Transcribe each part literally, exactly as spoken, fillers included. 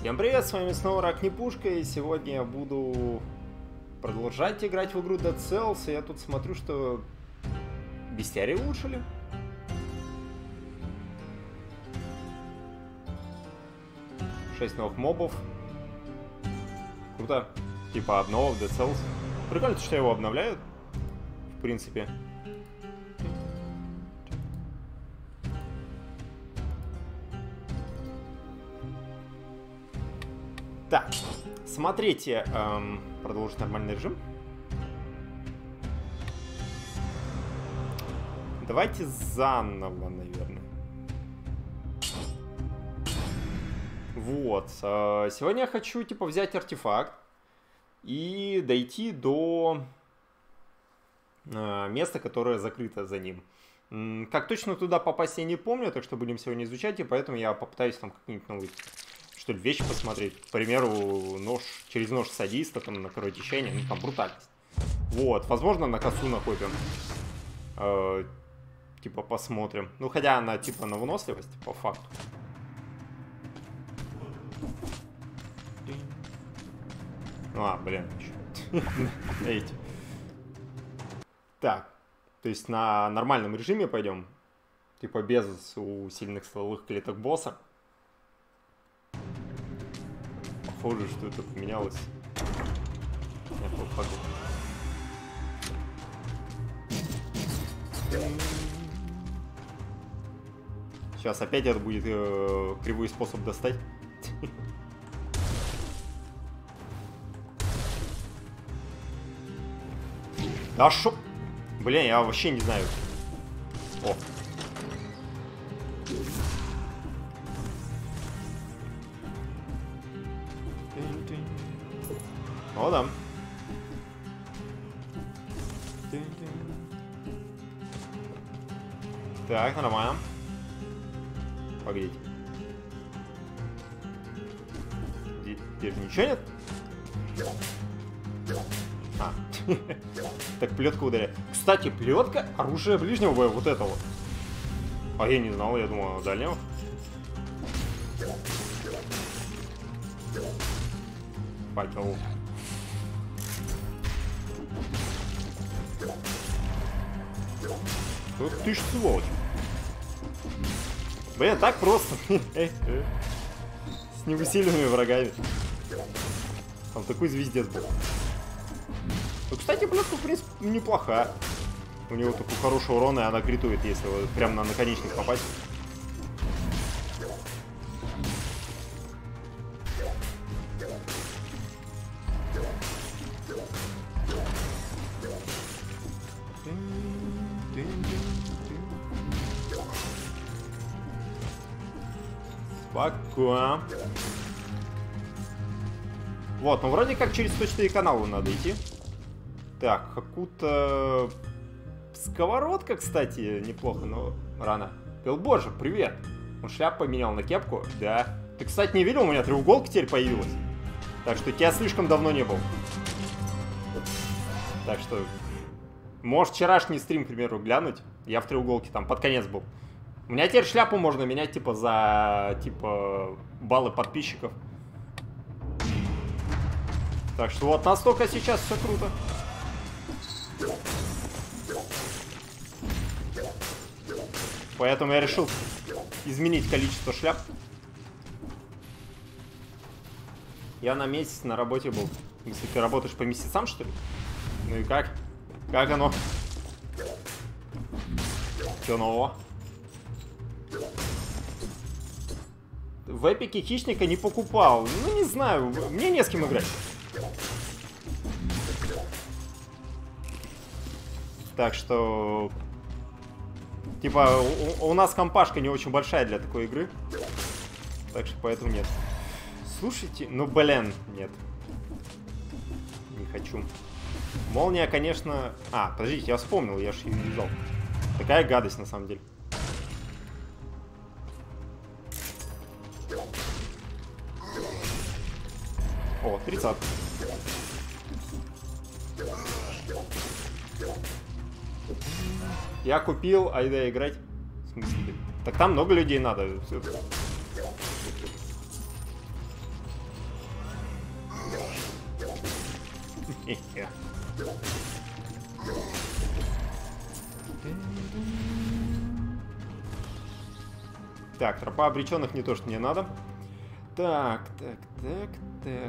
Всем привет, с вами снова Ракнепушка, и сегодня я буду продолжать играть в игру Dead Cells, и я тут смотрю, что бестиарий улучшили. шесть новых мобов. Круто. Типа одного в Dead Cells. Прикольно, что его обновляют, в принципе. Так, смотрите, эм, продолжить нормальный режим. Давайте заново, наверное. Вот, э, сегодня я хочу, типа, взять артефакт и дойти до э, места, которое закрыто за ним. М, как точно туда попасть, я не помню, так что будем сегодня изучать, и поэтому я попытаюсь там какие-нибудь новые... что ли, вещи посмотреть. К примеру, нож, через нож садиста, там, на кровотечение, ну, там, брутальность. Вот, возможно, на косу накопим. Э, типа, посмотрим. Ну, хотя она, типа, на выносливость, по факту. А, блин, эти. Так, то есть на нормальном режиме пойдем. Типа, без усиленных стволовых клеток босса. Похоже, что это поменялось. Я попаду. Сейчас опять это будет э, кривой способ достать. Да шо? Блин, я вообще не знаю. О. О, да. Так, нормально. Погодите. Здесь ничего нет? А. Так, плетка ударяет. Кстати, плетка — оружие ближнего боя, вот это вот. А я не знал, я думал, дальнего. Факел. Ох ты ж сволочь. Блин, так просто. С неусиленными врагами. Там такой звездец был. Ну, кстати, плетка, в принципе, неплоха. У него такой хороший урон, и она критует, если вот прям на наконечник попасть. Спокойно. Вот, ну вроде как через точные каналы надо идти. Так, какую-то... Сковородка, кстати, неплохо, но рано. Пилборжик, привет. Он шляпу поменял на кепку, да. Ты, кстати, не видел, у меня треуголка теперь появилась. Так что тебя слишком давно не было. Так что... Можешь вчерашний стрим, к примеру, глянуть. Я в треуголке там под конец был. У меня теперь шляпу можно менять, типа, за, типа, баллы подписчиков. Так что вот настолько сейчас все круто. Поэтому я решил изменить количество шляп. Я на месяц на работе был. Если ты работаешь по месяцам, что ли? Ну и как? Как оно? Че нового? В эпике хищника не покупал. Ну, не знаю. Мне не с кем играть. Так что... Типа, у, у нас компашка не очень большая для такой игры. Так что поэтому нет. Слушайте, ну, блин, нет. Не хочу. Молния, конечно... А, подождите, я вспомнил, я же ее не взял. Такая гадость, на самом деле. О, тридцать. Я купил, айда играть. В смысле? Так там много людей надо. Хе-хе. Так, тропа обреченных не то, что мне надо. Так, так, так, так.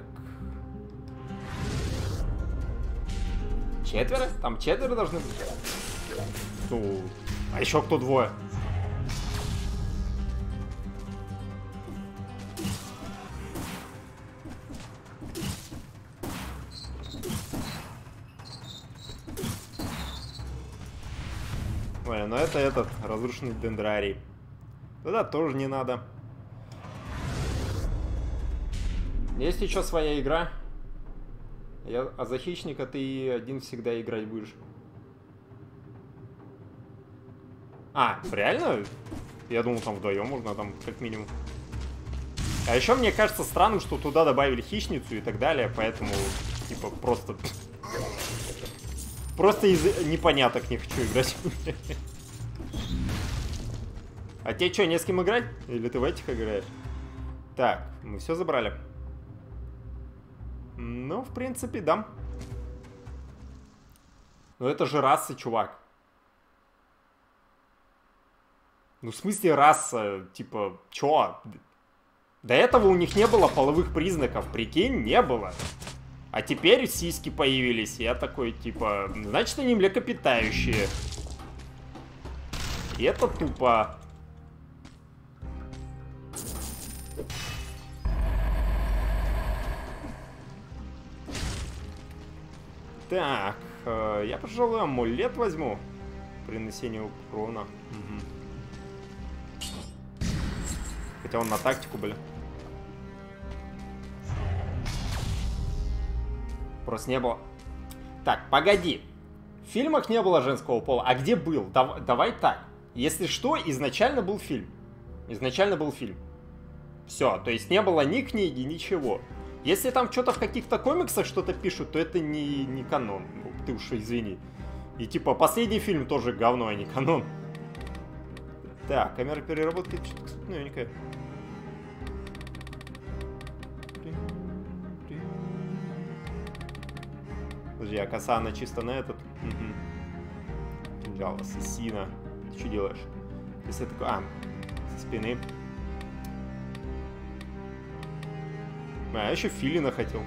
Четверо? Там четверо должны быть? Ну, а еще кто двое? Ой, ну это этот, разрушенный дендрарий. Туда тоже не надо. Есть еще своя игра. Я, а за хищника ты один всегда играть будешь. А, реально? Я думал, там вдвоем можно, там как минимум. А еще мне кажется странным, что туда добавили хищницу и так далее, поэтому, типа, просто... Просто из непоняток не хочу играть. А тебе что, не с кем играть? Или ты в этих играешь? Так, мы все забрали. Ну, в принципе, да. Ну, это же раса, чувак. Ну, в смысле раса, типа, чё? До этого у них не было половых признаков, прикинь, не было. А теперь сиськи появились, я такой, типа, значит, они млекопитающие. И это тупо. Так, э, я, пожалуй, амулет возьму. При нанесении урона. Угу. Хотя он на тактику, блин. Просто не было. Так, погоди. В фильмах не было женского пола. А где был? Дав давай так. Если что, изначально был фильм. Изначально был фильм. Все, то есть не было ни книги, ничего. Если там что-то в каких-то комиксах что-то пишут, то это не, не канон. Ну, ты уж извини. И типа последний фильм тоже говно, а не канон. Так, камера переработки что-то, кстати, новенькая. Подожди, а коса она чисто на этот? Угу. Кинжал ассасина. Ты что делаешь? Если такой... А, со спины. А, я еще филина хотел.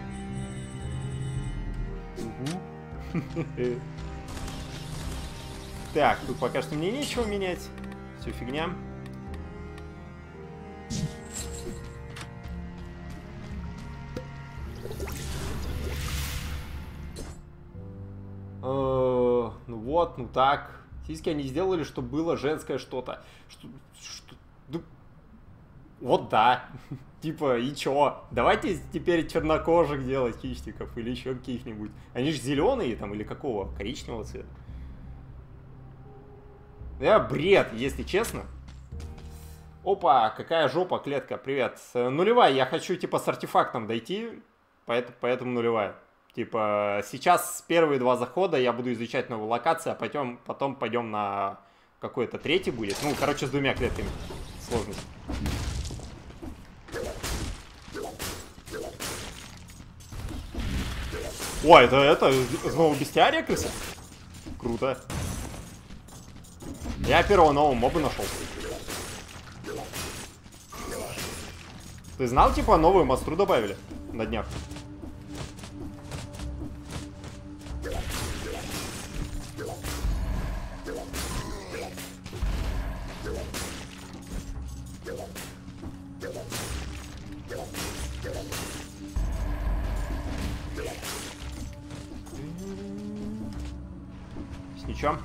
Угу. Так, тут пока что мне нечего менять. Все фигня. Ну вот, ну так. Сиськи они сделали, чтобы было женское что-то. Что, что, ну, вот да. Типа, и чё? Давайте теперь чернокожих делать хищников или еще каких-нибудь. Они же зеленые там или какого? Коричневого цвета. Да, бред, если честно. Опа, какая жопа, клетка, привет. Нулевая, я хочу типа с артефактом дойти, поэтому, поэтому нулевая. Типа, сейчас первые два захода я буду изучать новую локацию, а потом, потом пойдем на какой-то третий будет. Ну, короче, с двумя клетками. Сложность. О, это, это, снова бестиария крыса? Круто. Я первого нового моба нашел. Ты знал, типа, новую мастру добавили на днях? С ничем.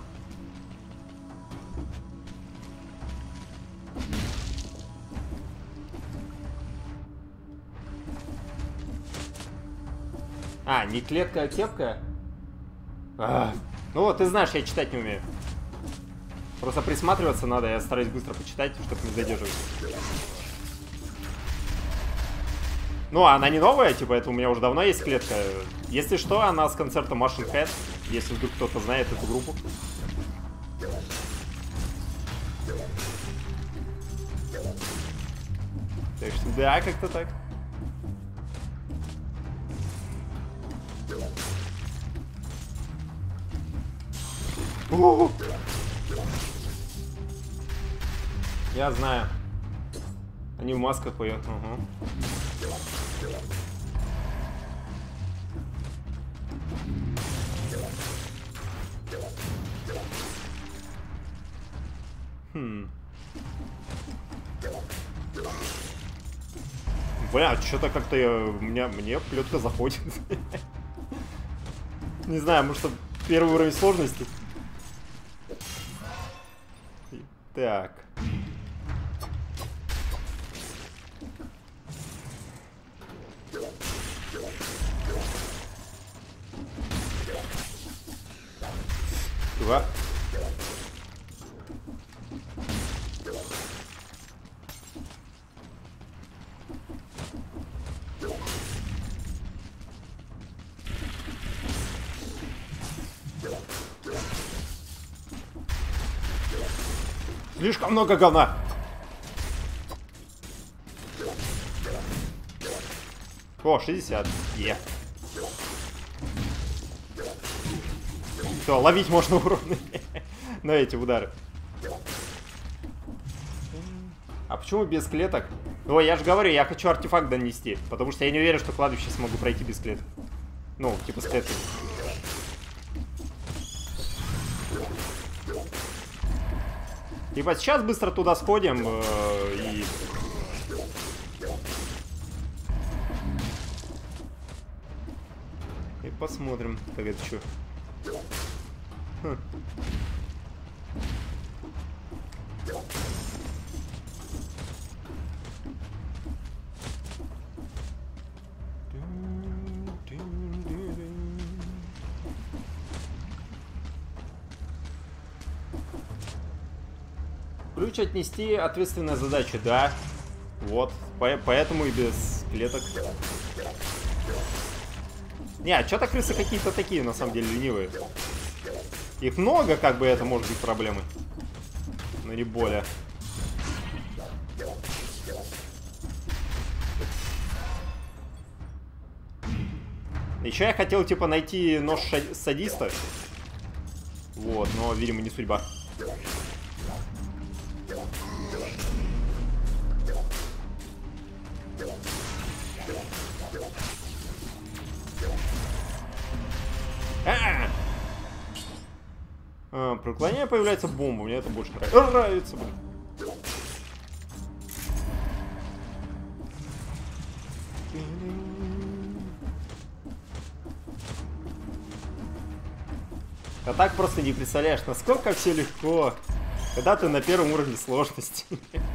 А, не клетка, а кепка? А, ну вот, ты знаешь, я читать не умею. Просто присматриваться надо, я стараюсь быстро почитать, чтобы не задерживаться. Ну, она не новая, типа, это у меня уже давно есть клетка. Если что, она с концерта Machine Head, если вдруг кто-то знает эту группу. Так что, да, как-то так. О! Я знаю. Они в масках поют. Угу. Хм. Бля, что-то как-то я... меня мне плетка заходит. Не знаю, может, первый уровень сложности. Так. Два. Слишком много говна. О, шестьдесят. Е. Все, ловить можно уроны на эти удары. А почему без клеток? Ну, я же говорю, я хочу артефакт донести. Потому что я не уверен, что кладбище смогу пройти без клеток. Ну, типа с клетками. Типа сейчас быстро туда сходим э, и... И посмотрим, как это что. Хм. Ключ отнести — ответственная задача, да. Вот, по поэтому и без клеток. Не, а что-то крысы какие-то такие, на самом деле, ленивые. Их много, как бы это может быть проблемой. Но не более. Еще я хотел, типа, найти нож садиста. Вот, но, видимо, не судьба. А, а, при уклонении появляется бомба. Мне это больше нравится, блин. А так просто не представляешь, насколько все легко, когда ты на первом уровне сложности.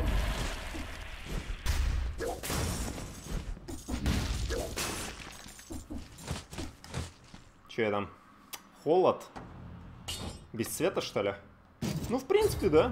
Че я там? Холод? Без цвета, что ли? Ну, в принципе, да.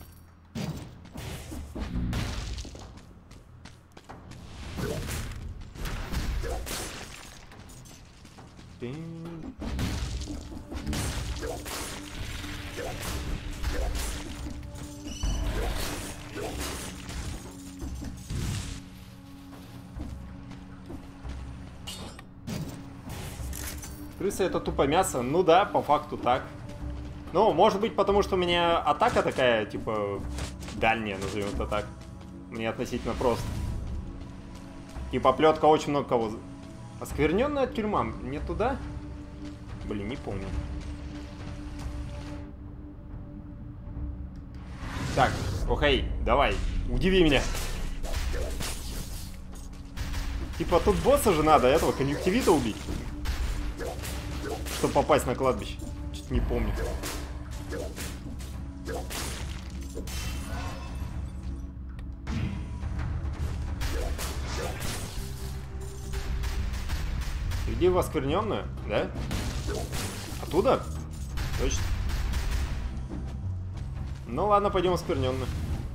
Крыса — это тупо мясо. Ну да, по факту так. Ну, может быть, потому что у меня атака такая, типа, дальняя, назовем это так. Мне относительно просто. Типа, плетка очень много кого... Оскверненная тюрьма. Не туда? Блин, не помню. Так, окей, давай, удиви меня. Типа, тут босса же надо, этого конъюнктивита убить, чтобы попасть на кладбище. Чуть не помню. Иди в оскверненную, да? Оттуда? Точно. Ну ладно, пойдем в оскверненную.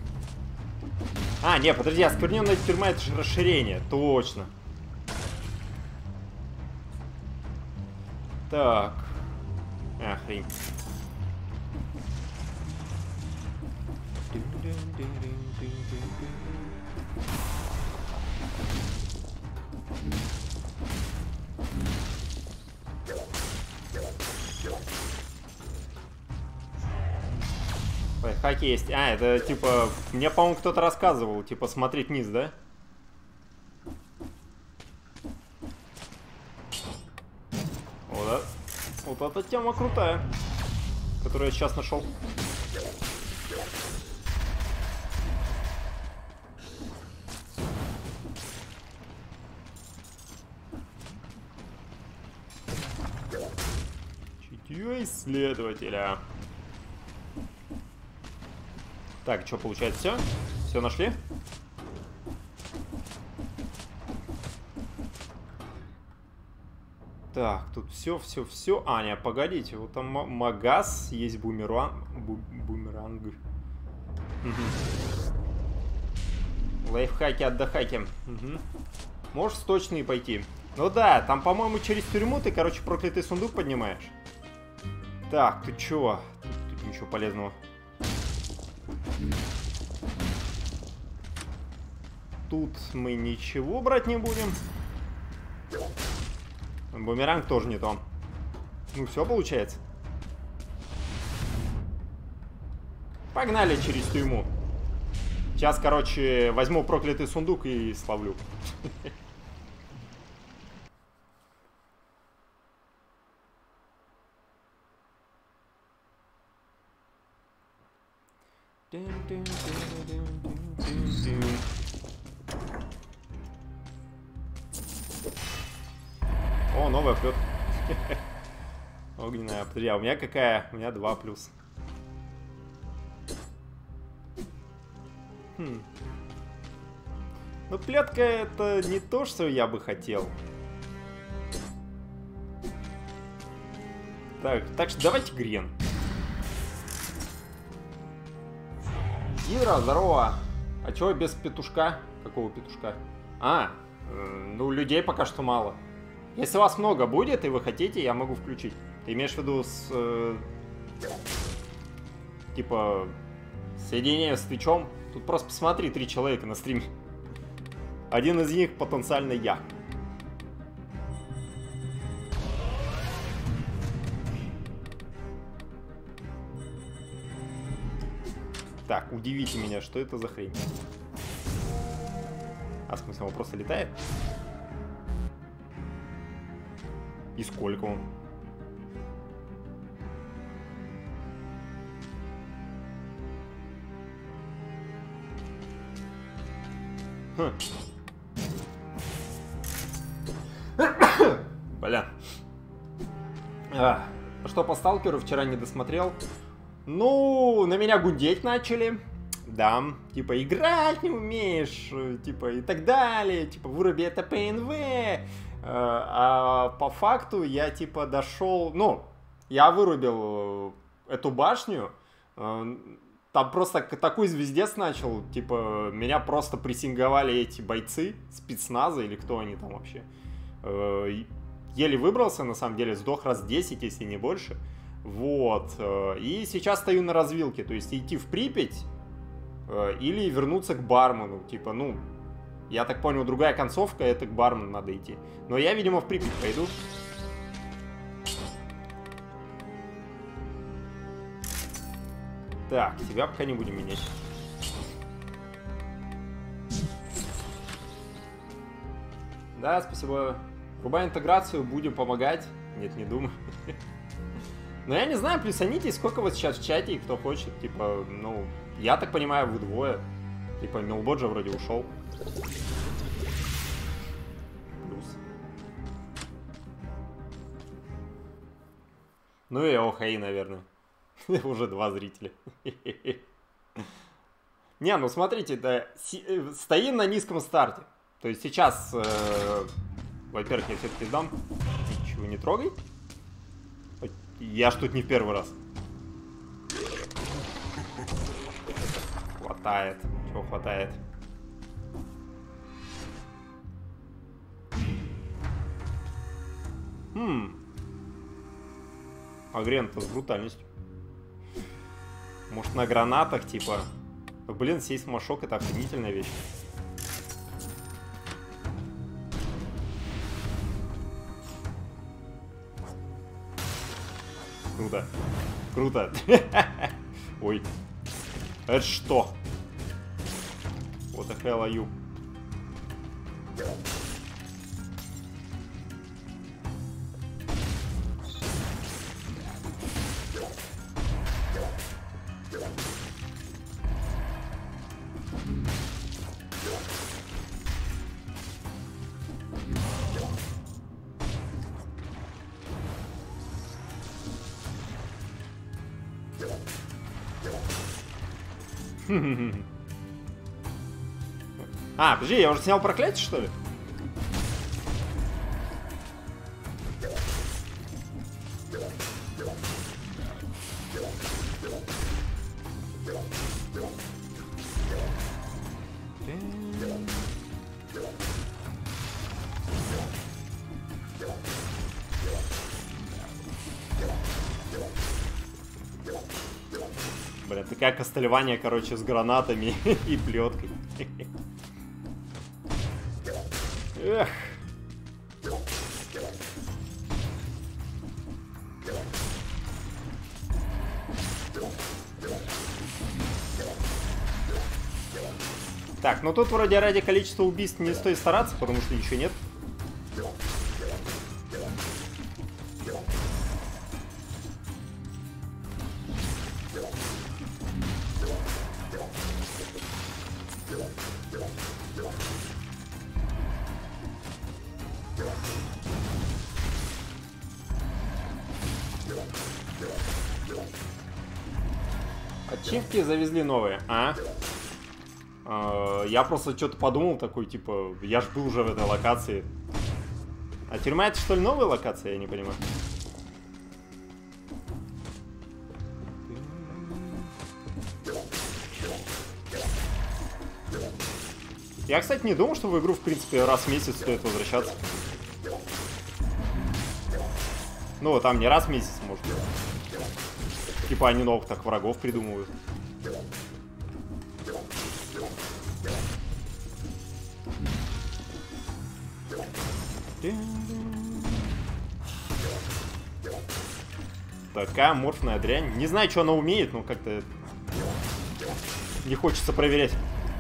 А, не, подожди, оскверненная тюрьма — это же расширение. Точно. Так. А, хрень. лайфхаки есть. А, это типа... Мне, по-моему, кто-то рассказывал. Типа, смотреть вниз, да? Вот, да? Вот эта тема крутая. Которую я сейчас нашел. Чутье исследователя. Так, что получается? Все? Все нашли? Так, тут все, все, все. А, нет, погодите. Вот там магаз, есть бумеранг. Бу бумеранг. Угу. Лайфхаки, отдыхаки. Угу. Можешь сточные пойти. Ну да, там, по-моему, через тюрьму ты, короче, проклятый сундук поднимаешь. Так, ты чё? Тут, тут ничего полезного. Тут мы ничего брать не будем. Бумеранг тоже не то. Ну все получается. Погнали через тюрьму. Сейчас, короче, возьму проклятый сундук и славлю. О, новая плетка. Огненная. Подожди, а у меня какая? У меня два плюс. Хм. Ну, плетка это не то, что я бы хотел. Так, так что давайте грен. Ира, здорово. А чего без петушка? Какого петушка? А, э, ну людей пока что мало. Если вас много будет и вы хотите, я могу включить. Ты имеешь в виду с... Э, типа... Соединение с Твичом? Тут просто посмотри, три человека на стриме. Один из них потенциально я. Так, удивите меня, что это за хрень? А смысл, он просто летает? И сколько он? Хм. Бля. А, что по сталкеру вчера не досмотрел? Ну, на меня гудеть начали. Да, типа, играть не умеешь, типа, и так далее. Типа, выруби это пэ эн вэ. А по факту я, типа, дошел... Ну, я вырубил эту башню. Там просто такой звездец начал. Типа, меня просто прессинговали эти бойцы спецназа, или кто они там вообще. Еле выбрался, на самом деле, сдох раз десять, если не больше. Вот. И сейчас стою на развилке. То есть идти в Припять или вернуться к бармену. Типа, ну, я так понял, другая концовка, это к бармену надо идти. Но я, видимо, в Припять пойду. Так, тебя пока не будем менять. Да, спасибо. Врубай интеграцию, будем помогать. Нет, не думаю. Но я не знаю, плюсанитесь, сколько вы сейчас в чате, и кто хочет. Типа, ну, я так понимаю, вы двое. Типа, Милбоджа вроде ушел. Плюс. Ну и Охей, наверное. Уже два зрителя. Не, ну смотрите, да, стоим на низком старте. То есть сейчас, э, во-первых, я все-таки сдам. Ничего не трогай. Я ж тут не в первый раз. Хватает. Чего хватает? Хм. Агрен-то с брутальностью. Может, на гранатах, типа... Блин, сейсмошок — это охренительная вещь. Круто. Круто. Ой. Это что? What the hell are you? А, подожди, я уже снял проклятие, что ли? Бля, такая костылевание, короче, с гранатами и плеткой. Эх. Так, ну тут вроде ради количества убийств не стоит стараться, потому что ничего нет. Ачивки завезли новые, а? а? Я просто что-то подумал такой, типа, я ж был уже в этой локации. А тюрьма это что ли новая локация, я не понимаю. Я, кстати, не думал, что в игру, в принципе, раз в месяц стоит возвращаться. Ну, там не раз в месяц, может быть. Типа они новых так врагов придумывают. Такая аморфная дрянь. Не знаю, что она умеет, но как-то не хочется проверять.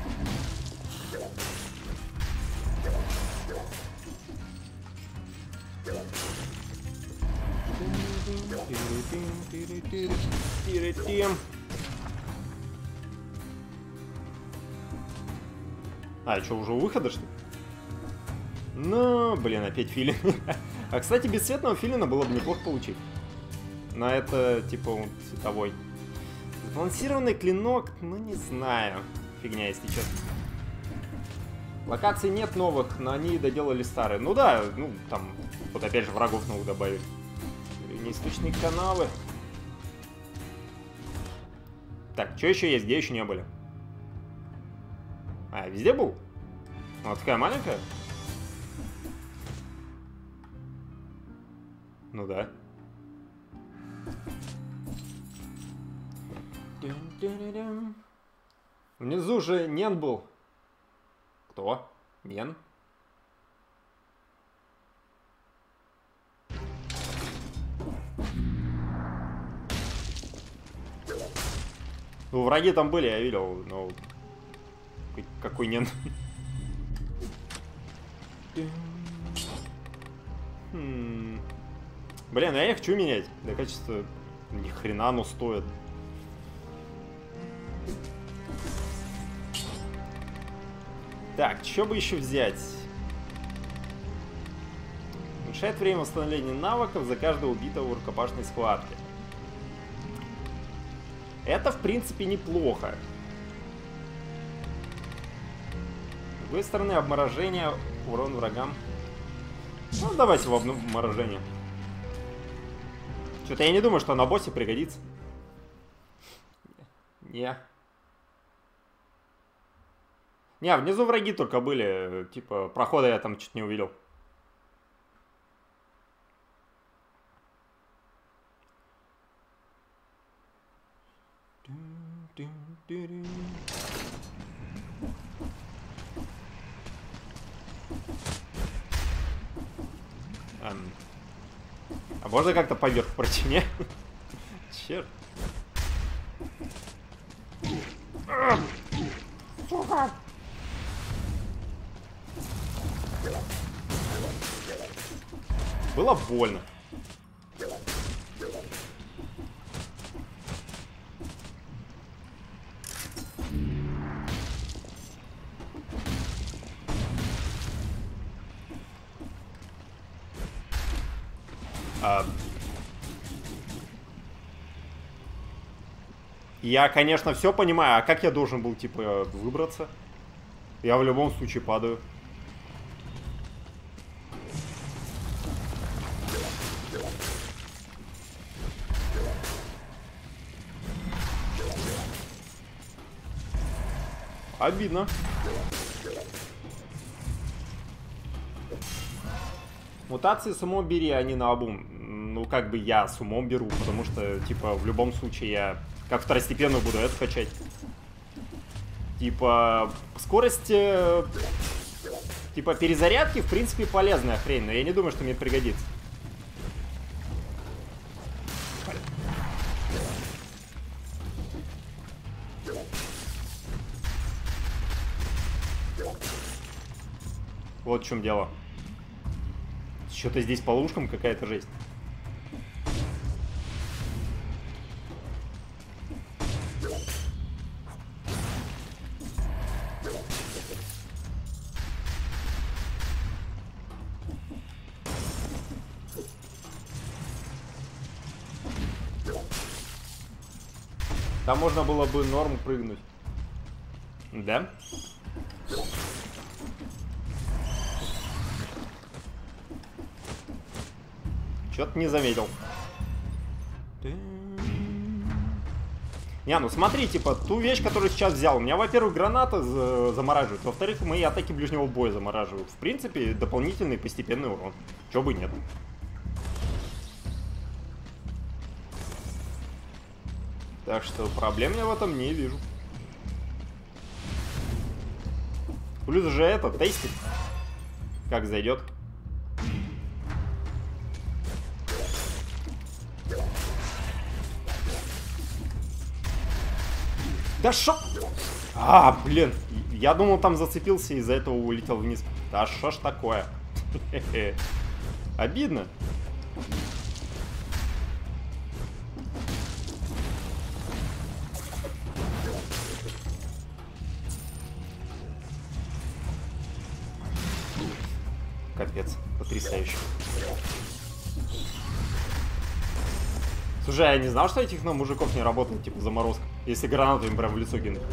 А, что, уже у выхода, что ли? Ну, блин, опять филин. А, кстати, бесцветного филина было бы неплохо получить. На это, типа, вот, цветовой. Сбалансированный клинок, ну, не знаю. Фигня, если честно. Локаций нет новых, но они доделали старые. Ну да, ну, там, вот опять же, врагов новых добавили. Неисточные каналы. Так, что еще есть? Где еще не были? А, везде был? Вот такая маленькая? Ну да. Внизу же Нен был. Кто? Нен? Ну, враги там были, я видел, но... Какой Нен? Хм. Блин, я не хочу менять. Для качества ни хрена оно стоит. Так, что бы еще взять? Уменьшает время восстановления навыков за каждого убитого в рукопашной схватке. Это, в принципе, неплохо. С другой стороны, обморожение, урон врагам. Ну, давайте в обморожение. Что-то я не думаю, что на боссе пригодится. Не. Не, внизу враги только были. Типа, прохода я там чуть не увидел. Um. А можно как-то поверх пройти, не? Черт. Сука! Было больно. А... Я, конечно, все понимаю, а как я должен был, типа, выбраться? Я в любом случае падаю. Обидно. Мутации с умом бери, а не наобум. Ну, как бы я с умом беру, потому что, типа, в любом случае я как второстепенную буду это качать. Типа, скорость, э, типа, перезарядки, в принципе, полезная хрень, но я не думаю, что мне пригодится. Вот в чем дело. Что-то здесь по лужкам какая-то жесть. Там можно было бы норм прыгнуть. Да? Чё-то не заметил. Не, ну смотри, типа, ту вещь, которую сейчас взял. У меня, во-первых, граната замораживает. Во-вторых, мои атаки ближнего боя замораживают. В принципе, дополнительный постепенный урон. Чё бы нет. Так что проблем я в этом не вижу. Плюс же это, тестит. Как зайдет. Да шо? А, блин. Я думал, там зацепился и из-за этого улетел вниз. Да шо ж такое? Обидно. Капец, потрясающе. Слушай, я не знал, что этих на мужиков не работает, типа заморозка. Если гранату им прям в лицо кинуть.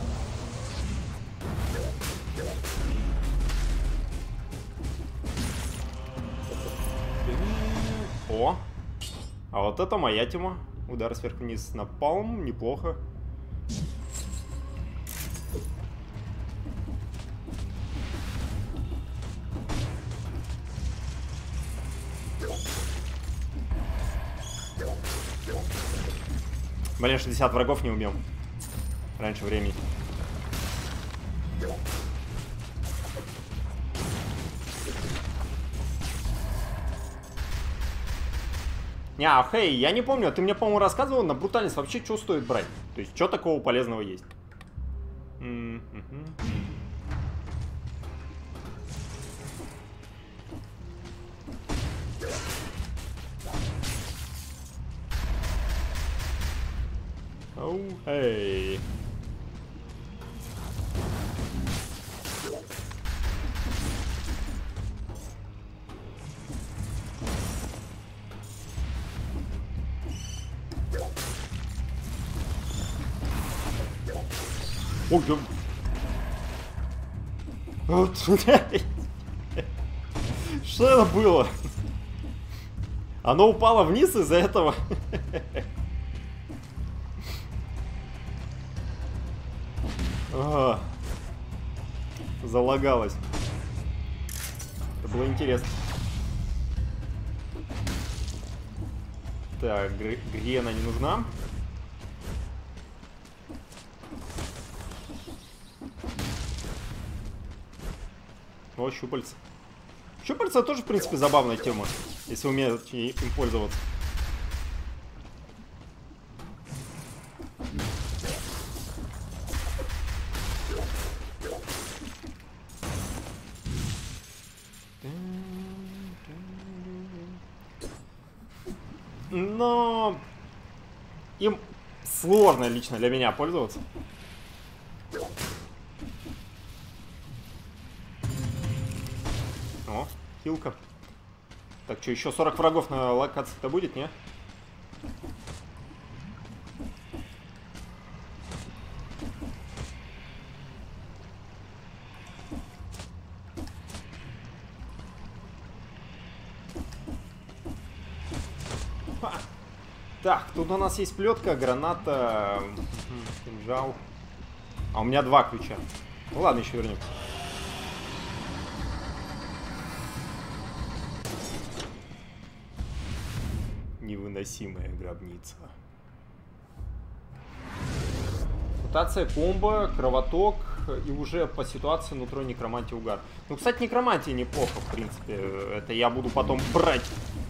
О! А вот это моя тема. Удар сверху вниз на палм, неплохо. Блин, шестьдесят врагов не убьем. Раньше времени. Не, а хей, я не помню, ты мне, по-моему, рассказывал, на брутальность вообще что стоит брать? То есть, что такого полезного есть? Mm-hmm. Оу, эй. Ой, да... Что это было? Оно упало вниз из-за этого. А, залагалось. Это было интересно. Так, Грена не нужна. О, щупальца. Щупальца тоже, в принципе, забавная тема, если умеете им пользоваться. Но им сложно лично для меня пользоваться. О, хилка. Так, что, еще сорок врагов на локации-то будет, не? Ха. Так, тут у нас есть плетка, граната, кинжал. А у меня два ключа. Ну ладно, еще вернемся. Невыносимая гробница. Мутация комбо, кровоток и уже по ситуации нутро некромантия угар. Ну, кстати, некромантия неплохо, в принципе. Это я буду потом брать.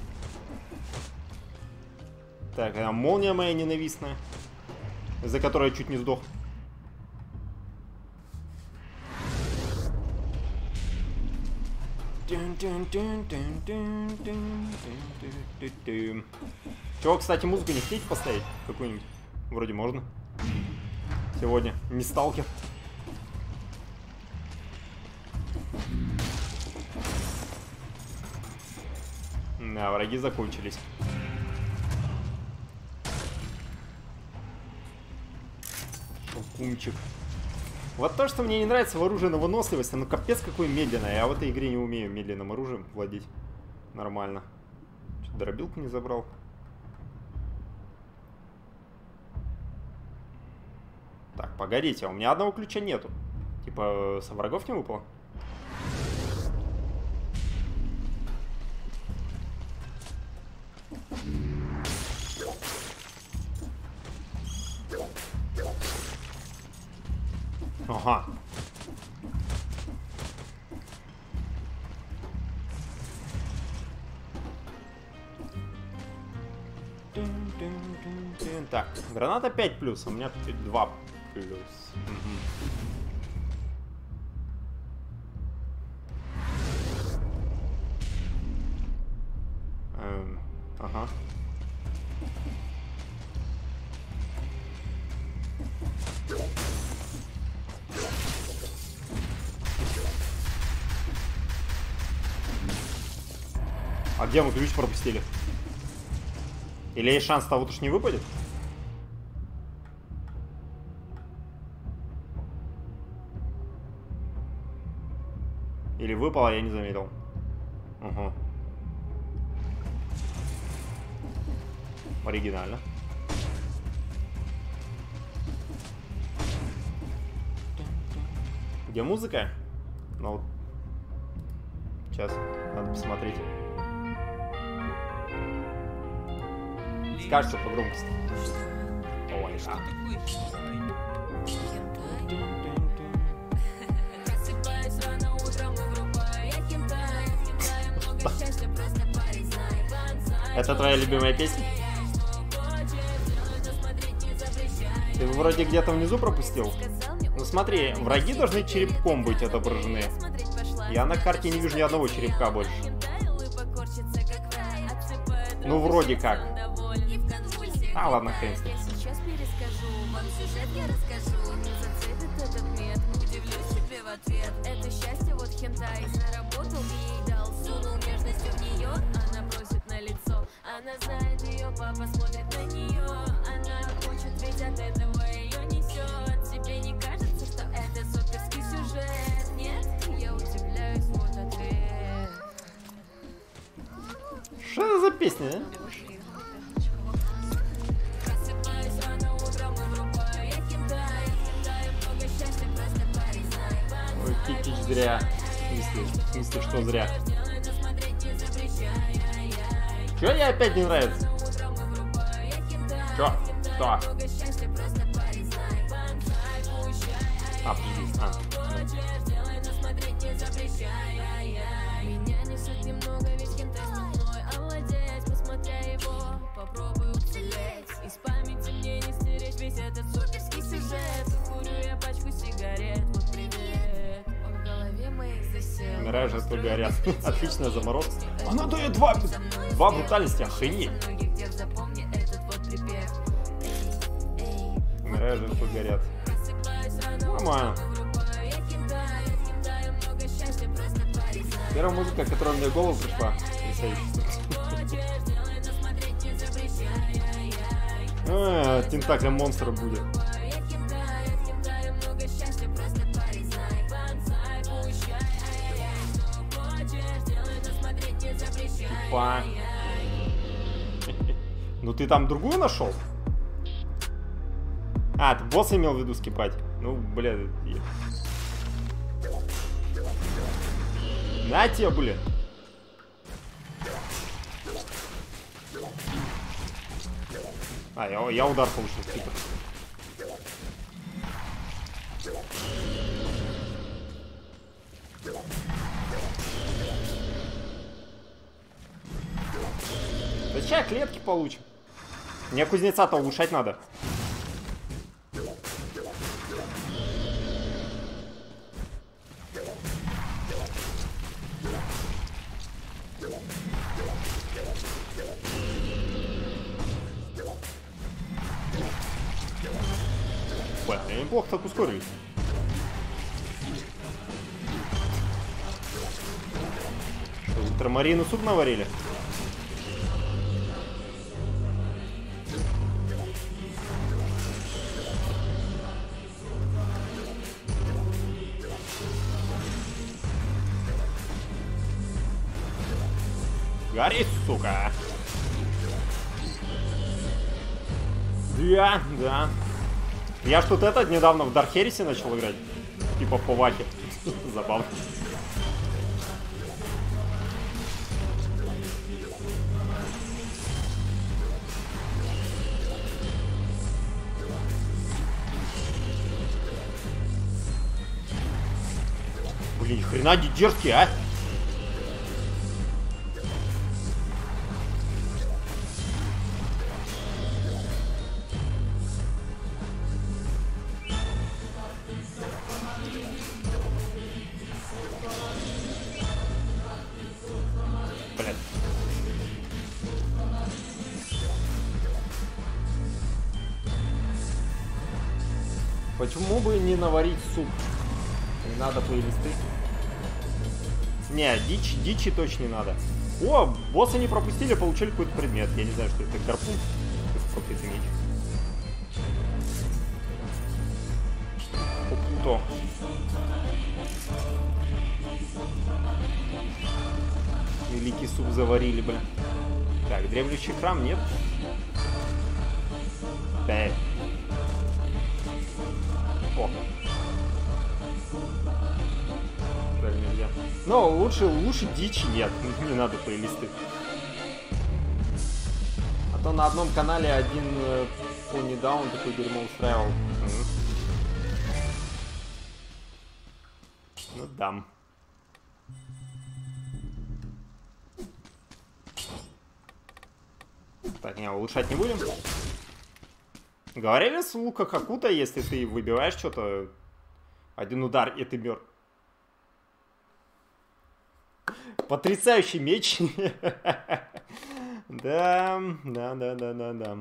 Так, а молния моя ненавистная, из-за которой я чуть не сдох. Чего, кстати, музыку не хотите поставить какую-нибудь? Вроде можно. Сегодня не сталкер. Да, враги закончились. Шелкунчик. Вот то, что мне не нравится в оружии на выносливость, оно капец какое медленное. Я в этой игре не умею медленным оружием владеть нормально. Что-то дробилку не забрал. Так, погодите, а у меня одного ключа нету. Типа, со врагов не выпало? Ага. Так, граната пять плюс, а у меня два плюс. Угу. Эм, ага. А где мы ключ пропустили? Или есть шанс того, что не выпадет? Или выпало, я не заметил. Угу. Оригинально. Где музыка? Ну вот. Сейчас, надо посмотреть. Скажется по громкости. Ой, а. Это твоя любимая песня? Ты вроде где-то внизу пропустил? Ну смотри, враги должны черепком быть отображены. Я на карте не вижу ни одного черепка больше. Ну вроде как. А, ладно, хрен с ним. Сейчас перескажу вам сюжет, я расскажу. Не зацепит этот мед, удивлюсь себе в ответ. Это счастье, вот хентай заработал и ей дал. Сунул нежностью в нее, она бросит на лицо. Она знает ее, папа смотрит на нее. Она хочет, ведь от этого ее несет. Тебе не кажется, что это суперский сюжет? Нет, я удивляюсь, вот ответ. Что это за песня, а? Ой, Китич зря. В смысле, в смысле, что зря? Чё ей опять не нравится? Чё? Что? А, подожди. А. Меня несет немного, ведь хентай смешной овладеть. Посмотря его, попробую уцелеть. Из памяти мне не стереть весь этот суперский сюжет. Курю я пачку сигарет, вот привет. Он в голове моей засел. Умираю, жертвы горят. Отличная заморозка. Она дает два, два брутальности, охренеть. Умираю, жертвы горят. Нормально. Первая музыка, которая мне в голову пришла. А, тентакля монстра будет. Типа. Ну ты там другую нашел? А, ты босса имел в виду скипать? Ну, блядь. На тебе, блин. А, я, я удар получил, типа. Да сейчас клетки получим. Мне кузнеца-то улучшать надо. Ой, я неплохо так ускорились. Что, ультрамарину суп наварили? Гори, сука! Да, да. Я ж тут этот недавно в Dark Heresy начал играть. Типа по вахе. Забавно. Блин, хрена дерзкий, а? Почему бы не наварить суп? Не надо плейлисты. Не, дичь, дичи точно не надо. О, босса не пропустили, получили какой-то предмет. Я не знаю, что это. Гарпун. Проклятый меч. Опуто. Великий суп заварили, блин. Так, дремлющий храм нет. Да. О. Так, нельзя. Но лучше, лучше дичи нет. Не надо плейлисты. А то на одном канале один э, Pony Down такой дерьмо устраивал. Угу. Ну дам. Так, не, улучшать не будем. Говорили с лука Хакута, если ты выбиваешь что-то, один удар, и ты мертв. Потрясающий меч. Да, да, да, да, да, да.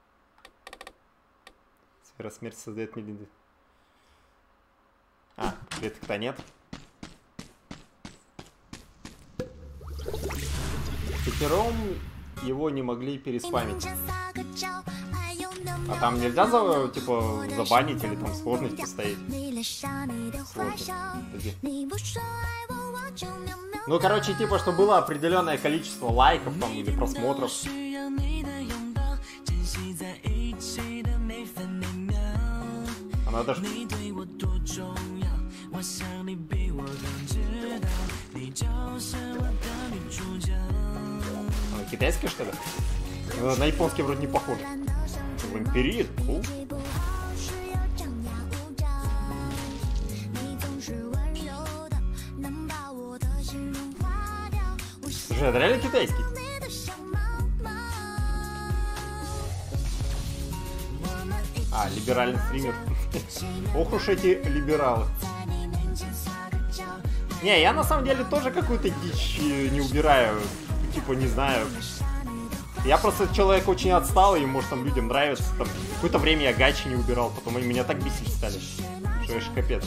Сфера смерти создает медленно. А, клеток-то нет. Пятером его не могли переспамить. А там нельзя, за, типа, забанить или там сложности стоит? Сложности. Ну, короче, типа, что было определенное количество лайков там или просмотров. Она даже... Она китайская, что ли? На японский вроде не похоже. Вампирит, фу. Слушай, это реально китайский? А, либеральный стример. Ох уж эти либералы. Не, я на самом деле тоже какую-то дичь не убираю. Типа, не знаю. Я просто человек очень отсталый, и может там людям нравится. Там какое-то время я гачи не убирал, потом они меня так бесить стали. Что ж, капец.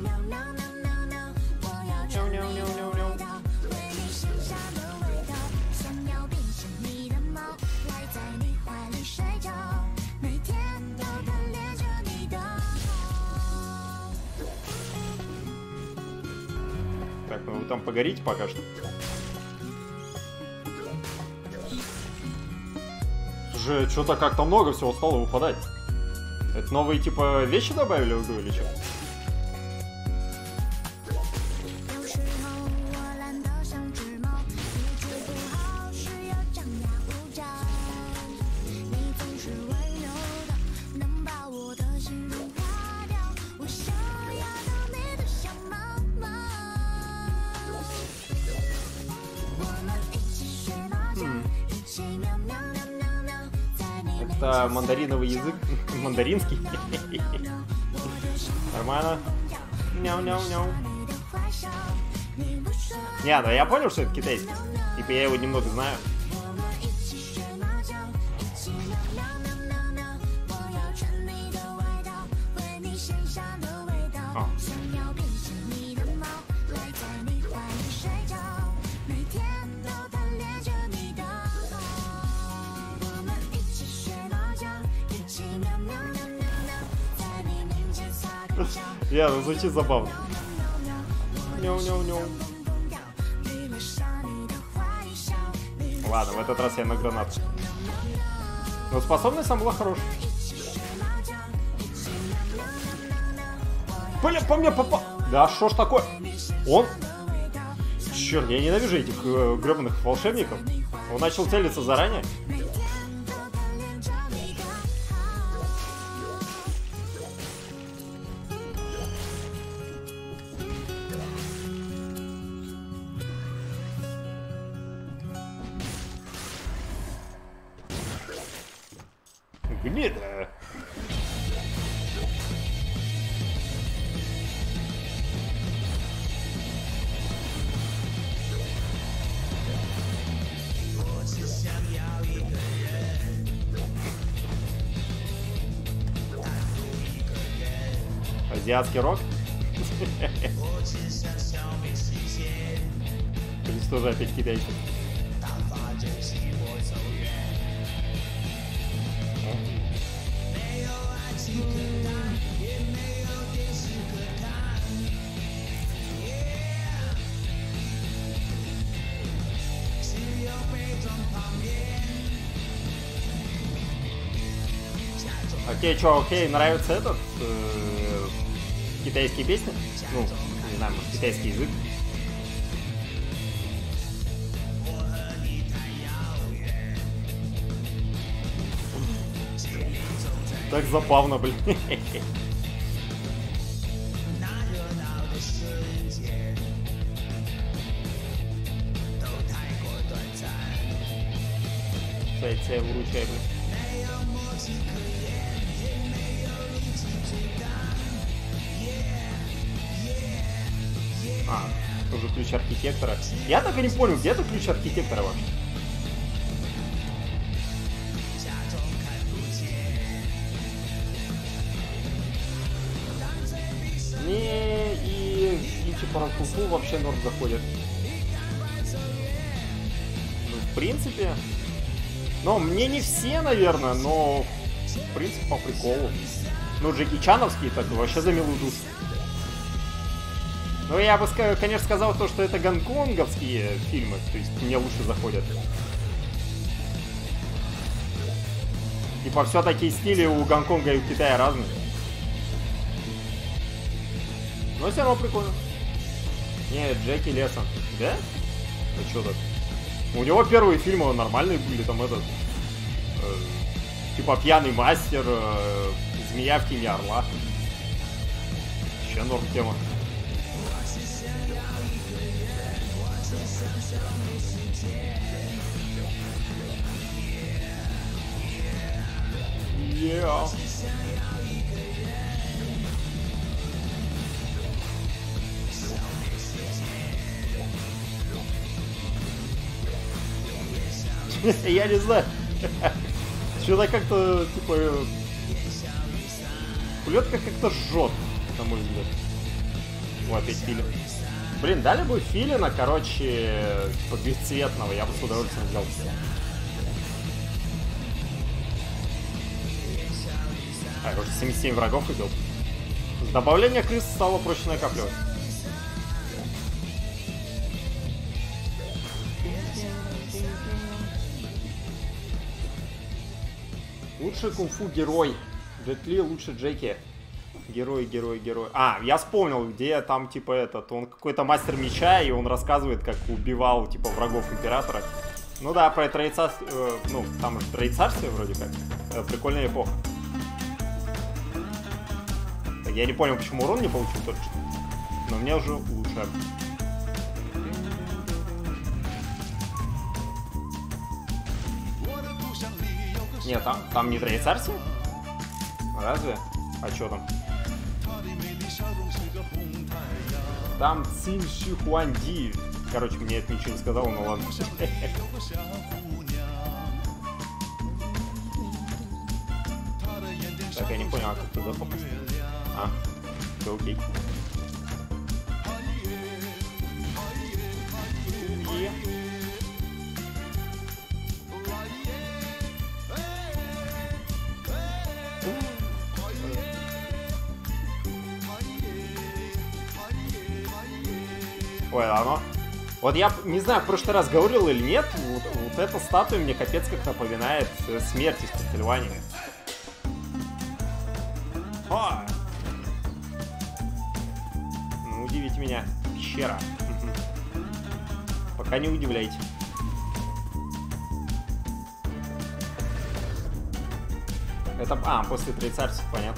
Так, ну вы там погорите пока что. Слушай, что-то как-то много всего стало выпадать. Это новые типа вещи добавили в игру или что? Это мандариновый язык. Мандаринский. Нормально. Няу-няу-няу. Не, ну я понял, что это китайский. Типа я его немного знаю. О. Я, ну звучит забавно. Няу-няу-няу. Ладно, в этот раз я на гранату. Но способность сам была хорошая. Бля, по мне попал. Да что ж такое? Он... Черт, я ненавижу этих э, гребаных волшебников. Он начал целиться заранее. Гнида. Азиатский рок? Здесь тоже опять китайцы. Окей, чё, окей, нравится этот э, китайские песни? Ну, не знаю, может, китайский язык. Так забавно, блин. Цай-цай, выручай, блин. А, тоже ключ архитектора. Я так и не понял, где это ключ архитектора вообще? Не, и, и типа Ракуфу вообще норм заходит. Ну, в принципе. Ну, мне не все, наверное, но в принципе по приколу. Ну, Джеки Чановские так вообще за милую душу. Ну, я бы, конечно, сказал то, что это гонконговские фильмы, то есть мне лучше заходят. Типа, все-таки стили у Гонконга и у Китая разные. Но все равно прикольно. Не, Джеки Лесон. Да? Ну, что так? У него первые фильмы нормальные были, там этот... Э, типа, Пьяный мастер, э, Змея в тени орла. Еще норм тема. Yeah. Я не знаю. Что-то как-то, типа... Пулетка как-то жжет, на мой взгляд. О, опять филин. Блин, дали бы филина, короче, типа бесцветного, я бы с удовольствием взял. А, я уже семьдесят семь врагов убил. С добавления крыс стало проще накапливать. Лучший кунг-фу герой. Джет Ли лучше Джеки. Герой, герой, герой. А, я вспомнил, где там, типа, этот, он какой-то мастер меча, и он рассказывает, как убивал, типа, врагов императора. Ну да, про троецарствие, э, ну, там же троецарствие вроде как. Э, прикольная эпоха. Я не понял, почему урон не получил только что. Но мне уже лучше. Нет, там, там не троецарствие? Разве? А что там? Там Цин Ши Хуанди. Короче, мне это ничего не сказал, но ладно. Так, я не понял, а как туда попасть? А, все окей. Ой, оно... Вот я не знаю, в прошлый раз говорил или нет, вот, вот эта статуя мне капец как напоминает смерть из Castlevania. О! Ну, удивите меня. Пещера. Пока не удивляйте. Это... А, после троецарствия, понятно.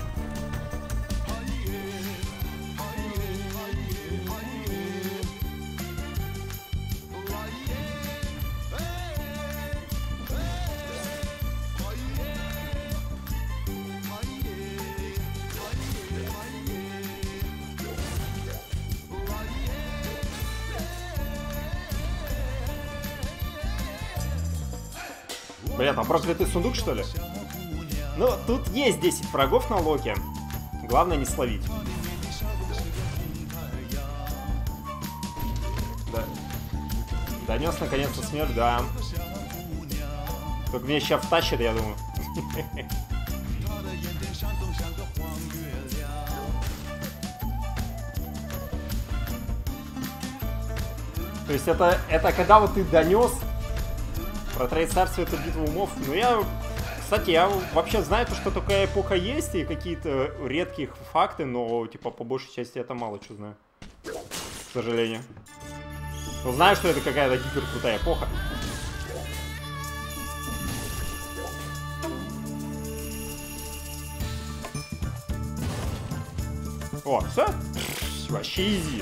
Бля, там проклятый сундук, что ли? Ну, тут есть десять врагов на локе. Главное не словить. Да. Донес наконец-то смерть, да. Только меня сейчас втащит, я думаю. То есть это, это когда вот ты донес... Про троецарствие это битва умов. Ну я, кстати, я вообще знаю, что такая эпоха есть и какие-то редкие факты, но типа по большей части это мало что знаю. К сожалению. Но знаю, что это какая-то гипер крутая эпоха. О, все? Вообще изи.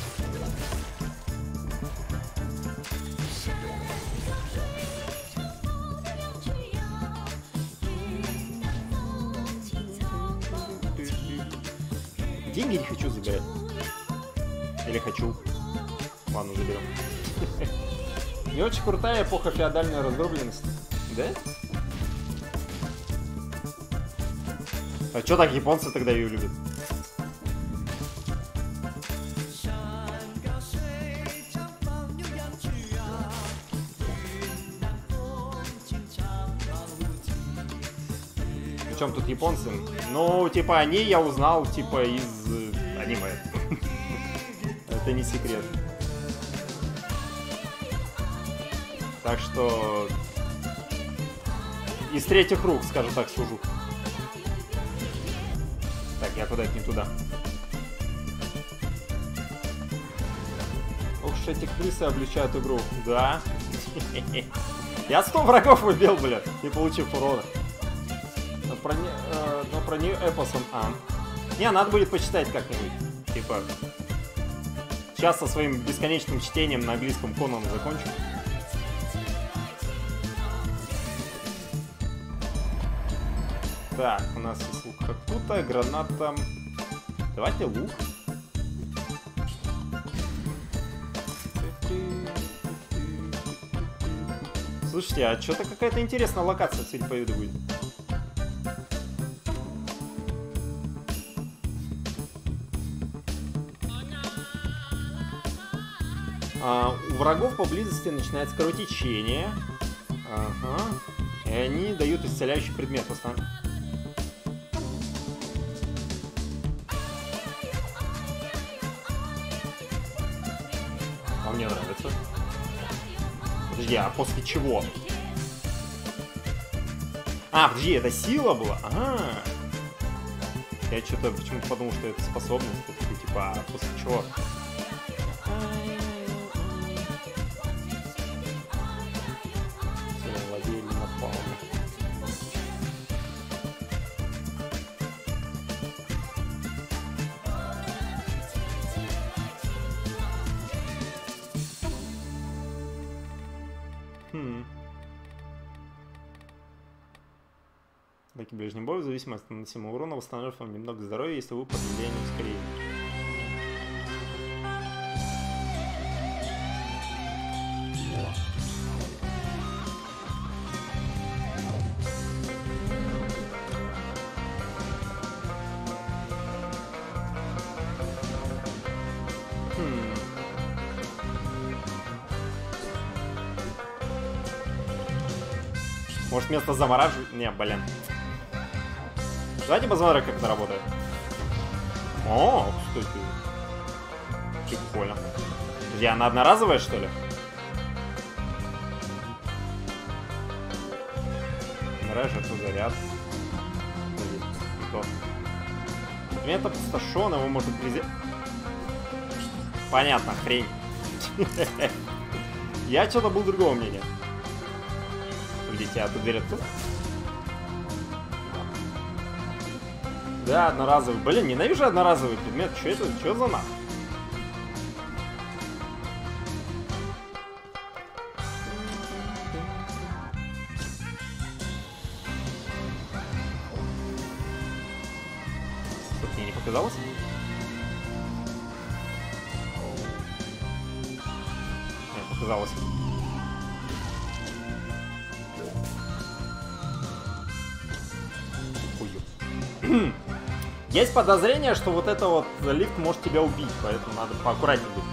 Деньги не хочу забирать. Или хочу. Ладно, заберем. Не очень крутая эпоха феодальной раздробленности. Да? А чё так японцы тогда ее любят? В чем тут японцы? Ну, типа, они я узнал, типа, из э, аниме. Это не секрет. Так что... Из третьих рук, скажем так, сужу. Так, я куда-то не туда. Ух, эти крысы облегчают игру. Да. Я сто врагов убил, блядь, не получив урона. Но про, не, э, но про нее эпосом... А. Не, надо будет почитать как-нибудь. Типа... Сейчас со своим бесконечным чтением на английском Конан закончу. Так, у нас есть лук как-то, граната... Давайте лук. Слушайте, а что-то какая-то интересная локация, судя по виду, будет. А, у врагов поблизости начинается кровотечение. Ага. И они дают исцеляющий предмет. А мне нравится. Подожди, а после чего? А, подожди, это сила была? Ага. Я что-то почему-то подумал, что это способность. Это типа, а после чего? Хм. Таки ближний бой в зависимости от наносимого урона восстанавливает вам немного здоровья, если вы под влиянием ускорения. Может, вместо замораживания... Не, блин. Давайте посмотрим, как это работает. О, кстати. Прикольно. Подожди, она одноразовая, что ли? Мираж, это заряд. Предмет опустошен, его можно призять. Понятно, хрень. Я что-то был другого мнения. Видите, а тут дверь тут? Да, одноразовый. Блин, ненавижу одноразовый предмет. Что это? Что за нахуй? Тут мне не показалось? Не, показалось. Есть подозрение, что вот это вот лифт может тебя убить, поэтому надо поаккуратнее быть.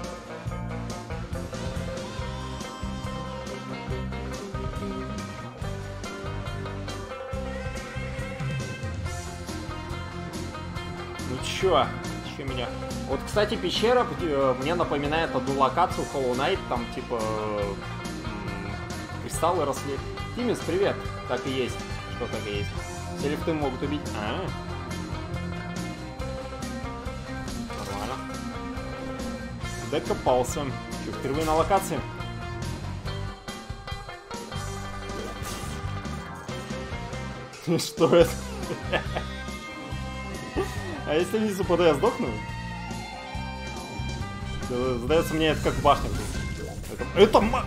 Ну чё? Чё меня? Вот, кстати, пещера мне напоминает одну локацию Hollow Knight, там типа кристаллы росли. Тимис, привет! Так и есть. Что так и есть? Все лифты могут убить. А, -а, -а. Докопался. Что, впервые на локации? Что это? А если вниз упаду, я сдохну? Сдается мне, это как в башне. Это... это ма...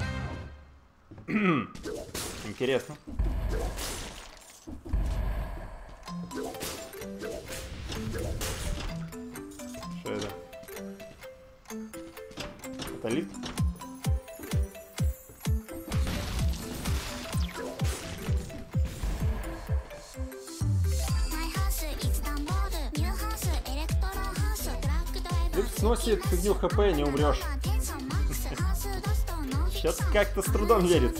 Интересно. Что это? Это лифт? Лифт сносит фигню хп, не умрешь. Сейчас как-то с трудом верит.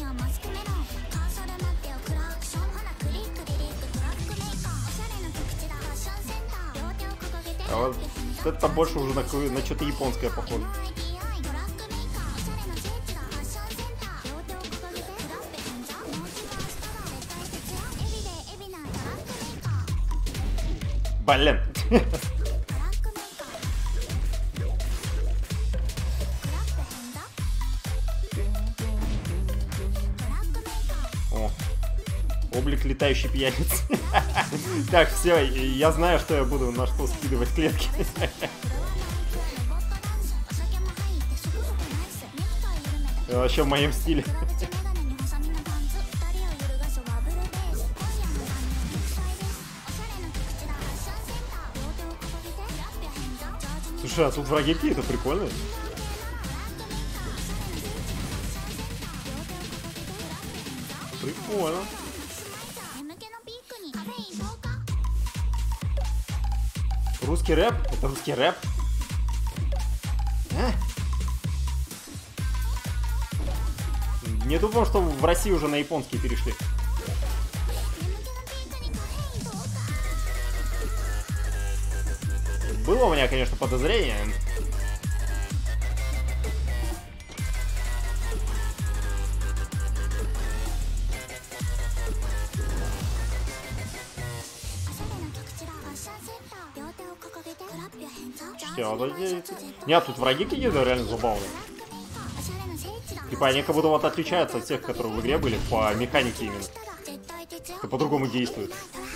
А вот это больше уже на, на что-то японское похоже. Блин. О, облик летающей пьяницы. Так, все, я знаю, что я буду на что скидывать клетки. Вообще в моем стиле. Слушай, а тут враги какие-то прикольные. Прикольно. Русский рэп? Это русский рэп? А? Не думал, что в России уже на японский перешли. Было у меня, конечно, подозрение. Нет, тут враги какие-то реально забавные. Типа они как будто вот отличаются от тех, которые в игре были по механике именно. И по-другому действуют.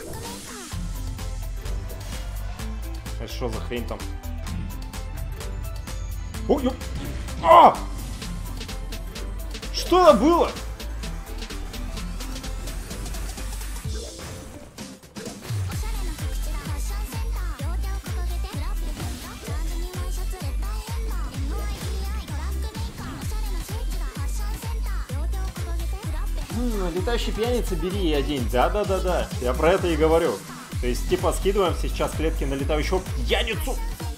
Это что за хрень там? Ой, ё... А! Что это было? Летающий пьяница, бери и одень. Да-да-да-да, я про это и говорю. То есть, типа, скидываем сейчас клетки на летающего пьяницу.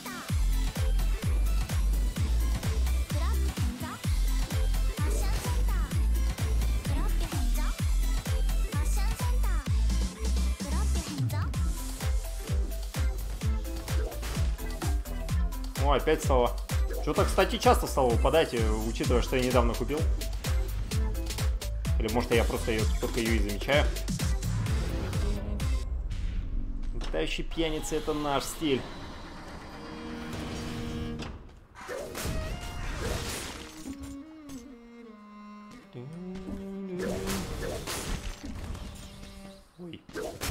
О, опять стало. Что-то, кстати, часто стало выпадать, учитывая, что я недавно купил. Или может я просто ее, только ее и замечаю. Летающий пьяница — это наш стиль. Ой.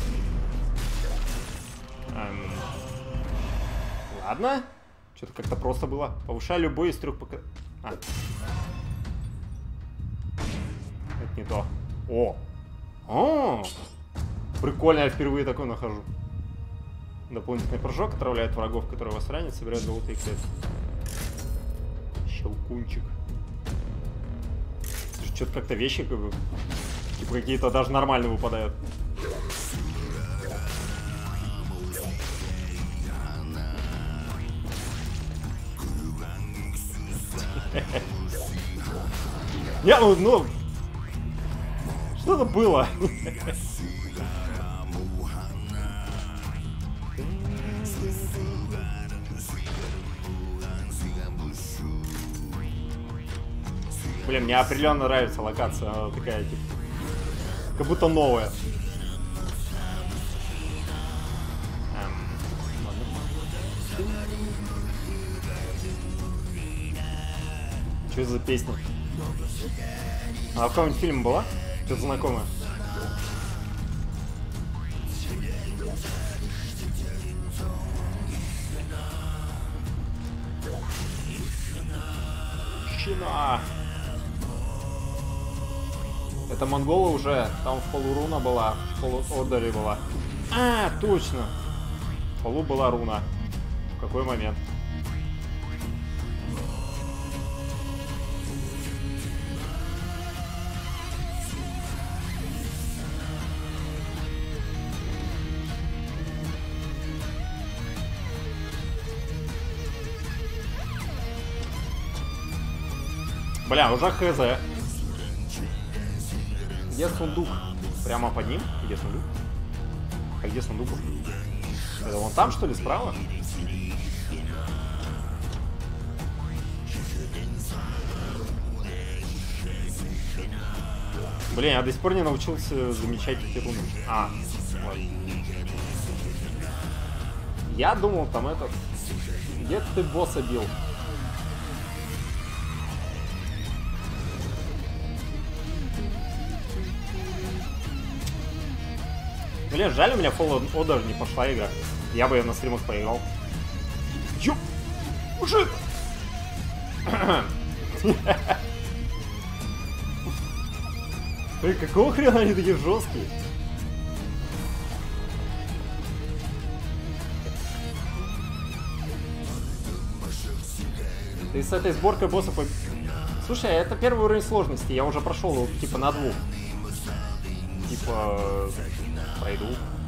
Эм. Ладно. Что-то как-то просто было. Повышай любой из трех пока... А. Не то. О! О! Прикольно, я впервые такой нахожу. Дополнительный прыжок отравляет врагов, которые вас ранят, собирает золотые клетки. Щелкунчик. Что-то как-то вещи как бы, типа какие-то даже нормальные выпадают. Не, ну, ну... Что это было? Блин, мне определенно нравится локация, она такая, типа, как будто новая. Эм, что это за песня? Она в каком-нибудь фильме была? Что-то знакомое. Щина! Это монголы уже, там в полу руна была, в полу Одари была. А, точно! В полу была руна. В какой момент? Бля, уже хз. Где сундук? Прямо под ним? Где сундук? А где сундук? Это вон там, что ли, справа? Блин, я до сих пор не научился замечать эти руны. А, ладно. Я думал, там этот... Где ты босса бил? Блин, жаль, у меня Fallen Order не пошла игра. Я бы ее на стримах поиграл. Ё! Мужик! Эй, какого хрена они такие жесткие? Ты с этой сборкой боссов... Слушай, это первый уровень сложности. Я уже прошел типа на двух. типа, пройду.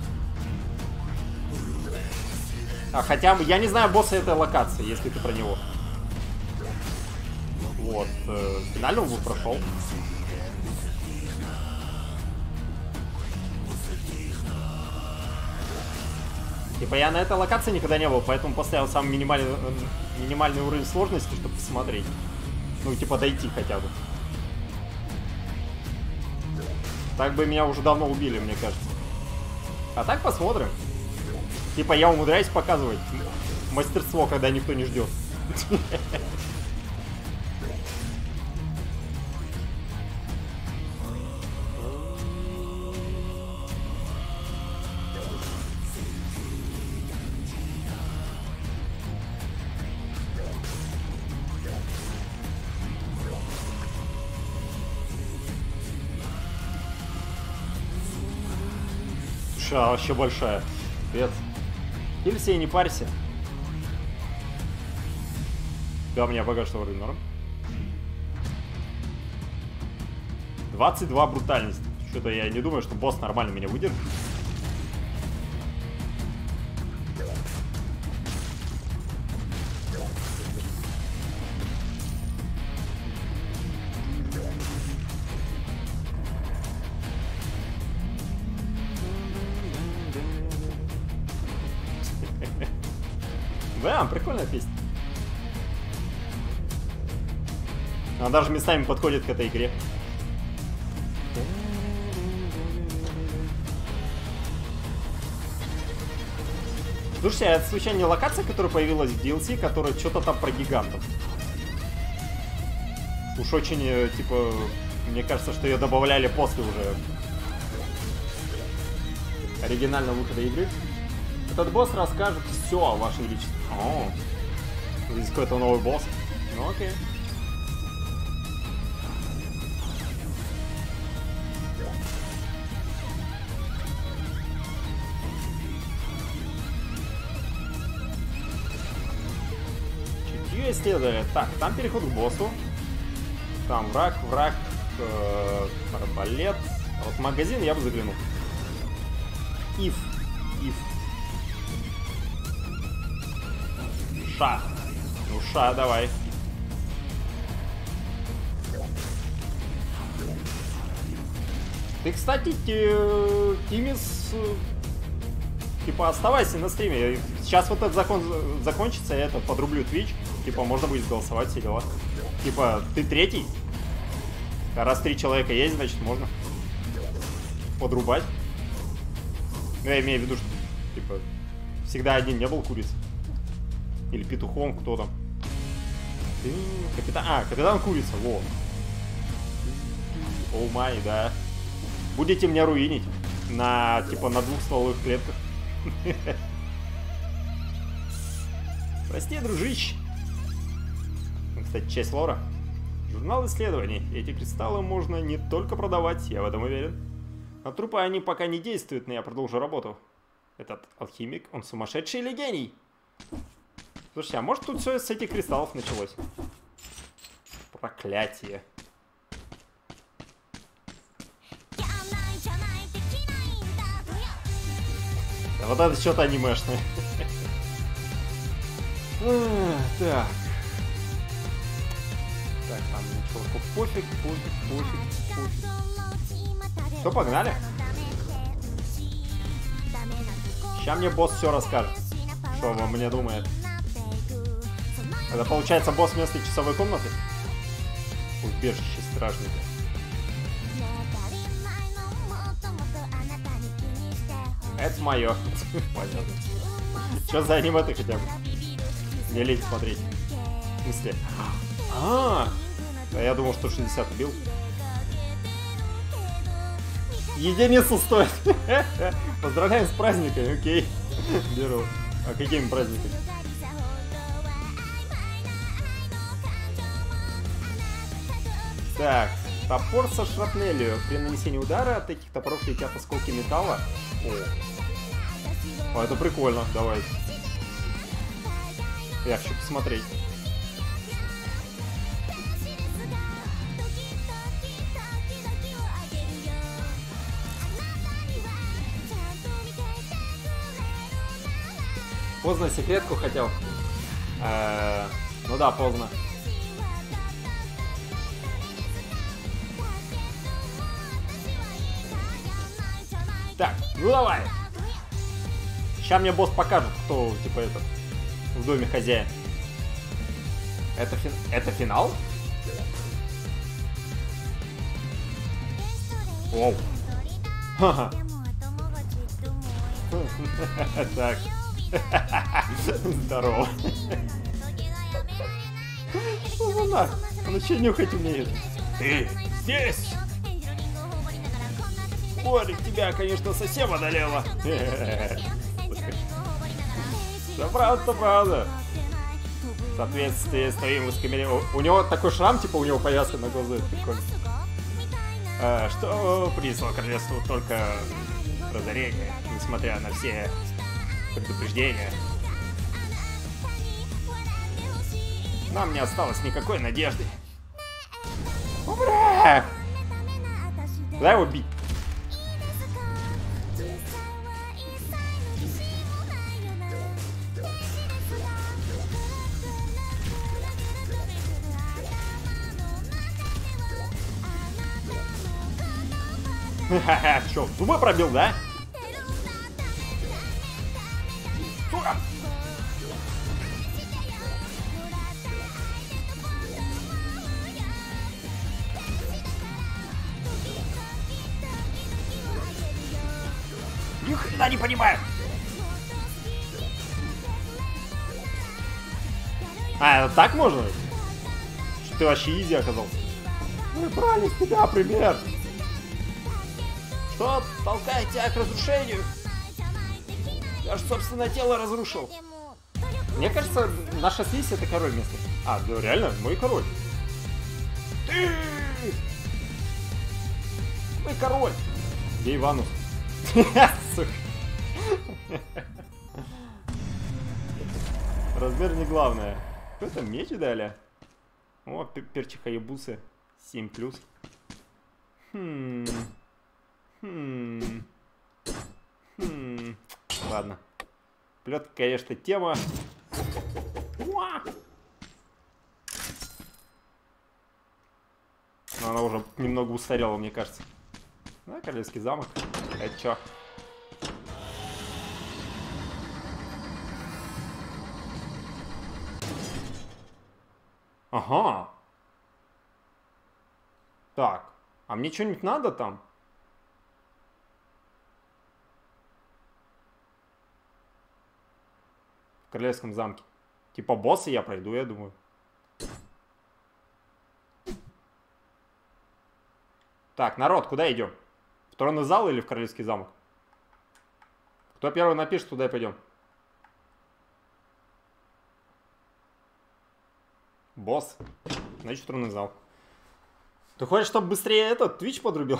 А, хотя бы, я не знаю босса этой локации, если ты про него. Вот, э, финальный бы прошел. Типа я на этой локации никогда не был, поэтому поставил самый минимальный, минимальный уровень сложности, чтобы посмотреть. Ну, типа дойти хотя бы. Так бы меня уже давно убили, мне кажется. А так посмотрим. Типа я умудряюсь показывать мастерство, когда никто не ждет. Ша, вообще большая. Привет. Килься и не парься. Да, у меня пока что вроде норм. двадцать два брутальность. Что-то я не думаю, что босс нормально меня выдержит. Да, прикольная песня. Она даже местами подходит к этой игре. Слушайте, а это случайно не локация, которая появилась в ди эл си, которая что-то там про гигантов? Уж очень, типа, мне кажется, что ее добавляли после уже оригинального выхода игры. Этот босс расскажет все о вашем величестве. О, здесь какой-то новый босс. Ну окей. Чутье исследовали. Так, там переход к боссу. Там враг, враг, э, арбалет. А вот магазин я бы заглянул. If. If. Ша. Ну, ша, давай. Ты, кстати, Тимис, типа, оставайся на стриме. Сейчас вот этот закон закончится, я это подрублю Twitch. Типа, можно будет голосовать, все дела. Типа, ты третий. А раз три человека есть, значит, можно подрубать. Ну, я имею в виду, что, типа, всегда один не был курицей. Или петухом, кто там. Капитан... А, капитан курица, во. О май, да. Будете меня руинить на, типа, на двух стволовых клетках. Прости, дружище. Кстати, часть лора. Журнал исследований. Эти кристаллы можно не только продавать, я в этом уверен. На трупы они пока не действуют, но я продолжу работу. Этот алхимик, он сумасшедший или гений? Слушайте, а может тут все с этих кристаллов началось? Проклятие. Да вот это что-то анимешное. Так. Так, там ничего. Пофиг, пофиг, пофиг, пофиг. Что, погнали? Сейчас мне босс все расскажет. Что он мне думает. Это получается босс вместо часовой комнаты? Убежище стражника. Это мое. Понятно. Что за аниме-то хотя бы? Не лень смотреть. В смысле? А, а я думал, что шестьдесят убил. Единицу стоит. Поздравляем с праздниками, окей. Беру. А какими праздниками? Так, топор со шрапнелью. При нанесении удара от этих топоров летят осколки металла. О, О это прикольно, давай. Я хочу посмотреть. Поздно секретку хотел. Э-э- ну да, поздно. Так, ну давай. Сейчас мне босс покажет, кто, типа, это, в доме хозяин. Это, фи... это финал? Оу. Ха-ха. Так. Здорово. Что за нах? Он еще нюхать умеет. Ты здесь? Борик, тебя, конечно, совсем одолело. Да правда, правда. В соответствии с твоим высокомерием. У него такой шрам, типа у него повязка на глазу. Прикольно. А, что принесло королевству только разорение, несмотря на все предупреждения. Нам не осталось никакой надежды. Ура! Куда его бить? Ха-ха, чё, зубы пробил, да? Сука! Ни хрена не понимаю! А, это так можно? Что ты вообще изи оказался? Мы брали с тебя пример! Что толкает тебя к разрушению? Я же собственное тело разрушил. Мне кажется, наша слизь это король место. А, да реально, мой король. Ты! Мой король. Где Иванус? Размер не главное. Что это, меч дали? О, перчик Хаябусы. семь плюс. Хм... Хм. Хм. Ладно. Плетка, конечно, тема. Уа! Но она уже немного устарела, мне кажется. Да, Королевский замок. Это чё? Ага. Так. А мне что-нибудь надо там? В Королевском замке. Типа босса я пройду, я думаю. Так, народ, куда идем? В тронный зал или в Королевский замок? Кто первый напишет, туда и пойдем. Босс. Значит, в тронный зал. Ты хочешь, чтобы быстрее этот Twitch подрубил?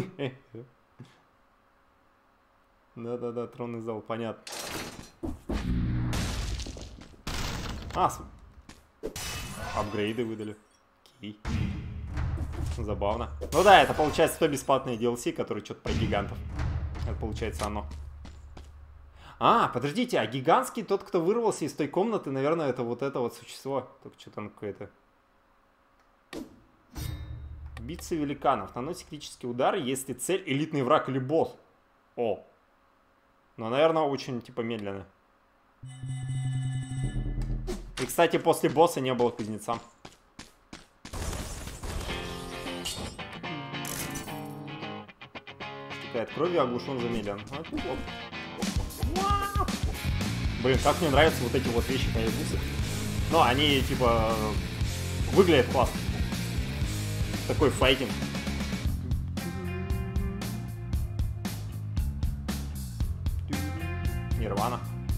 Да-да-да, тронный зал, понятно. А, апгрейды выдали. Окей. Забавно. Ну да, это получается то бесплатное ди эл си, которое что-то про гигантов. Это получается оно. А, подождите, а гигантский тот, кто вырвался из той комнаты, наверное, это вот это вот существо. Только что там какое-то. Биться великанов. Наносит критический удар, если цель элитный враг или босс. О. Но, наверное, очень, типа, медленно. И, кстати, после босса не было кузнеца. Стекает кровью, оглушен, замедлен. А, блин, как мне нравятся вот эти вот вещи Хаябусы. Ну, они, типа, выглядят классно. Такой файтинг. Нирвана.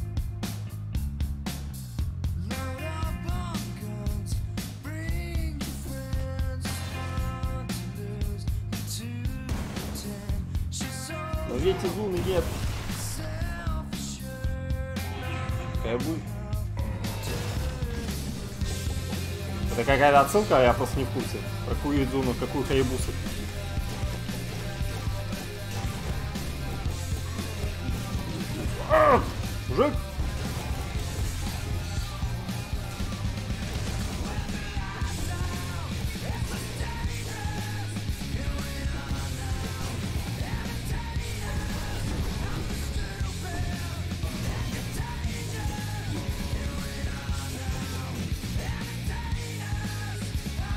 Но ведь Изуны нет. Кайбу. Это какая-то отсылка, а я просто не в курсе. Про какую Изуну, какую Хаябусу. Мужик!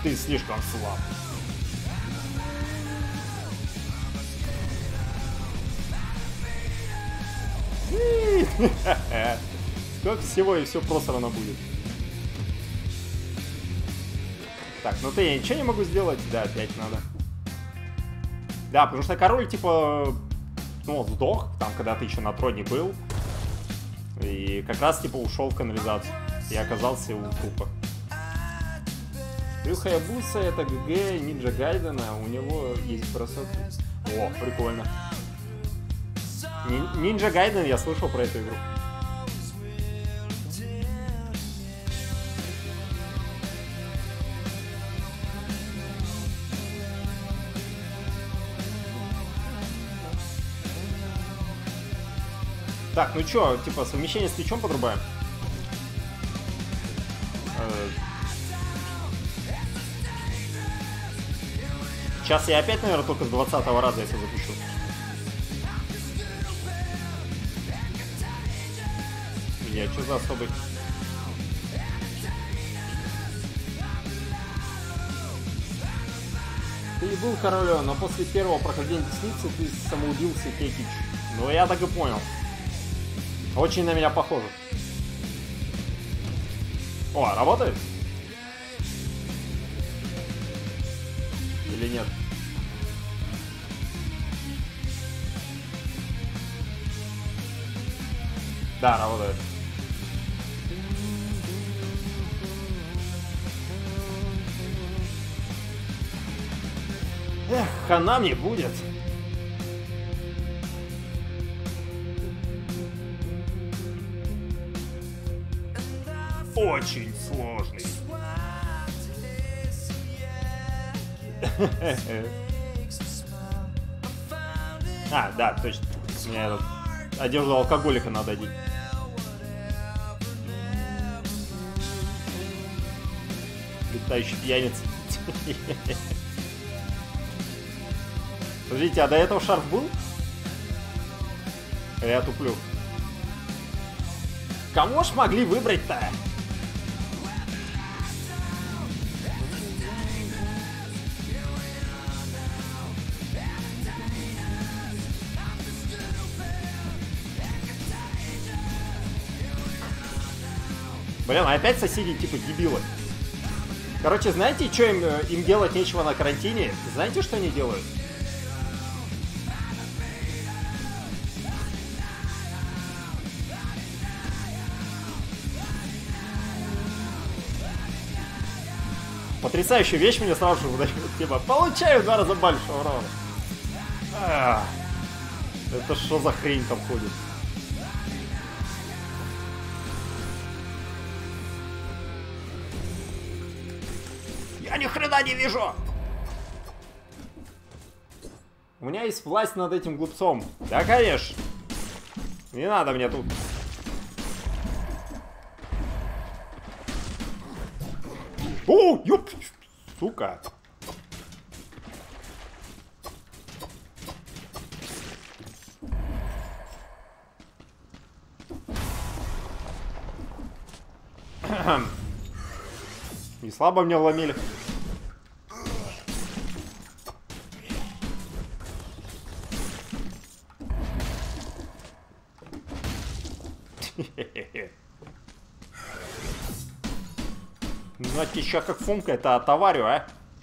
ты слишком слаб. Сколько всего, и все просрано будет. Так, ну ты, я ничего не могу сделать. Да, опять надо. Да, потому что король, типа, ну, сдох, там, когда ты еще на троне был. И как раз, типа, ушел в канализацию. И оказался у трупа. Рю Хаябуса — это ГГ Ninja Гайдена. У него есть бросок. О, прикольно. Ninja Гайден, я слышал про эту игру. Так, ну чё, типа, совмещение с плечом подрубаем? Сейчас я опять, наверное, только с двадцатого раза это запишу. Я чё за особый? Ты и был королем, но после первого прохождения десницы ты самоубился, Кекич. Ну, я так и понял. Очень на меня похоже. О, работает? Или нет? Да, работает. Эх, хана мне будет. Очень сложный. А, да, точно. Мне этот, одежду алкоголика надо одеть. Летающий пьяница. Подождите, а до этого шарф был? Я туплю. Кого ж могли выбрать-то? Блин, а опять соседи типа дебилы. Короче, знаете, что им, им делать нечего на карантине? Знаете, что они делают? Потрясающая вещь мне сразу же выдают. Типа, получаю в два раза больше урона. А, это что за хрень там ходит? Я ни хрена не вижу! У меня есть власть над этим глупцом. Да, конечно. Не надо мне тут. О, ёп, сука. Не слабо мне вломили. Знаете, еще как функа, это товарю, а?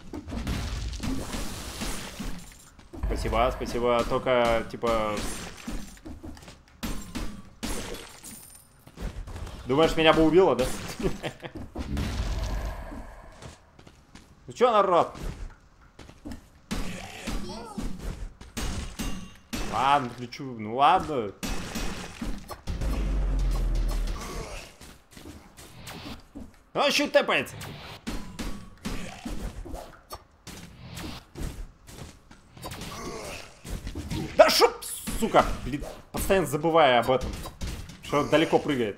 Спасибо, спасибо. Только, типа... Думаешь, меня бы убило, да? Ну чё, народ? Ладно, включу. Ну ладно. Он еще тэпается. Да шоп, сука. Блин, постоянно забывая об этом. Что он далеко прыгает.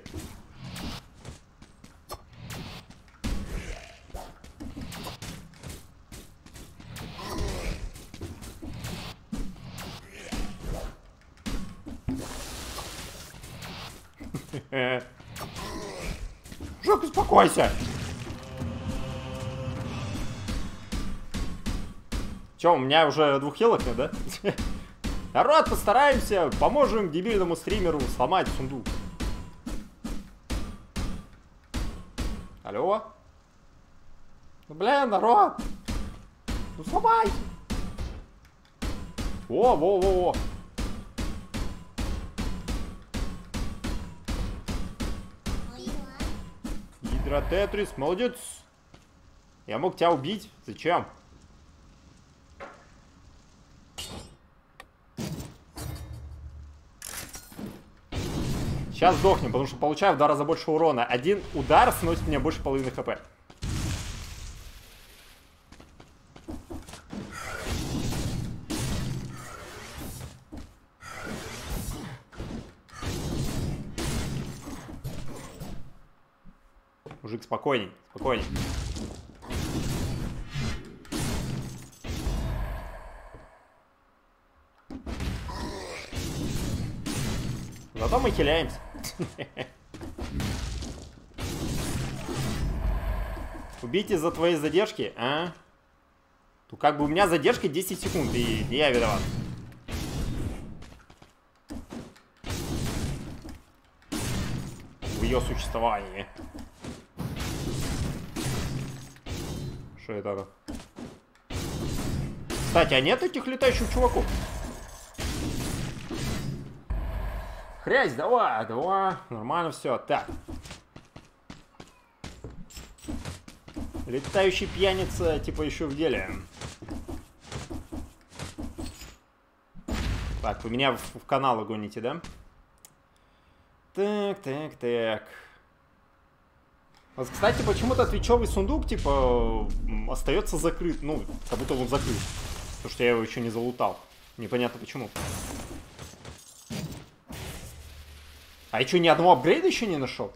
Жок, успокойся. Че, у меня уже двух хилок нет, да? Народ, постараемся, поможем дебильному стримеру сломать сундук. Алло? Ну, блин, народ! Ну, сломай! Во, во, во, во! Гидротетрис, молодец! Я мог тебя убить. Зачем? Сейчас сдохнем, потому что получаю в два раза больше урона. Один удар сносит мне больше половины хп. Мужик, спокойней, спокойней. Зато мы хиляемся. Убить из-за твоей задержки, а? То как бы у меня задержка десять секунд, и не я виноват. В ее существовании. Что это? Кстати, а нет этих летающих чуваков? Хрясь, давай, давай. Нормально все. Так. Летающий пьяница, типа, еще в деле. Так, вы меня в, в каналы гоните, да? Так, так, так. Вот, кстати, почему-то твичевый сундук, типа, остается закрыт. Ну, как будто он закрыт. Потому что я его еще не залутал. Непонятно почему. А я что, ни одного апгрейда еще не нашел?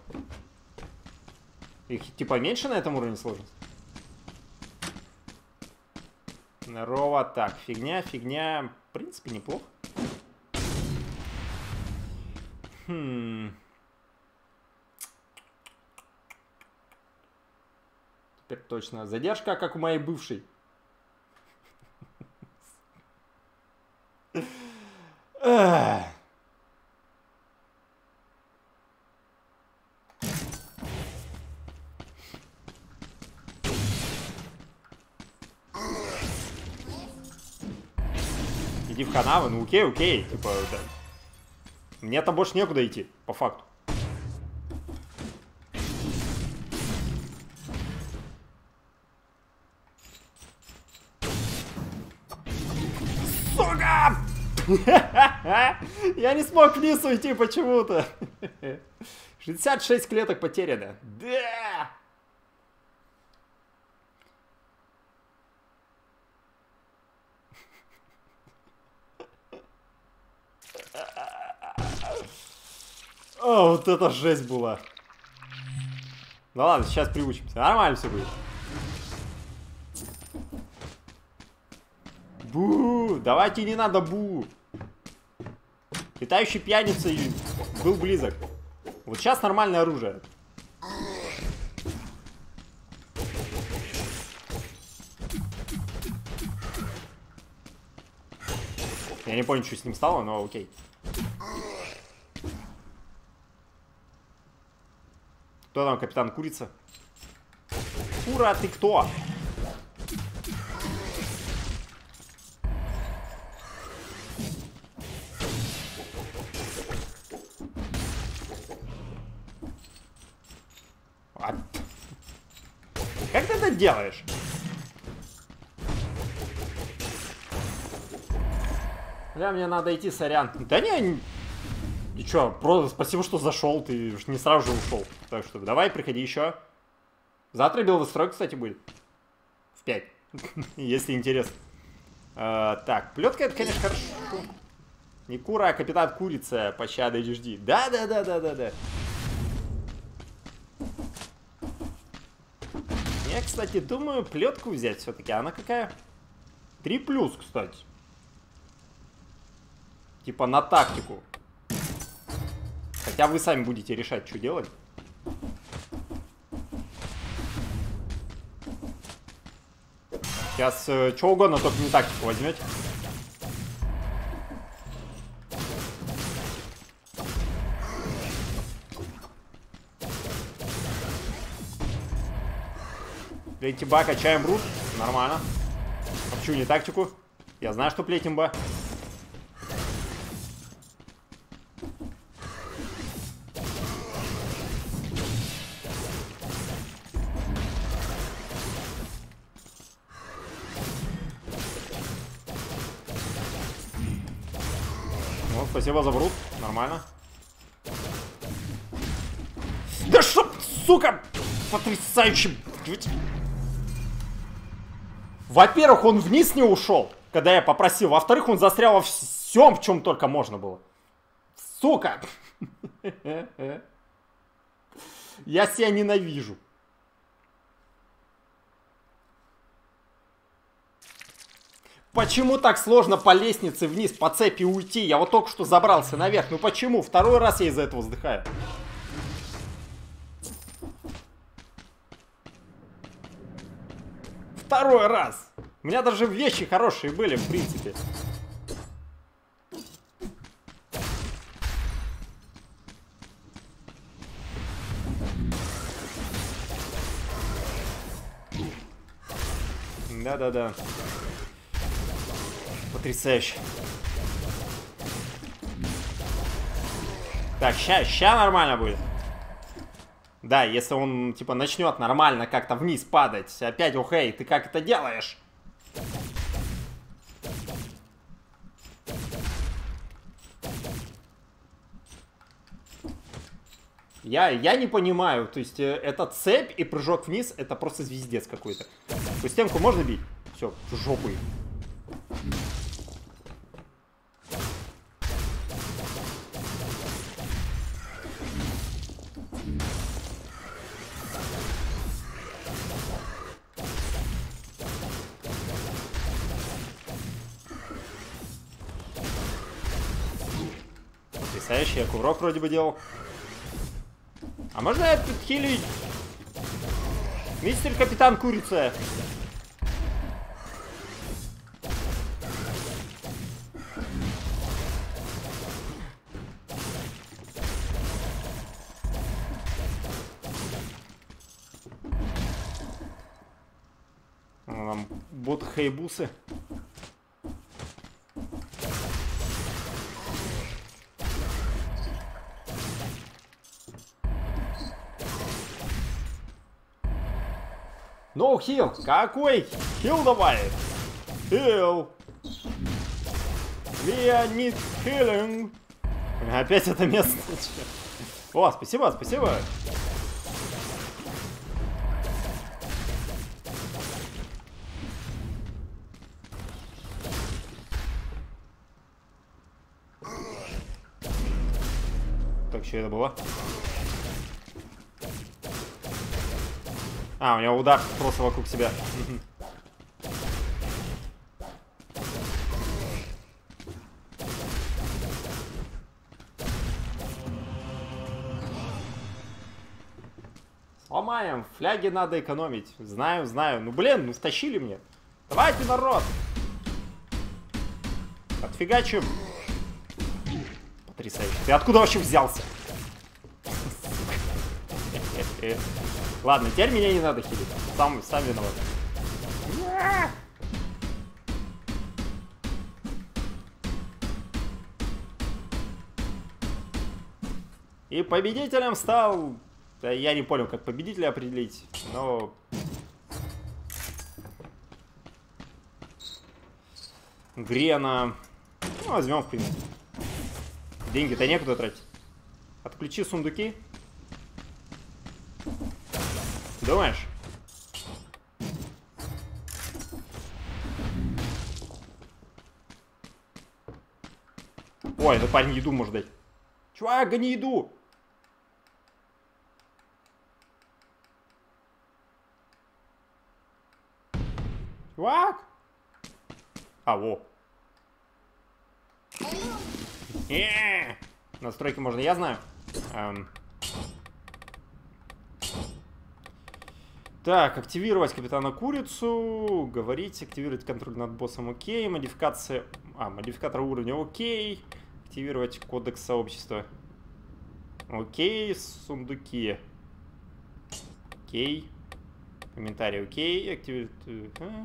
Их типа меньше на этом уровне сложности? Здорово. Так, фигня, фигня. В принципе, неплохо. Хм. Теперь точно. Задержка, как у моей бывшей. Эх. Иди в канавы, ну окей, окей, типа, да. Мне там больше некуда идти, по факту. Сука! Я не смог вниз уйти почему-то. шестьдесят шесть клеток потеряно. Да! О, вот это жесть была. Ну ладно, сейчас приучимся. Нормально все будет. Бу! Давайте не надо бу! Летающий пьяница был близок. Вот сейчас нормальное оружие. Я не понял, что с ним стало, но окей. Кто там, капитан Курица? Кура, ты кто? А... Как ты это делаешь? Бля, мне надо идти, сорян. Да не... И чё, просто спасибо, что зашел, ты не сразу же ушел. Так что давай, приходи еще. Завтра белый строй, кстати, будет. В пять. Если интересно. А, так, плетка это, конечно, хорошо. Не Кура, а капитан Курица, пощада эйч ди. Да-да-да-да-да-да. Я, кстати, думаю, плетку взять все-таки. Она какая? три плюс, кстати. Типа на тактику. Хотя вы сами будете решать, что делать. Сейчас э, что угодно, только не тактику возьмете. Плетимба, качаем брут. Нормально. А почему не тактику? Я знаю, что плетимба. Ну, спасибо за брут. Нормально. Да что, сука! Потрясающе! Во-первых, он вниз не ушел, когда я попросил. Во-вторых, он застрял во всем, в чем только можно было. Сука! Я себя ненавижу. Почему так сложно по лестнице вниз, по цепи уйти? Я вот только что забрался наверх. Ну почему? Второй раз я из-за этого вздыхаю. Второй раз. У меня даже вещи хорошие были, в принципе. Да-да-да. Потрясающе. Так, ща, ща нормально будет. Да, если он, типа, начнет нормально как-то вниз падать. Опять, ох, эй, ты как это делаешь? Я, я не понимаю. То есть, это цепь и прыжок вниз, это просто звездец какой-то. То стенку можно бить? Все, в жопу. Потрясающе, я кувырок вроде бы делал. А можно я подхилить? Мистер Капитан Курица. Нам бот хайбусы. No хил. Какой хил давай? Хил. We need healing. Опять это место. О, спасибо, спасибо. Так, что это было? А, у него удар просто вокруг себя. Сломаем. Фляги надо экономить. Знаю, знаю. Ну, блин, ну втащили мне. Давайте, народ. Отфигачим. Потрясающе. Ты откуда вообще взялся? Ладно, теперь меня не надо хилить. Сам, сам виноват. И победителем стал... Я не понял, как победителя определить, но... Грена... Ну, возьмем, в принципе. Деньги-то некуда тратить. Отключи сундуки. Думаешь? Ой, этот парень еду может дать. Чувак, гони еду! Чувак! А, во. Э-э-э! Настройки можно, я знаю. Эм. Так, активировать Капитана Курицу. Говорить, активировать контроль над боссом, окей. Модификация... А, модификатор уровня, окей. Активировать кодекс сообщества. Окей, сундуки. Окей. Комментарий, окей. Активировать... А.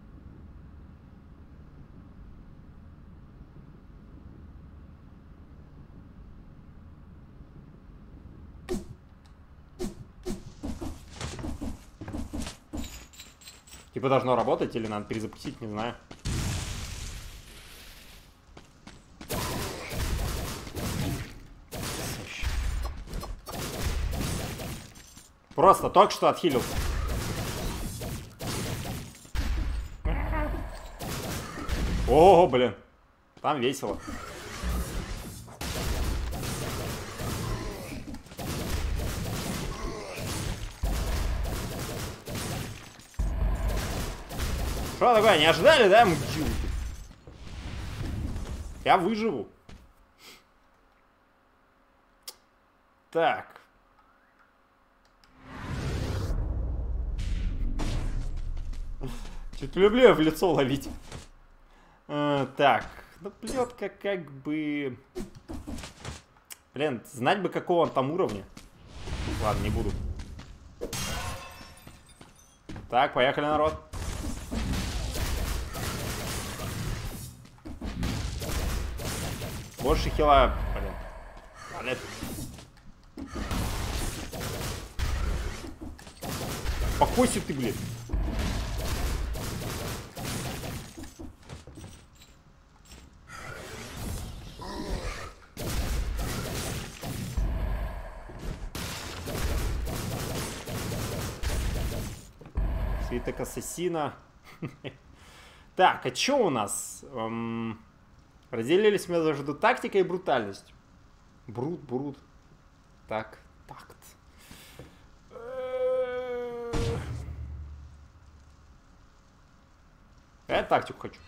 Типа должно работать или надо перезапустить, не знаю. Просто только что отхилился. О, блин. Там весело. Что такое? Не ожидали, да? Я выживу. Так. Чуть люблю я в лицо ловить. А, так. Ну, плетка как бы... Блин, знать бы, какого он там уровня. Ладно, не буду. Так, поехали, народ. Больше хила, блин. Блин. Покойся ты, блин. Свиток ассасина. Так, а что у нас? Эм... Разделились между тактикой и брутальностью. Брут, брут. Так, такт. Я тактику хочу.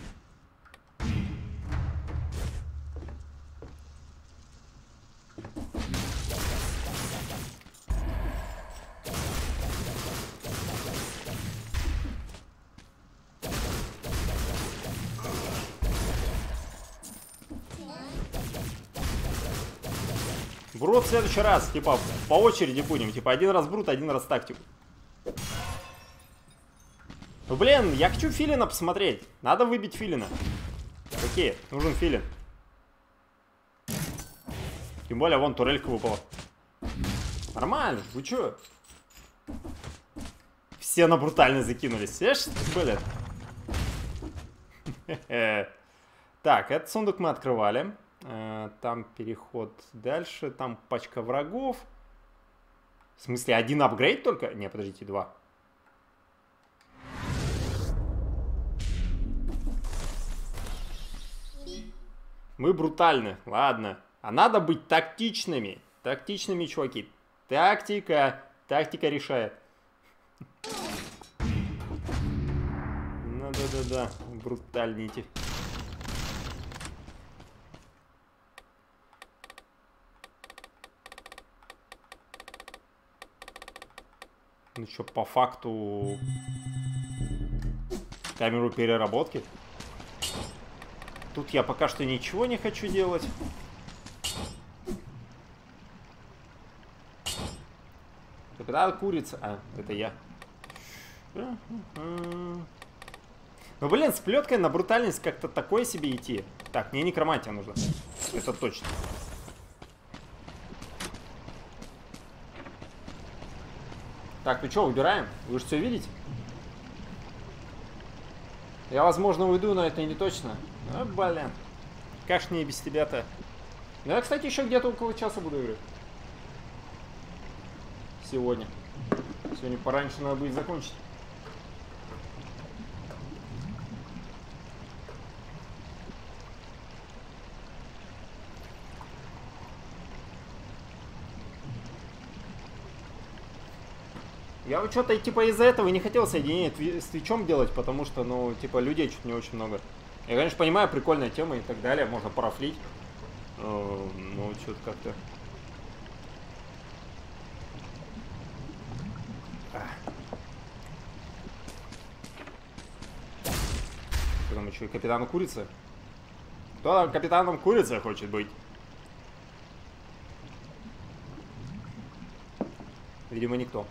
Брут в следующий раз, типа, по очереди будем. Типа, один раз брут, один раз тактику. Ну, блин, я хочу филина посмотреть. Надо выбить филина. Окей, нужен филин. Тем более, вон турелька выпала. Нормально, вы чё? Все на брутальность закинулись. Видишь, блин? Так, этот сундук мы открывали. Там переход дальше. Там пачка врагов. В смысле, один апгрейд только? Не, подождите, два. Мы брутальны, ладно. А надо быть тактичными. Тактичными, чуваки. Тактика. Тактика решает. Ну да-да-да, брутальните. Ну что, по факту камеру переработки. Тут я пока что ничего не хочу делать. Когда курица... А, это я. Ну, блин, с плеткой на брутальность как-то такое себе идти. Так, мне некромантия нужна. Это точно. Так, ну что, убираем? Вы же все видите? Я, возможно, уйду, но это не точно. А, блин. Как ж мне без тебя-то? Ну, я, кстати, еще где-то около часа буду играть. Сегодня. Сегодня пораньше надо будет закончить. Я вот что-то типа из-за этого не хотел соединение с Твичом делать, потому что, ну, типа, людей чуть не очень много. Я, конечно, понимаю, прикольная тема и так далее, можно парафлить. Ну, что-то как-то... еще и капитану Курицы. Кто там капитаном Курицы хочет быть? Видимо, никто.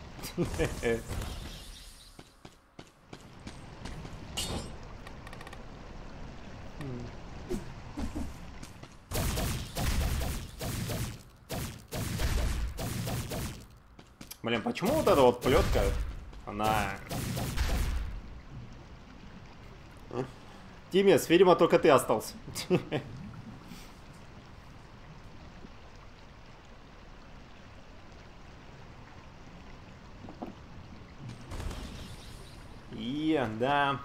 Блин, почему вот эта вот плетка, она... Тимес, видимо, только ты остался. И, да.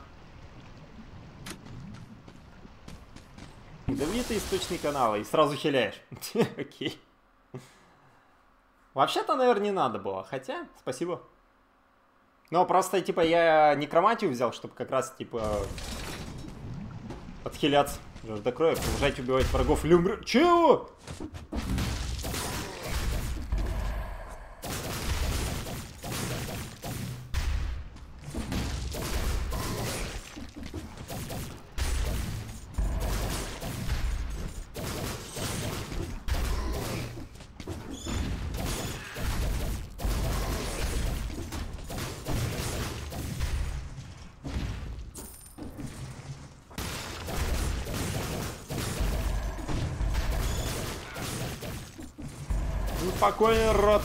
Ядовитый источник канала. И сразу хиляешь. Окей. Вообще-то, наверное, не надо было. Хотя, спасибо. Но просто, типа, я некроматию взял, чтобы как раз, типа, отхиляться. Жажда крови, продолжать убивать врагов люмр... Чего? Спокойный рот.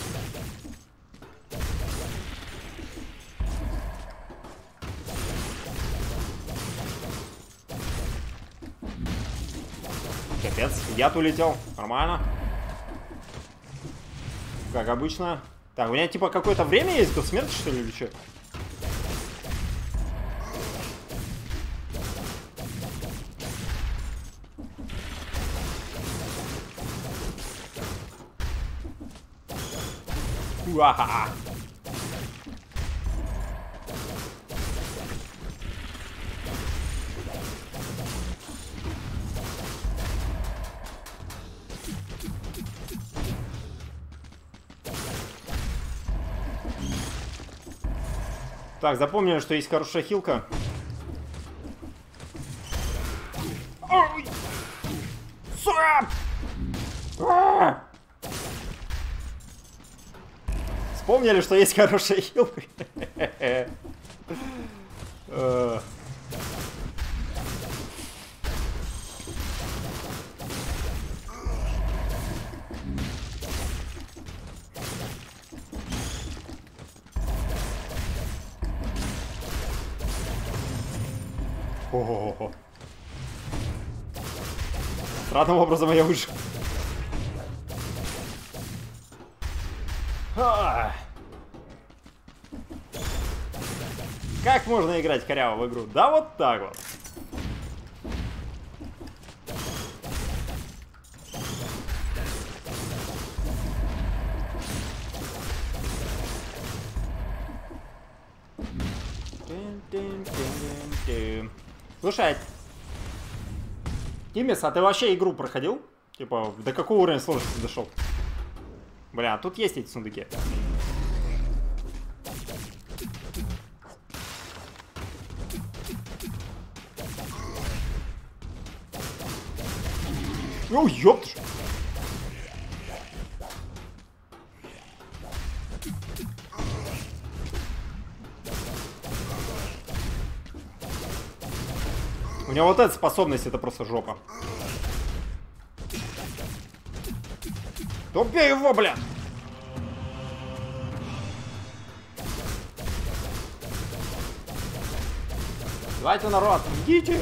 Капец, яд улетел. Нормально. Как обычно. Так, у меня типа какое-то время есть до смерти, что ли, или что? Уаха! Так, запомнили, что есть хорошая хилка. Ой! Вспомнили, что есть хорошая хилка. Ого-го-го. Странным образом я выжил. Как можно играть коряво в игру? Да вот так вот. Слушай, Тимис, а ты вообще игру проходил? Типа, до какого уровня сложности дошел? Бля, тут есть эти сундуки. Ну, ёпт ж. У него вот эта способность, это просто жопа. Да убей его, бля! Давайте, народ, идите!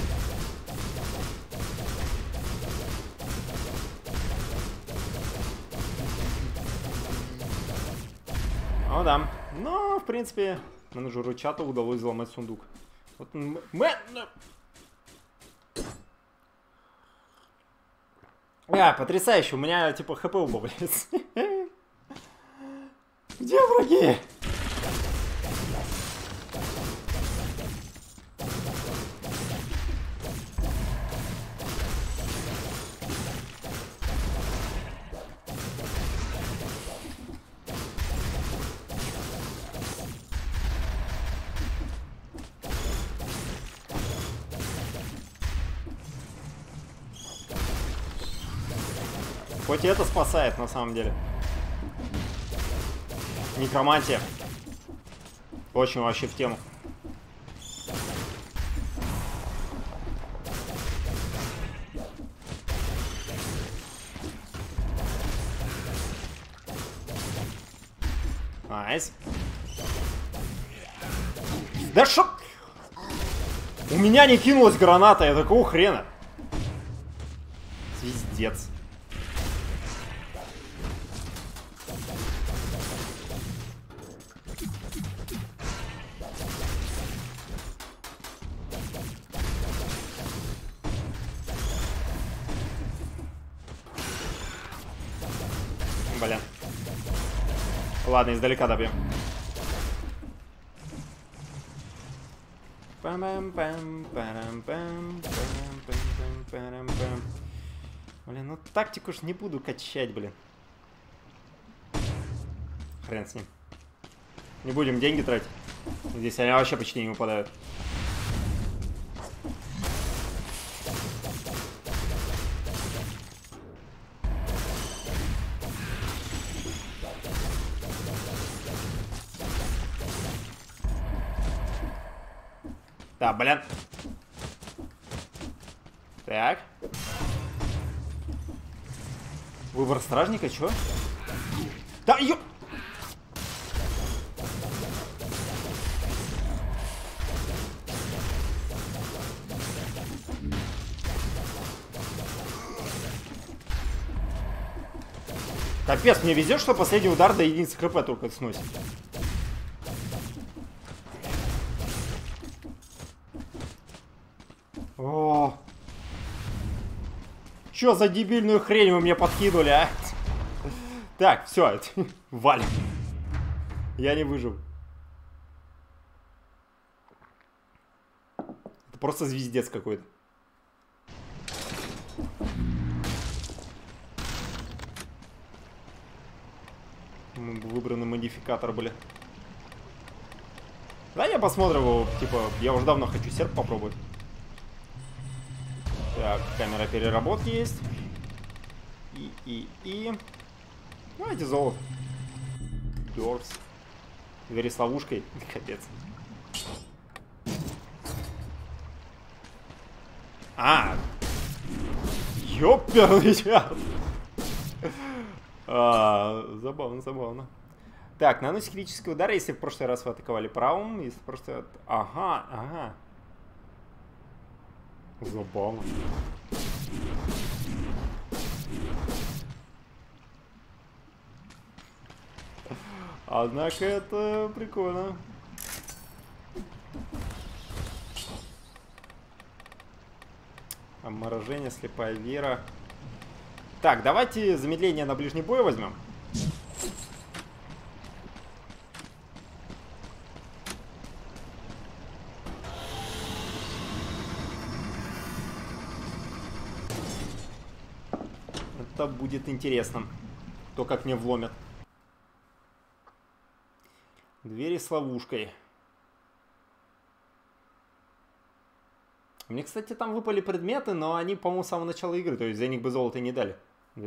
Ну да. Но, в принципе, менеджеру чата удалось взломать сундук. Вот мы... А, потрясающе, у меня типа хп убавляется. Где враги? Хоть и это спасает, на самом деле. Некромантия. Очень вообще в тему. Найс. Да шо... У меня не кинулась граната, я такого хрена. Звездец. Блин. Ладно, издалека добьем. Блин, ну тактику ж не буду качать, блин. Хрен с ним. Не будем деньги тратить. Здесь они вообще почти не выпадают. Да, блин. Так. Выбор стражника, чё? Да, ё... Капец, мне везет, что последний удар до единицы хп только сносит. О, чё за дебильную хрень вы мне подкинули, а? Так, все, валим. Я не выживу. Это просто звездец какой-то. Выбранный модификатор, были. Да, я посмотрю, типа, я уже давно хочу серп попробовать. Так, камера переработки есть. И, и, и... Давайте золото. Дорс. Двери с ловушкой. Капец. А! Ёперный чат! А, забавно, забавно. Так, наносит критический удар, если в прошлый раз вы атаковали правым, если в прошлый раз... Ага, ага. Забавно. Однако это прикольно. Обморожение, слепая вера. Так, давайте замедление на ближний бой возьмем. Это будет интересно. То, как мне вломят. Двери с ловушкой. Мне, кстати, там выпали предметы, но они, по-моему, с самого начала игры. То есть за них бы золото не дали. Да?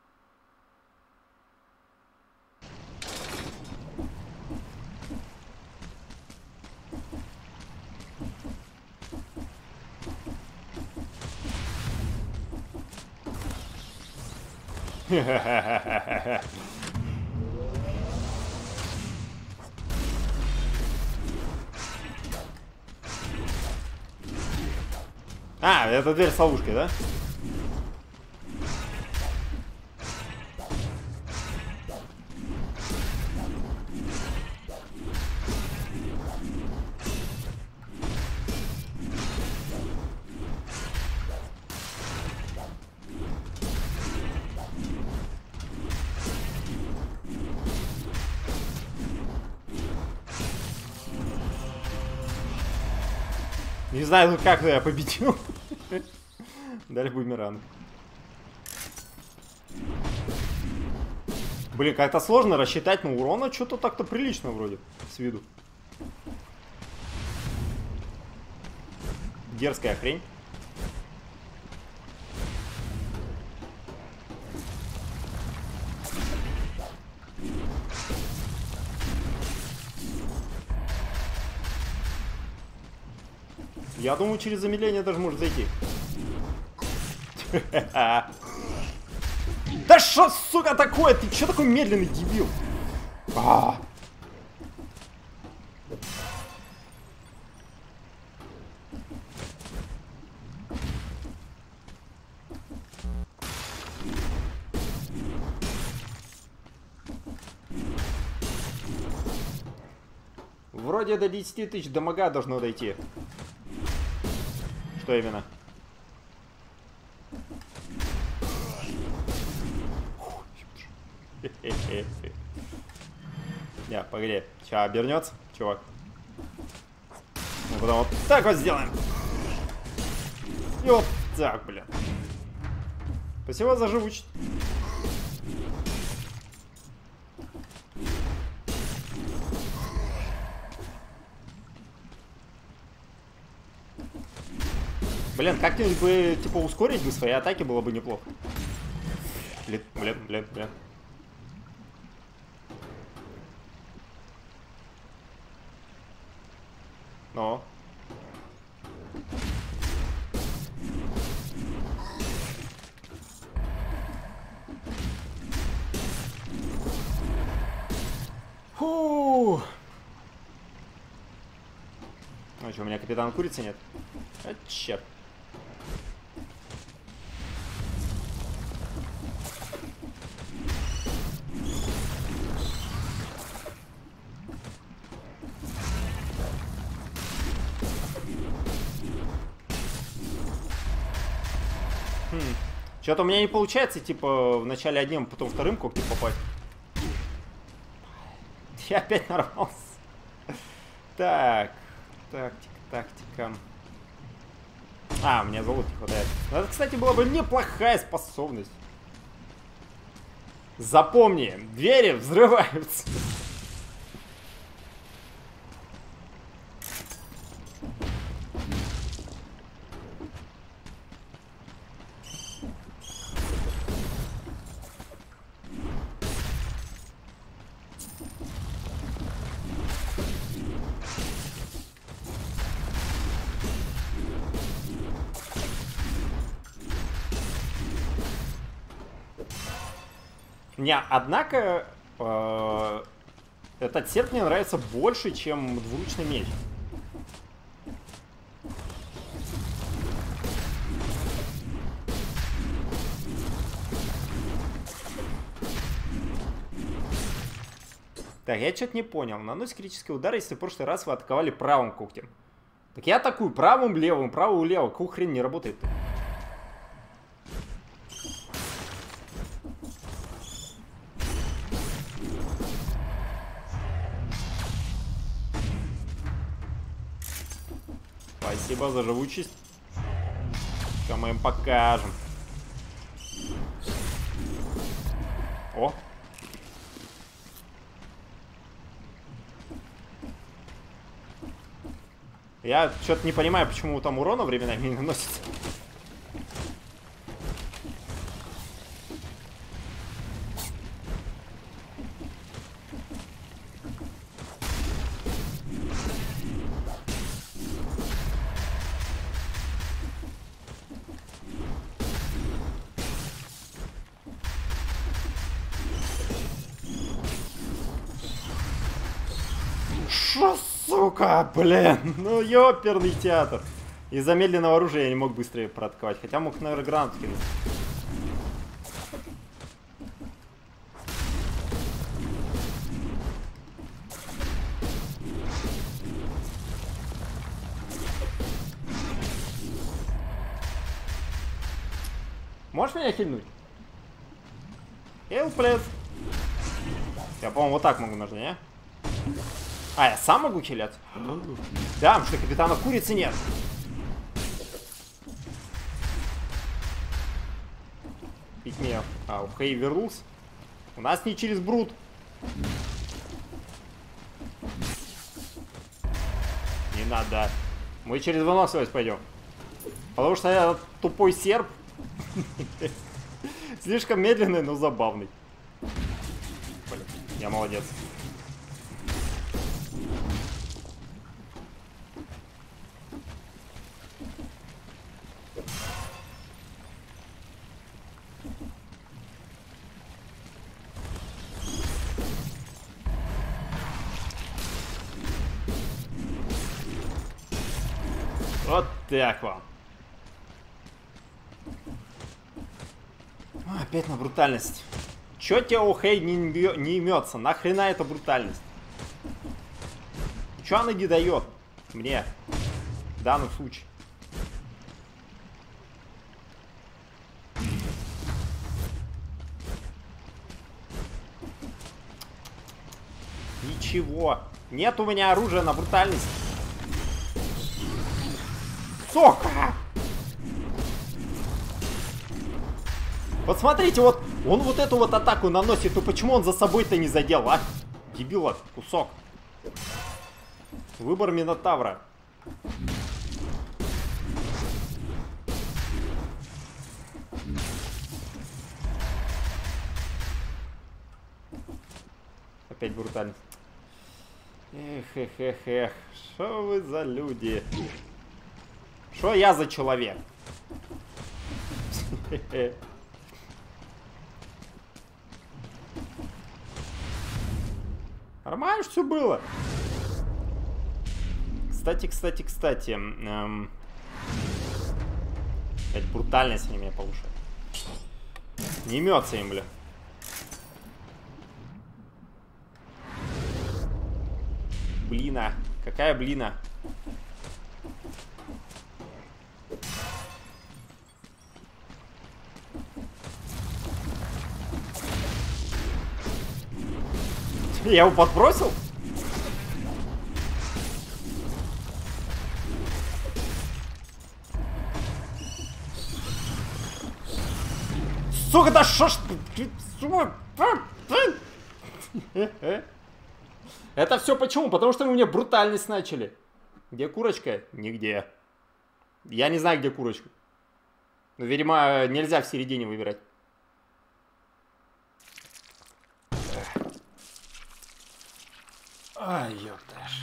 Ха-ха-ха-ха-ха. А, это дверь с ловушкой, да? Не знаю, ну как я победил. Дали бумеранг. Блин, как-то сложно рассчитать, но урона что-то так-то прилично вроде, с виду. Дерзкая хрень. Я думаю, через замедление даже может зайти. Да что, сука, такое? Ты что такой медленный, дебил? А. Вроде до десяти тысяч дамага должно дойти. Что именно? Не, погоди. Сейчас обернется, чувак. Ну, потом вот так вот сделаем. И вот так, блин. Спасибо за живучесть. Блин, как-нибудь бы, типа, ускорить бы свои атаки, было бы неплохо. Блин, блин, блин, блин. Но. Фу. А что, у меня капитан курицы нет? А, черт. Хм. Что-то у меня не получается, типа, вначале одним, потом вторым когтем попасть. Я опять нарвался. Так. Тактика, тактика. А, у меня золота не хватает. Это, кстати, была бы неплохая способность. Запомни, двери взрываются. Не, однако, э, этот серп мне нравится больше, чем двуручный меч. Так, я что-то не понял. Наносит критический удар, если в прошлый раз вы атаковали правым когтем. Так я атакую правым, левым, правым, левым. Какого хрена не работает-то? Спасибо за живучесть. Сейчас мы им покажем. О! Я что-то не понимаю, почему там урона временами не наносится. Шо, сука, блин, ну ёперный театр. Из-за медленного оружия я не мог быстрее проатаковать, хотя мог, наверное, гранату кинуть. Можешь меня хильнуть? Хил, плед. Я, по-моему, вот так могу нажать, не? А, я сам могу хиляться? Да, потому что капитана курицы нет. Пить меня. А, у Хей вернулся. У нас не через брут. Не надо. Мы через выносливость пойдем. Потому что я тупой серп. Слишком медленный, но забавный. Блин, я молодец. Так вам. А, опять на брутальность. Чё тебе Охэй не, не имется? Нахрена эта брутальность? Чё она не дает мне в данном случае? Ничего. Нет у меня оружия на брутальность. Сука! Вот смотрите, вот он вот эту вот атаку наносит, то почему он за собой-то не задел, а? Дебила, кусок. Выбор Минотавра. Опять брутальность. Эх, эх, эх, эх. Что вы за люди? Что я за человек? Нормально все было. Кстати, кстати, кстати. Эм... Опять брутальность они меня повышают. Не имется им, бля. Блина. Какая блина? Я его подбросил? Сука, да шо ж... Это все почему? Потому что вы мне брутальность начали. Где курочка? Нигде. Я не знаю, где курочка. Но, видимо, нельзя в середине выбирать. Ай, ёпташ.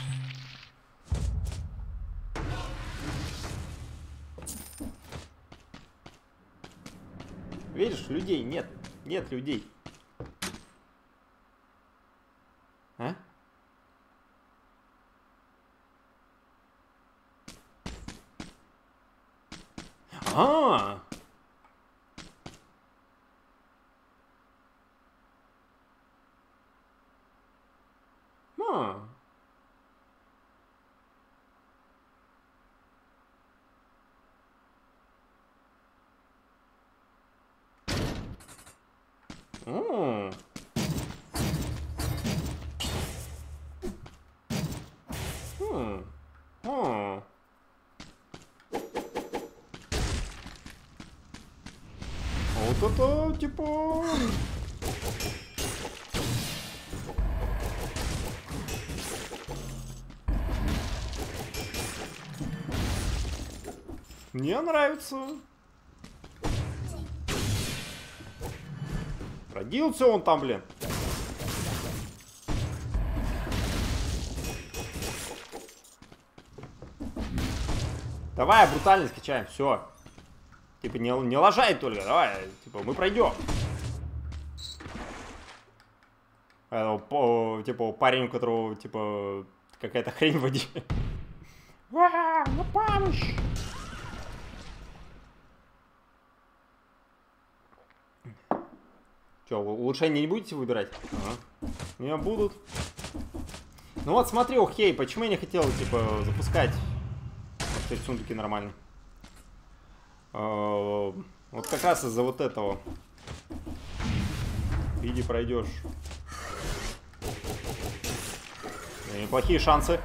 Видишь, людей нет. Нет людей. А? А! А! О! Хм. О! Вот это, типа... Мне нравится. Родился он там, блин. Давай, брутальность качаем, все. Типа, не, не лажай только, давай, типа, мы пройдем. А, по, типа, парень, у которого, типа, какая-то хрень в воде. А, на помощь! Че, улучшения не будете выбирать? Ага. Не будут. Ну вот смотри, окей, почему я не хотел, типа, запускать эти сундуки нормально? Вот как раз из-за вот этого. Иди пройдешь. Неплохие шансы.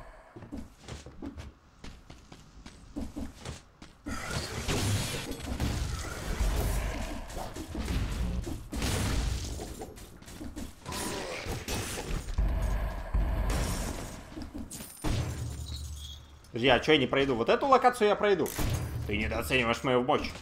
Подожди, а что я не пройду? Вот эту локацию я пройду. Ты недооцениваешь мою мощь.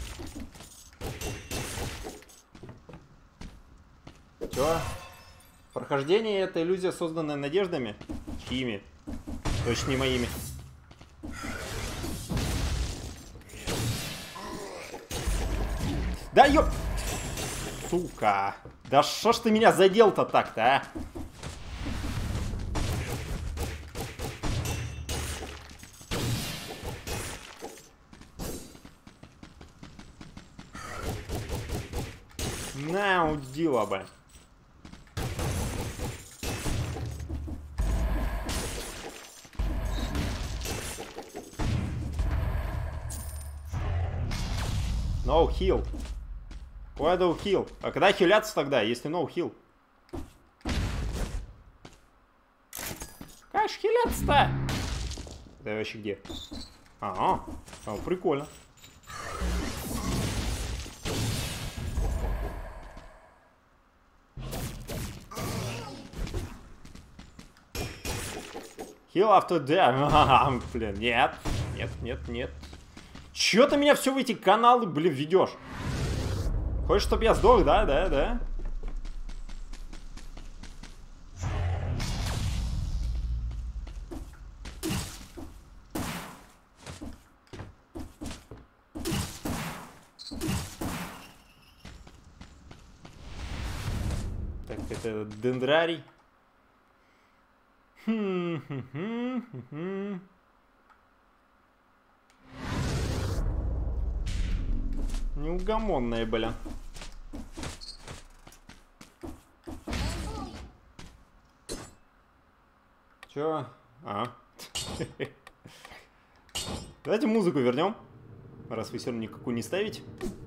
Чё? Прохождение — это иллюзия, созданная надеждами. Чьими? Точно не моими. Да ё... Сука. Да шо ж ты меня задел-то так-то, а? На, удила бы. No heal. Why do heal? А когда хиляться тогда, если no heal? Как же хиляться-то? Это вообще где? Ага, а, прикольно. Heal after death. Блин, нет. Нет, нет, нет. Чё ты меня все в эти каналы, блин, ведешь? Хочешь, чтобы я сдох, да, да, да? Так, это дендрарий. Хм-хм-хм-хм-хм. Неугомонная, бля. Чё? А. Давайте музыку вернем, раз вы все равно никакую не ставите.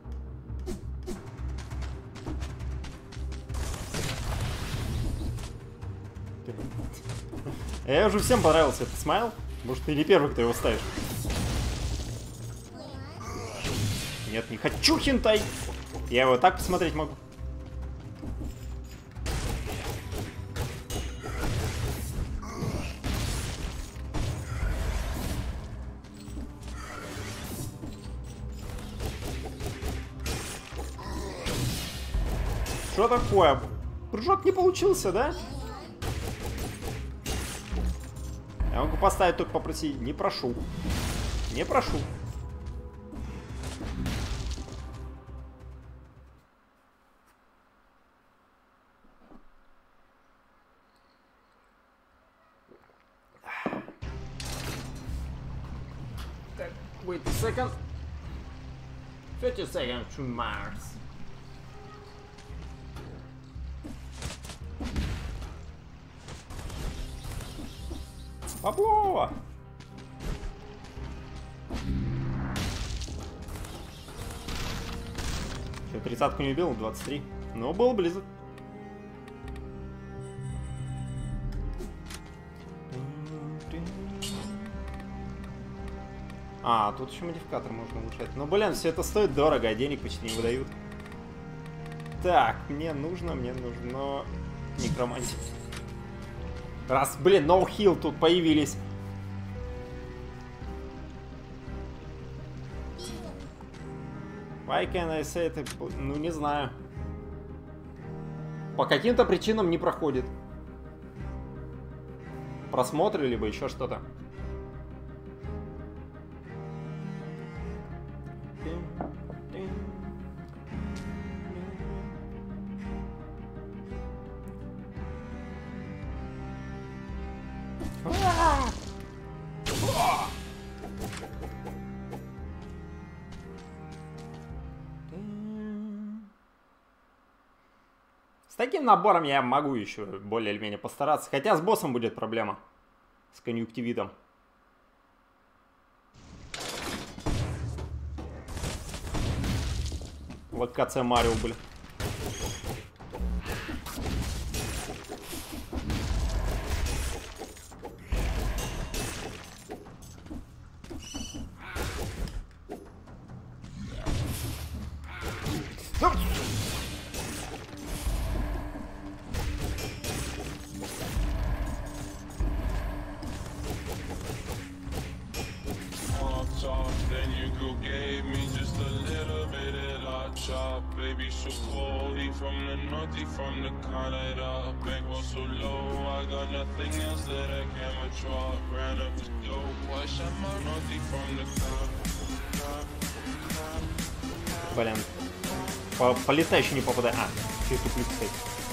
Я уже всем понравился этот смайл. Может, ты не первый, кто его ставишь. Нет, не хочу хентай. Я его так посмотреть могу. Что такое? Прыжок не получился, да? Я могу поставить, только попросить. Не прошу. Не прошу. Так, wait a second. thirty seconds to Mars. Бабло! Что, тридцатку не убил? двадцать три. Но был близок. А, тут еще модификатор можно улучшать. Но, блин, все это стоит дорого, а денег почти не выдают. Так, мне нужно, мне нужно некромантик. Раз, блин, no heal тут появились. Why can I say это? Ну, не знаю. По каким-то причинам не проходит. Просмотры, либо еще что-то. С таким набором я могу еще более или менее постараться. Хотя с боссом будет проблема. С конъюнктивитом. Локация Марио, блин. Baby, so cold, even Блин. По, по летающей не попадаю. А, чуть туплю, кстати.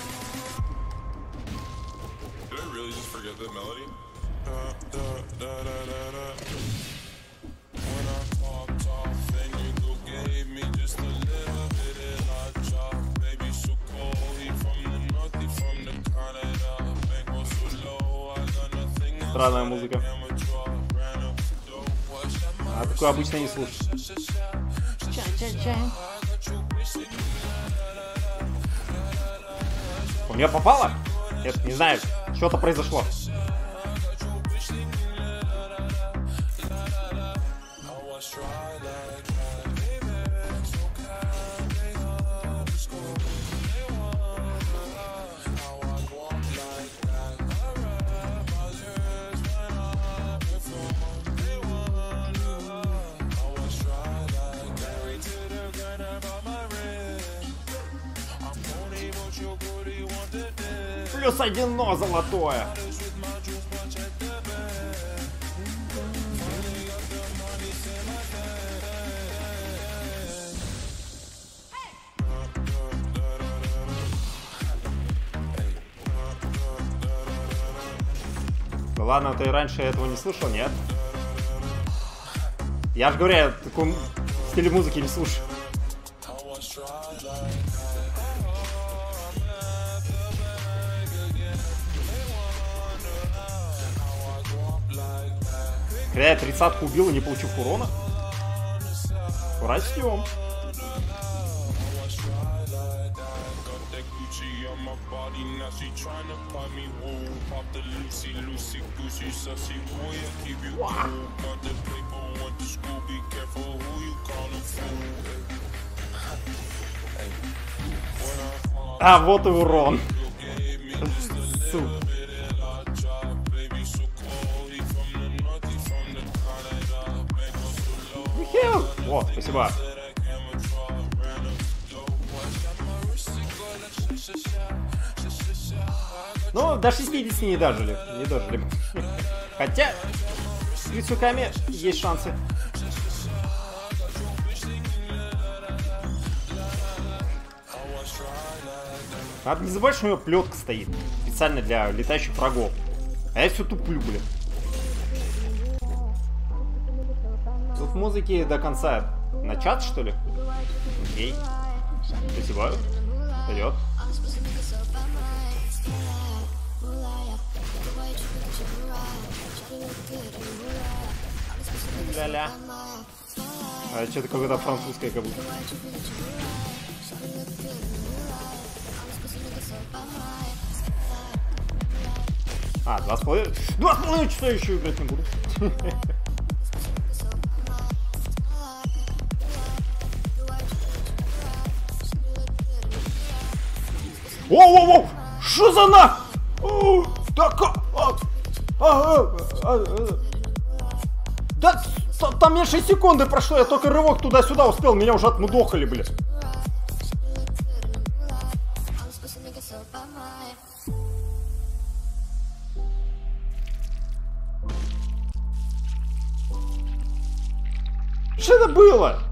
Странная музыка. А такое обычно не слушаю. У меня попало? Нет, не знаю. Что-то произошло. Плюс один но золотое. Да ладно, ты раньше этого не слышал, нет? Я же говорю, я такой стиле музыки не слушаю. Когда я тридцатку убил и не получив урона, растем. А вот и урон. Сука. О, спасибо. Ну, до шестидесяти не дожили. Не дожили. Хотя, с Вицуками есть шансы. Надо не забывать, что у него плетка стоит. Специально для летающих врагов. А я все туплю, блин. Тут музыки до конца на чат, что ли? Окей. Спасибо. Вперед. Ля-ля. А что-то какое-то французское как будто. А, два с половиной. Два с половиной часа еще играть не буду. Воу-воу-воу! Что за на? Так, а, а, а, да, там меньше секунды прошло, я только рывок туда-сюда успел, меня уже отмудохали, блядь. Что это было?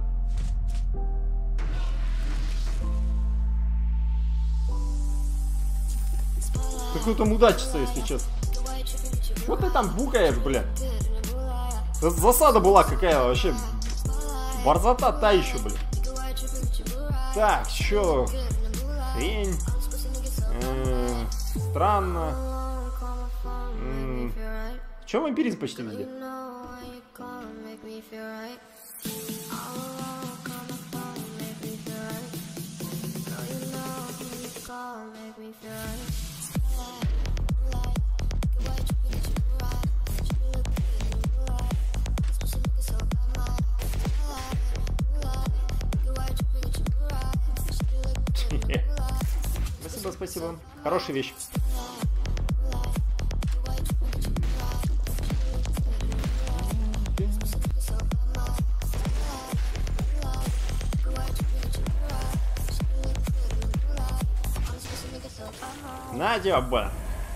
Какой-то мудачится, если честно. Что ты там букаешь, блин? Засада была какая вообще. Борзота та еще, блин. Так, что? Хрень. Э-э- странно. М-м- Че вампиризм почти везде? Спасибо, спасибо. Хорошая вещь. Надя, ба.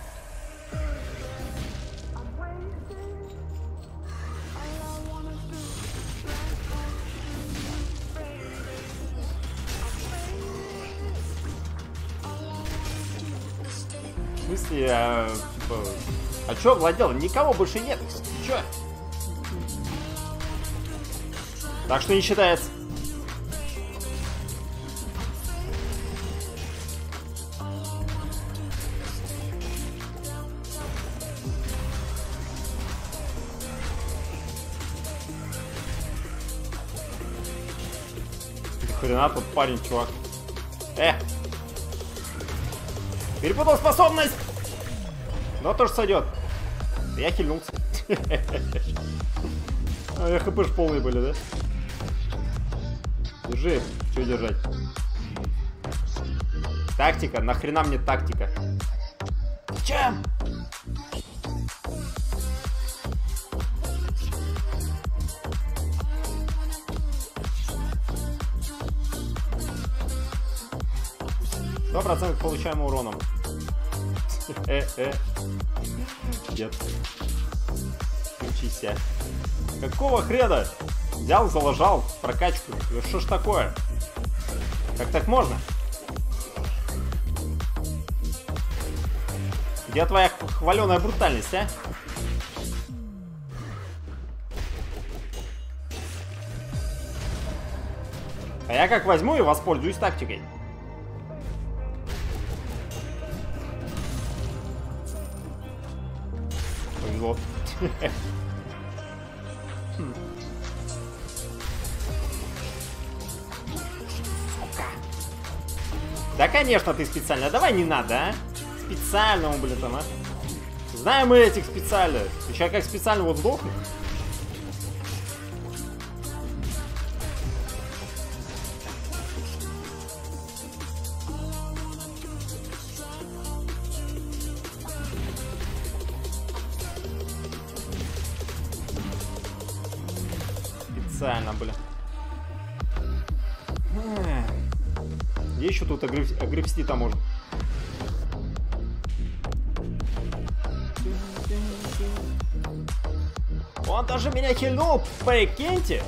В смысле, а, типа... А чё, владел? Никого больше нет. Чё? Так что не считается. Хрена тут парень, чувак. Э! Перепутал способность! Но тоже сойдет. Я хильнулся. А, хпш полные были, да? Держи, что держать? Тактика, нахрена мне тактика? Чем? Сто процентов получаемым уроном. Э-э. Нет. Учись. Какого хрена? Взял, заложал прокачку. Что ж такое? Как так можно? Где твоя хваленая брутальность, а? А я как возьму и воспользуюсь тактикой. Повезло. Да, конечно, ты специально. Давай не надо, а? Специальному, блин, там, а? Знаем мы этих специально. Ты сейчас как специально вот сдохнет. Специально, блин. Где еще тут огребсти-то можно? Он даже меня хильнул, прикиньте.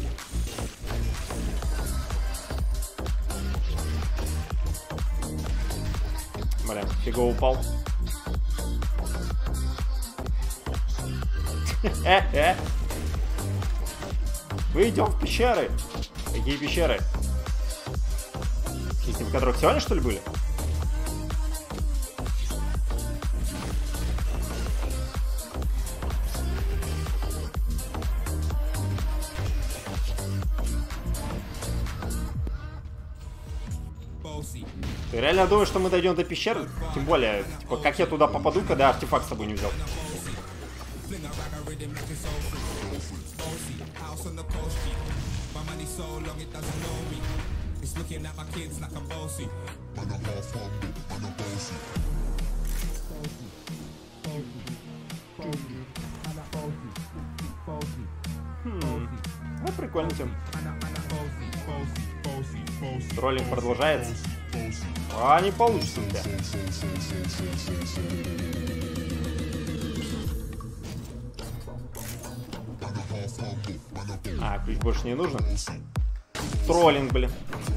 Бля, фигово упал. Э-э. Мы идем в пещеры. Какие пещеры? Эти, в которых сегодня, что ли, были? Ты реально думаешь, что мы дойдем до пещеры? Тем более, типа, как я туда попаду, когда артефакт с собой не взял? Хм. Ну, прикольно тем. Троллинг продолжается. А, не получится у тебя. А, ключ больше не нужен. Троллинг, блин.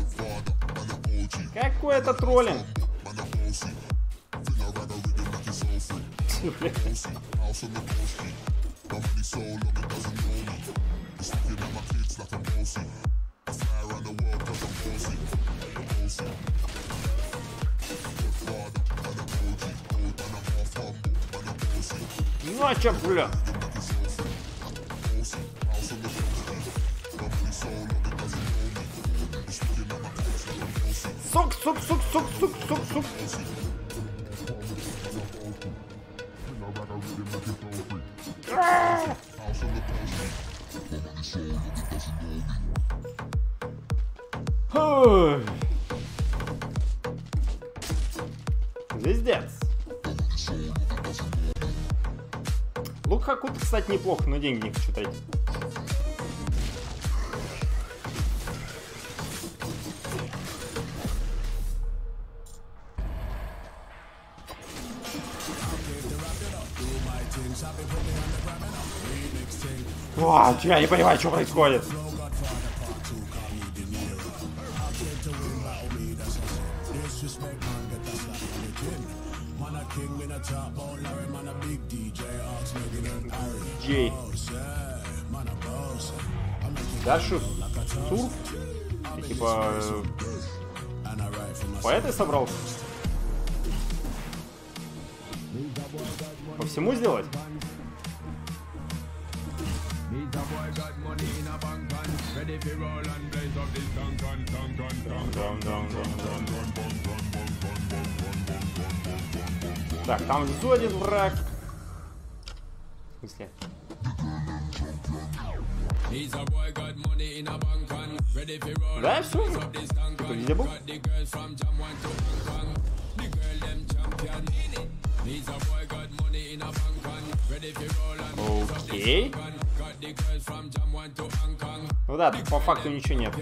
Какой это троллинг? Ну а чё, бля? Сук, сук, сук, сук, сук, сук, сук. Звездец. Лук Хакут, кстати, неплохо, но деньги не хочу тратить. О, я не понимаю, что происходит. Джей. Дальше тур. И типа э, поэты собрался. По всему сделать? Так, там внизу один враг. В смысле? Да, все. Ты везде был? Окей. Ну да, по факту ничего нет.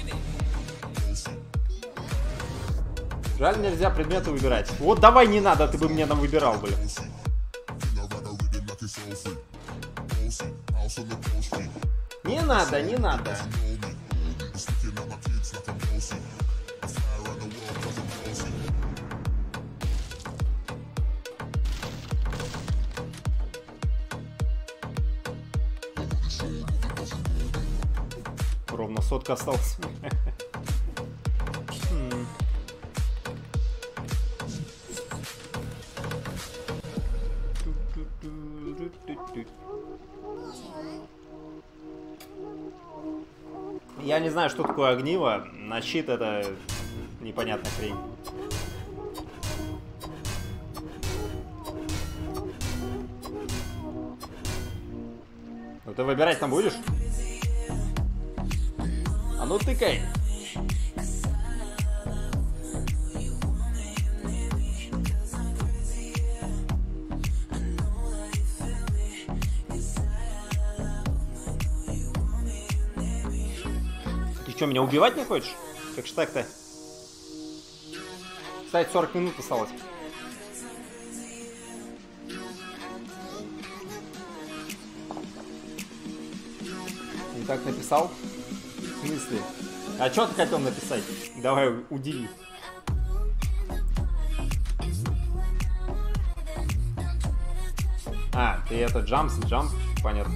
Жаль, нельзя предметы выбирать. Вот давай не надо, ты бы мне там выбирал, блин. Не надо, не надо. Ровно сотка осталась. Я не знаю, что такое огниво. На щит это непонятная хрень. Ну ты выбирать там будешь? А ну тыкай. Ты что, меня убивать не хочешь? Как ж так-то? Кстати, сорок минут осталось. Не так написал? В смысле? А что ты хотел написать? Давай, удиви. А, ты это джамп, джамп, понятно.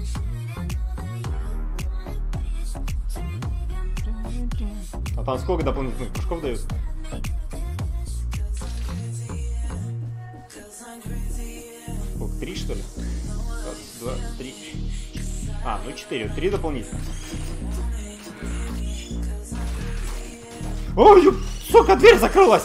А там сколько дополнительных прыжков дают? Сколько, три что ли? Раз, два, три. А, ну четыре, три дополнительных. Ой, сука, дверь закрылась!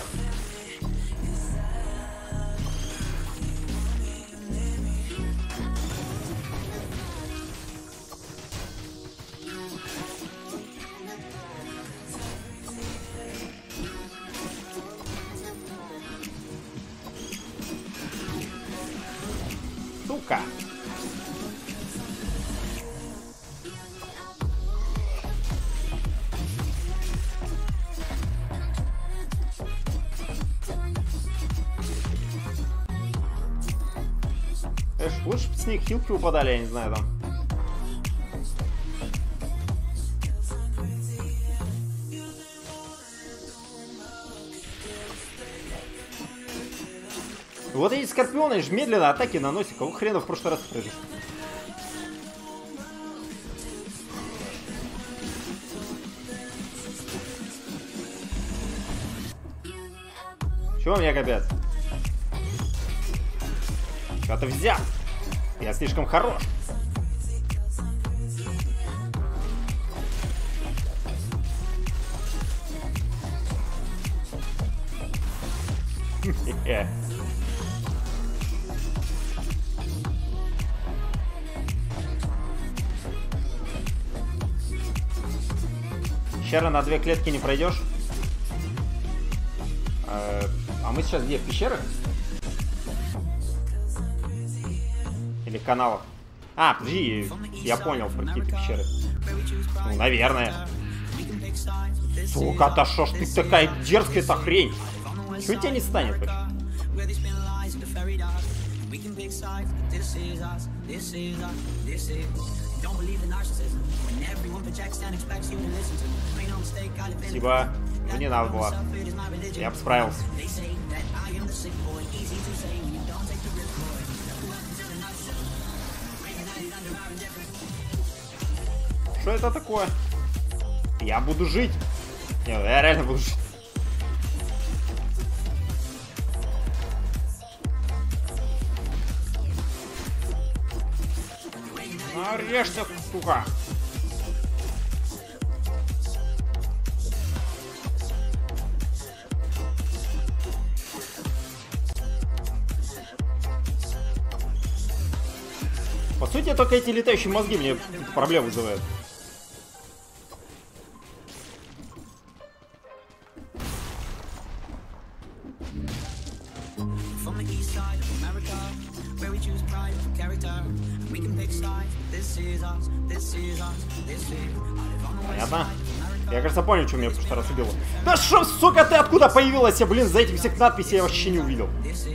Сука! Эш, лучше бы с них хилки упадали, я не знаю, там. Вот эти скорпионы же медленно атаки наносят. Кого хрена в прошлый раз произошло? Чего меня копят? Что ты взял? Я слишком хорош. Пещера на две клетки не пройдешь? А мы сейчас где? В пещерах? Или каналах? А, подожди, я понял про какие-то пещеры. Ну, наверное. Сука, да шо ж ты такая дерзкая-то хрень? Чего тебя не станет вообще? We can pick sides, but this is us, this is us, this is. Don't believe in narcissism. When everyone projects and expects you to listen to. Make no mistake, I live in. Спасибо. Ну не надо было. Я бы справился. Что это такое? Я буду жить. Нет, я реально буду жить. Нарежься, сука. По сути, только эти летающие мозги мне проблем вызывают. Понятно? Я, кажется, понял, что меня в прошлый раз убило. Да что, сука, ты откуда появилась? Я, блин, за этих всех надписей я вообще не увидел.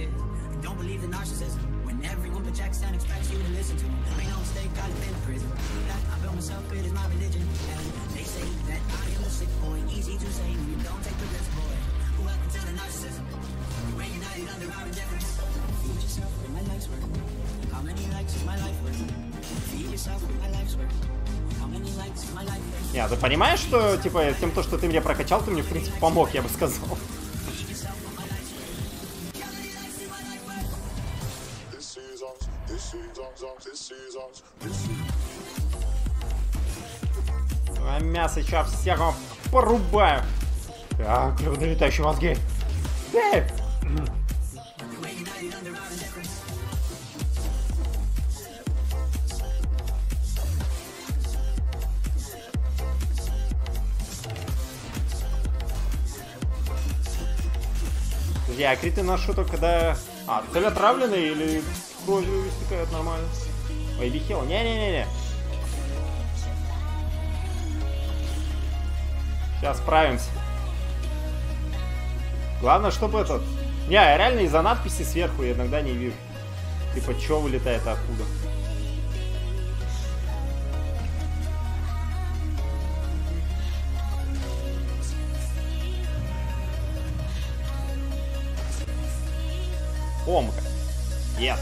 Не, ты понимаешь, что, типа, тем, то, что ты меня прокачал, ты мне, в принципе, помог, я бы сказал. А мясо сейчас всех вам порубаю. А, гребаные летающие мозги. Эй! Я криты ношу только когда... А, цель отравленный или кровью истекает нормально? Ой, бихел. Не-не-не-не. Сейчас справимся. Главное, чтобы этот... Не, я реально из-за надписи сверху я иногда не вижу. Типа, чё вылетает откуда. Омка. Yes.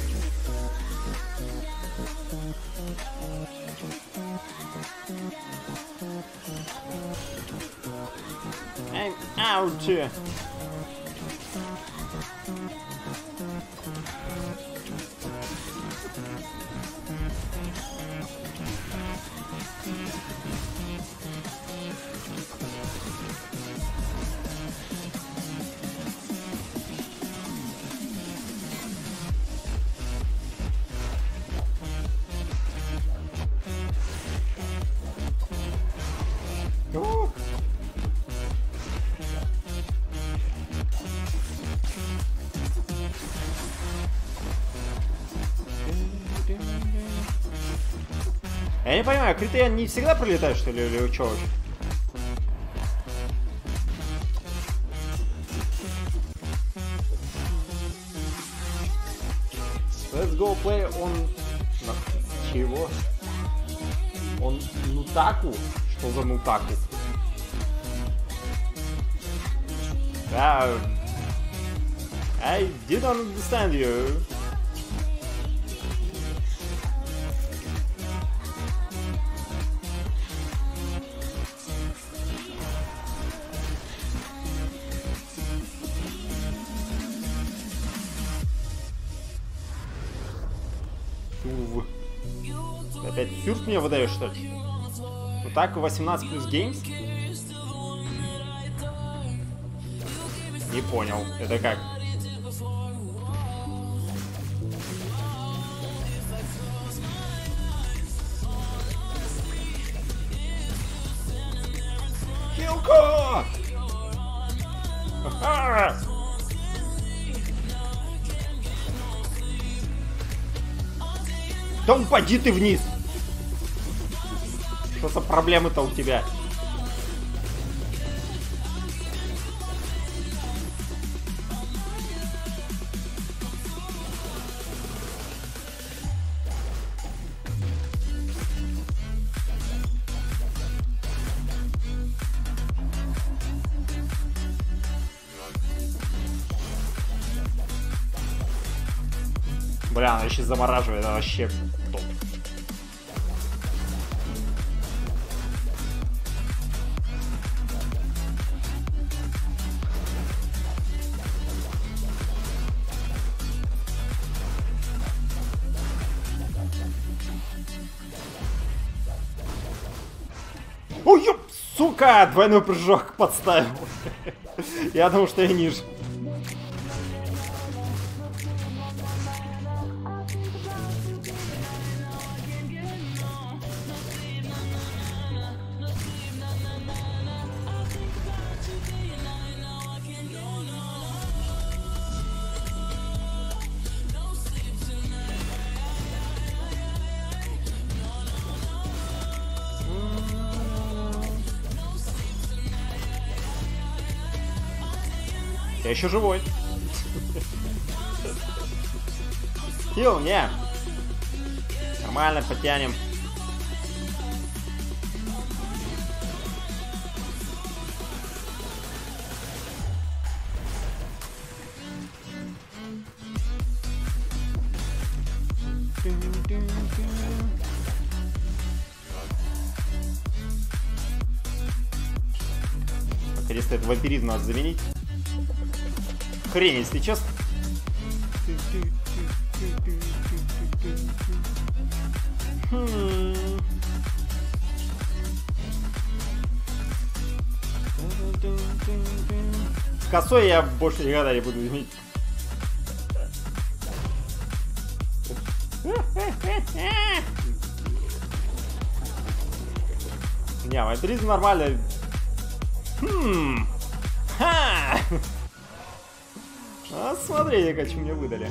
I'm out. Я не понимаю, криты не всегда пролетают, что ли, или что вообще? Let's go play on... Чего? Он Нутаку? Что за Нутаку? Да... I didn't understand you. Опять фюрт мне выдаешь, что ли? Ну так, восемнадцать плюс геймс? Не понял. Это как? Хилко! Ха-ха! Да упади ты вниз! Что за проблемы-то у тебя? Бля, она еще замораживает, это вообще топ. Ой, ёп, сука, двойной прыжок подставил. Я думал, что я ниже. Я еще живой. Хил, не. Нормально, потянем. Наконец-то этот вампиризм надо заменить. Хрень, если честно. Хм. Косой я больше никогда не буду иметь. Не, вампиризм нормально. Хм. Ха! А смотрите-ка, что мне выдали.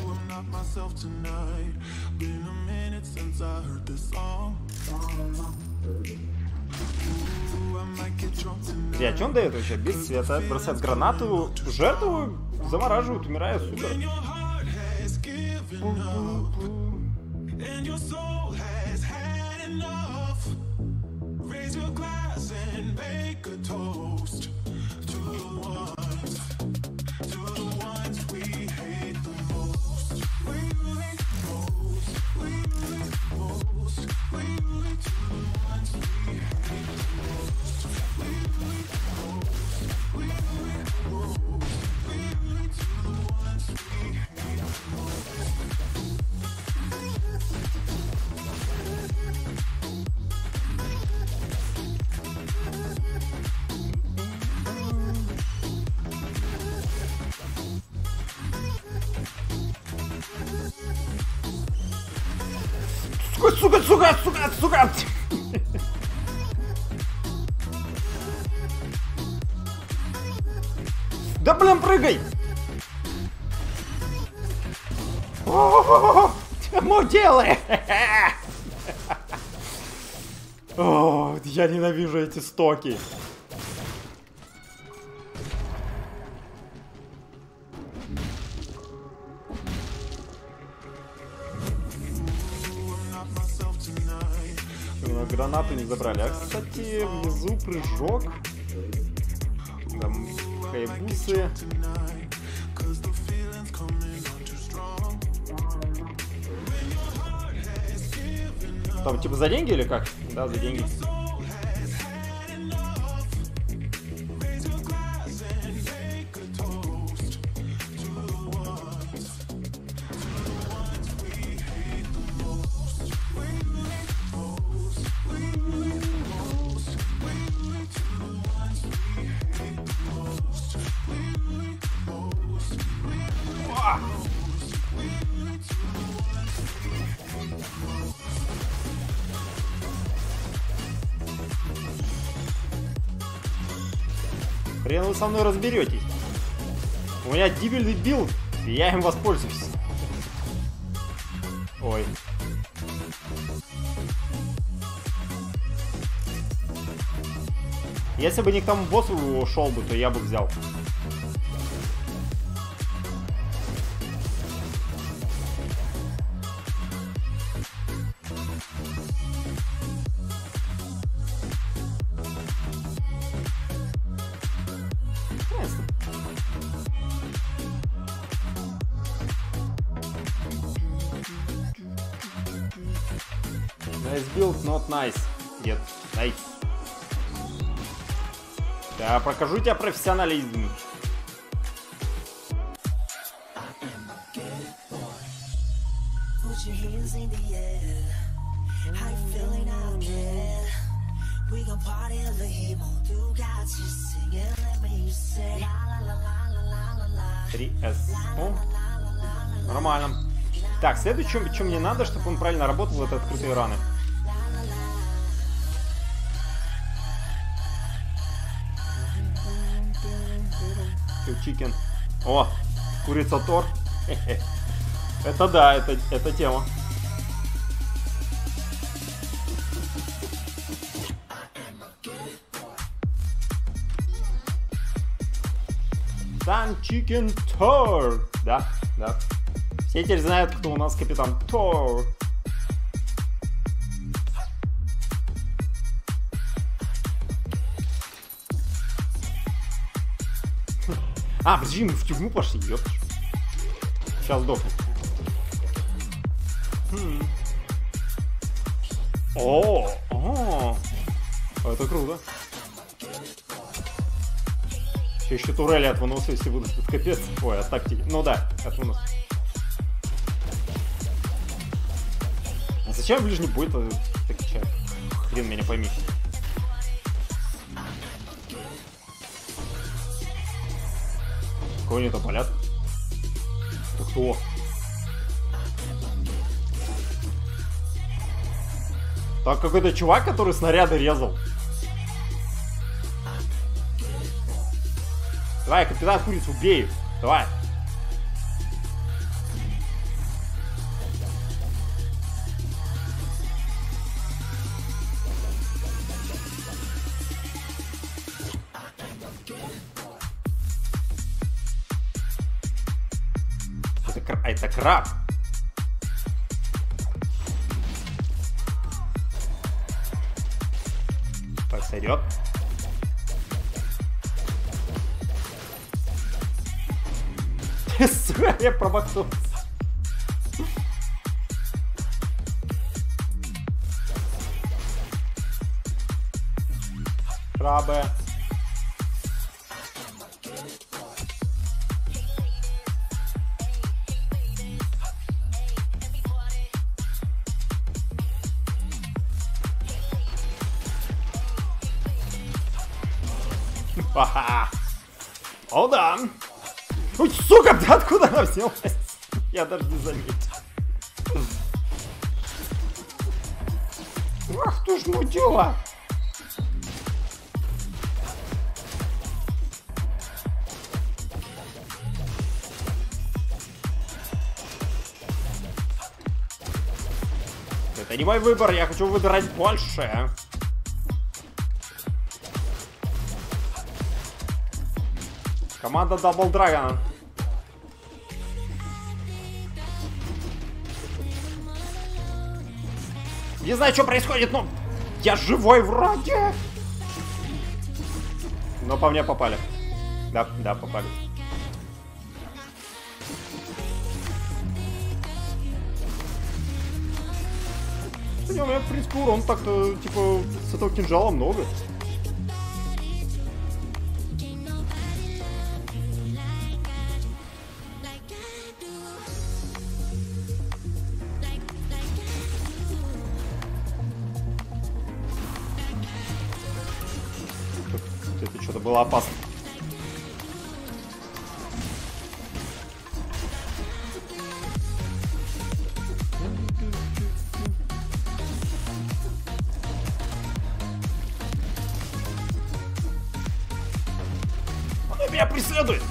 Бля, что он дает вообще? Без света, бросает гранату, жертву, замораживают, умираю, супер. Сука, сука, сука, сука! Да блин, прыгай! Чему делай? О, я ненавижу эти стоки. Гранату не забрали. А, кстати, внизу прыжок. Там хайбусы. Там типа за деньги или как? Да, за деньги. Хрен вы со мной разберетесь. У меня дебильный билд, и я им воспользуюсь. Ой. Если бы не к тому боссу шел бы, то я бы взял. Nice build, not nice. Нет, nice. Да, покажу тебе профессионализм. три эс. О, нормально. Так, следующее, что мне надо, чтобы он правильно работал, это открытые раны. Чикен. О, курица Тор. Это да, это, это тема. Сан Чикен Тор. Да, да. Все теперь знают, кто у нас капитан Тор. А, подожди, мы в тюрьму пошли, ёпт. Сейчас сдохнем. Хм. О, о, это круто. Еще, еще турели от выноса, если будут, это капец. Ой, от тактики. Ну да, от выноса. А зачем ближний бой-то так чай? Хрен меня пойми. Кого они там палят? Это кто? Так, какой-то чувак, который снаряды резал. Давай, капитан курицу убей. Давай. Это, кра... это краб. Так, сойдет. Сука, я промахнулся. Крабы. Ха-ха. О, да. Ой, сука, да откуда она взялась? Я даже не заметил. Ах ты ж мудила. Это не мой выбор, я хочу выбирать больше. Команда Double Dragon. Не знаю, что происходит, но я живой вроде. Но по мне попали. Да, да, попали. У меня, в принципе, урон так-то, типа, с этого кинжала много. Это что-то было опасно. Он меня преследует.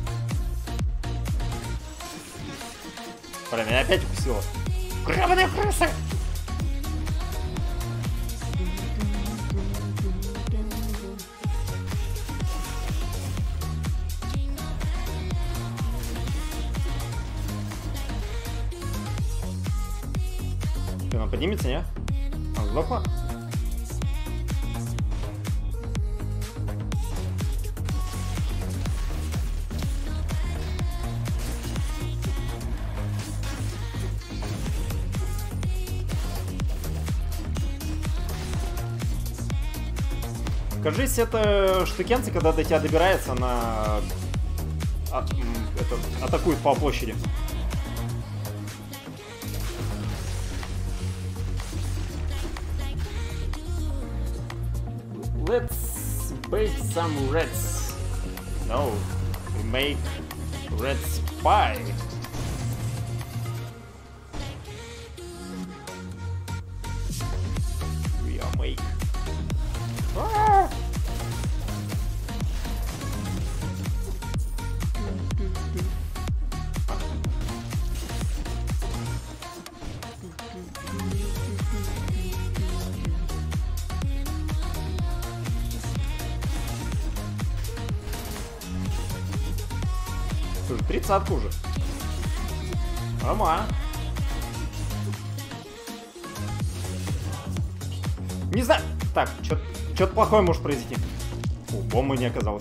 Блин, меня опять укусило. Гребаная крыса! Она поднимется, не? Она сдохла? Кажись, это штукенцы, когда до тебя добирается, она а, это, атакует по площади. Let's bake some rats. No, we make rats pie. We are make. Ah! Слушай, тридцатка уже. Рома. Не знаю. Так, что-то плохое может произойти. О, бомбы не оказалось.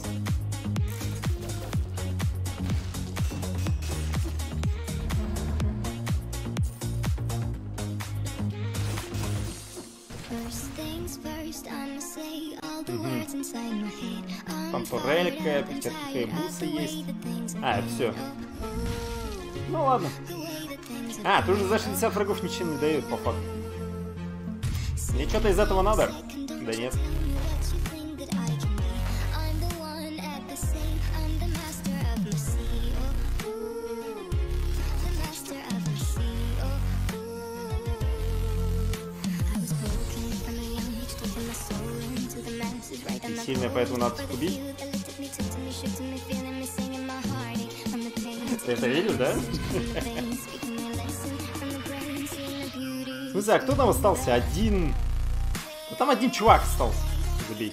Там турелька, какие бусы есть. А, это все. Ну ладно. А, ты уже за шестьдесят врагов ничего не дают, по факту. Мне что-то из этого надо? Да нет. Сильно, поэтому надо их убить. Ты это видишь, да? В смысле, а кто там остался? Один... Ну, там один чувак остался. Забей.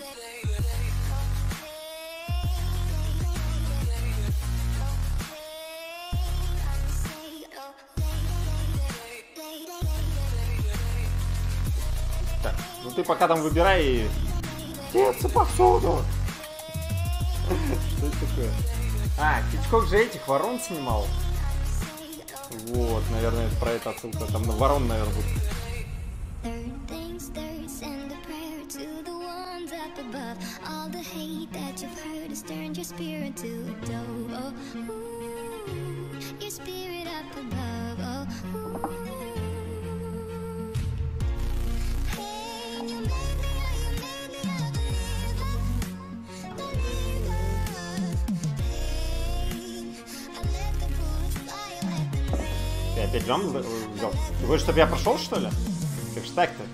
Так, ну ты пока там выбирай... Деться повсюду! Что это такое? А, Хичкок же этих ворон снимал. Вот, наверное, это про это отсылка. Там на ворон, наверное, будет. Ты опять джамп взял? Ты хочешь, чтобы я прошел, что ли? Как же так-то?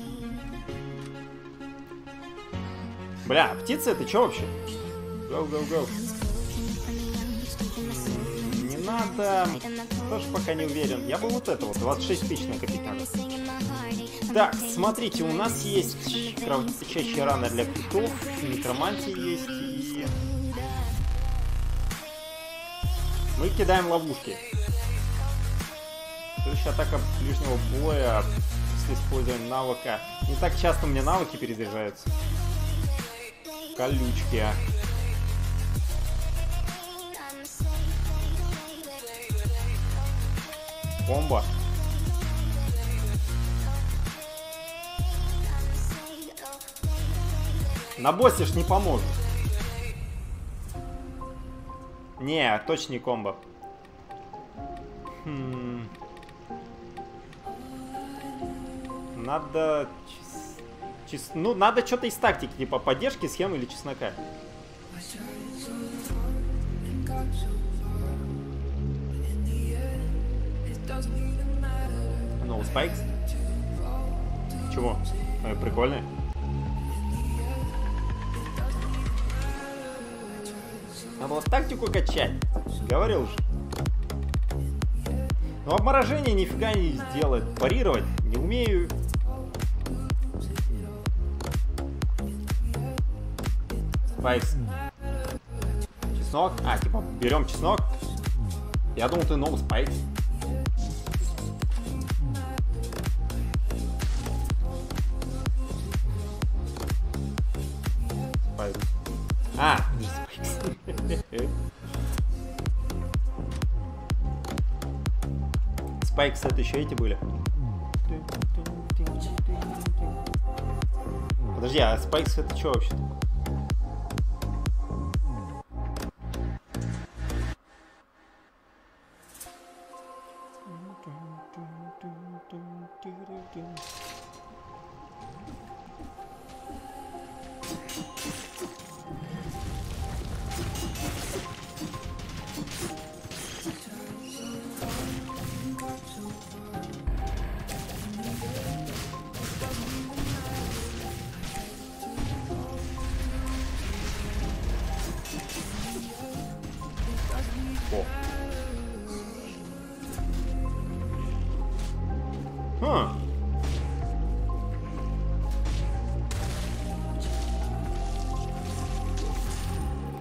Бля, птица это что вообще? Go, go, go. Не надо. Тоже пока не уверен. Я бы вот это вот, двадцать шесть тысяч накопить надо. Так, смотрите, у нас есть кровоточащие раны для критов, некромантия есть и... Мы кидаем ловушки. Следующая атака ближнего боя с использованием навыка. Не так часто мне навыки перезаряжаются. Колючки. Бомба. На боссе ж не поможет. Не, точно не комбо. Хм. Надо... Чес... Ну, надо что-то из тактики, типа поддержки, схемы или чеснока. No spikes? Чего? Э, прикольно. Надо было тактику качать. Говорил же. Но обморожение нифига не сделает. Парировать не умею. Спайкс. Чеснок. А, типа, берем чеснок. Я думал, ты новый спайкс. Спайкс. А, спайкс. Спайкс это еще эти были. Подожди, а спайкс это что вообще?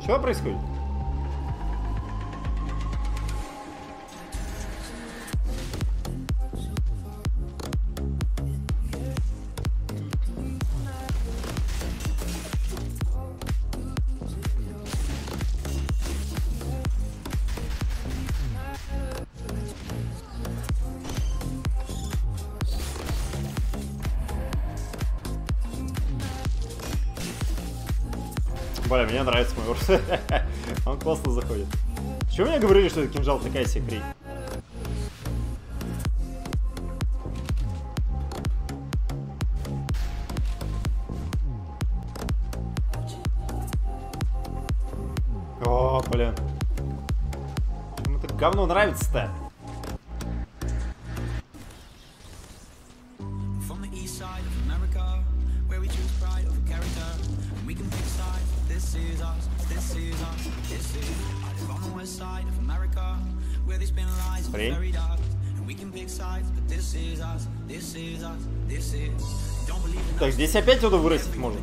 Что происходит? Бля, мне нравится мой урс. Он классно заходит. Чего мне говорили, что это кинжал такая себе хрень? О, блин. Почему это говно нравится-то? Хрень. Так, здесь опять что-то вырастить можно.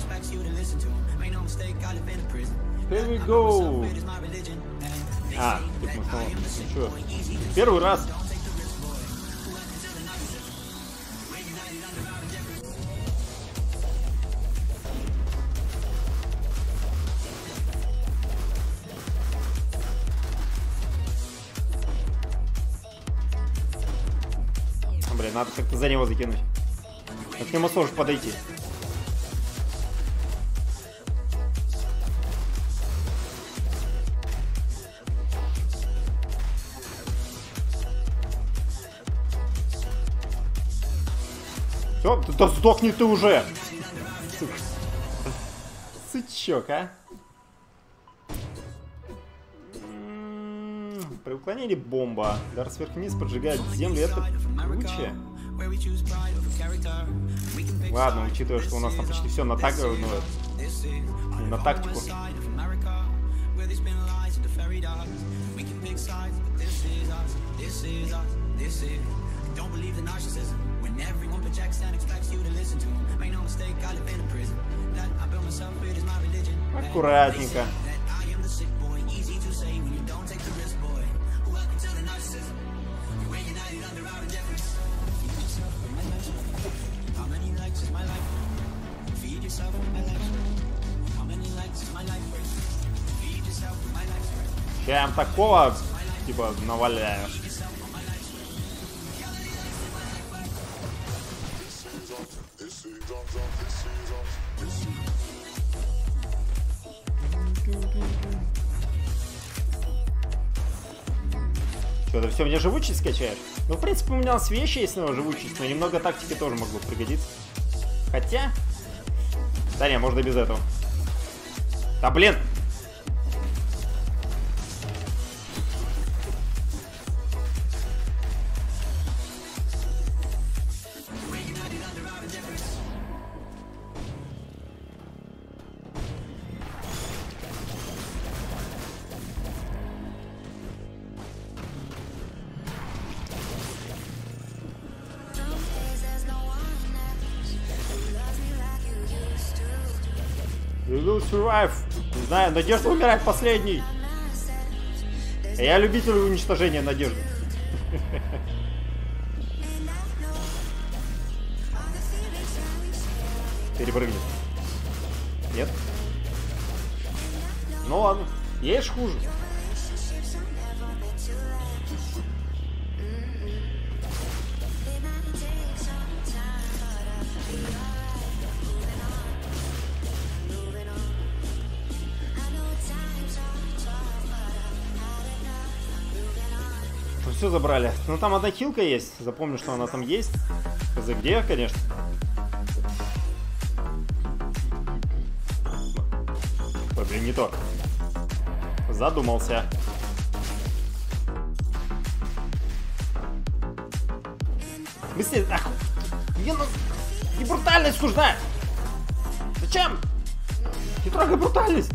Here we go. А, тут мы снова. Ничего. Первый раз. Блин, надо как-то за него закинуть. А к нему сложно подойти. Все, да сдохни ты уже! Сычок, а? При уклонении бомба. Удар сверху-вниз поджигает землю. Это круче. Ладно, учитывая, что у нас там почти все на, так... ну, на тактику. Аккуратненько. Я им такого, типа, наваляю. Что, ты все мне живучесть скачаешь? Ну, в принципе, у меня у нас вещи есть, но живучесть, но немного тактики тоже могло пригодиться. Хотя... Да не, можно без этого. Да блин! You will survive. Не знаю, Надежда умирает последний. Я любитель уничтожения Надежды. Перепрыгнет. Нет? Ну ладно. Есть хуже. Все забрали. Ну там одна хилка есть. Запомню, что она там есть. За где, конечно. Ой, блин, не то. Задумался. Быстрее. Ах, мне ну... не брутальность нужна. Зачем? Не трогай брутальность.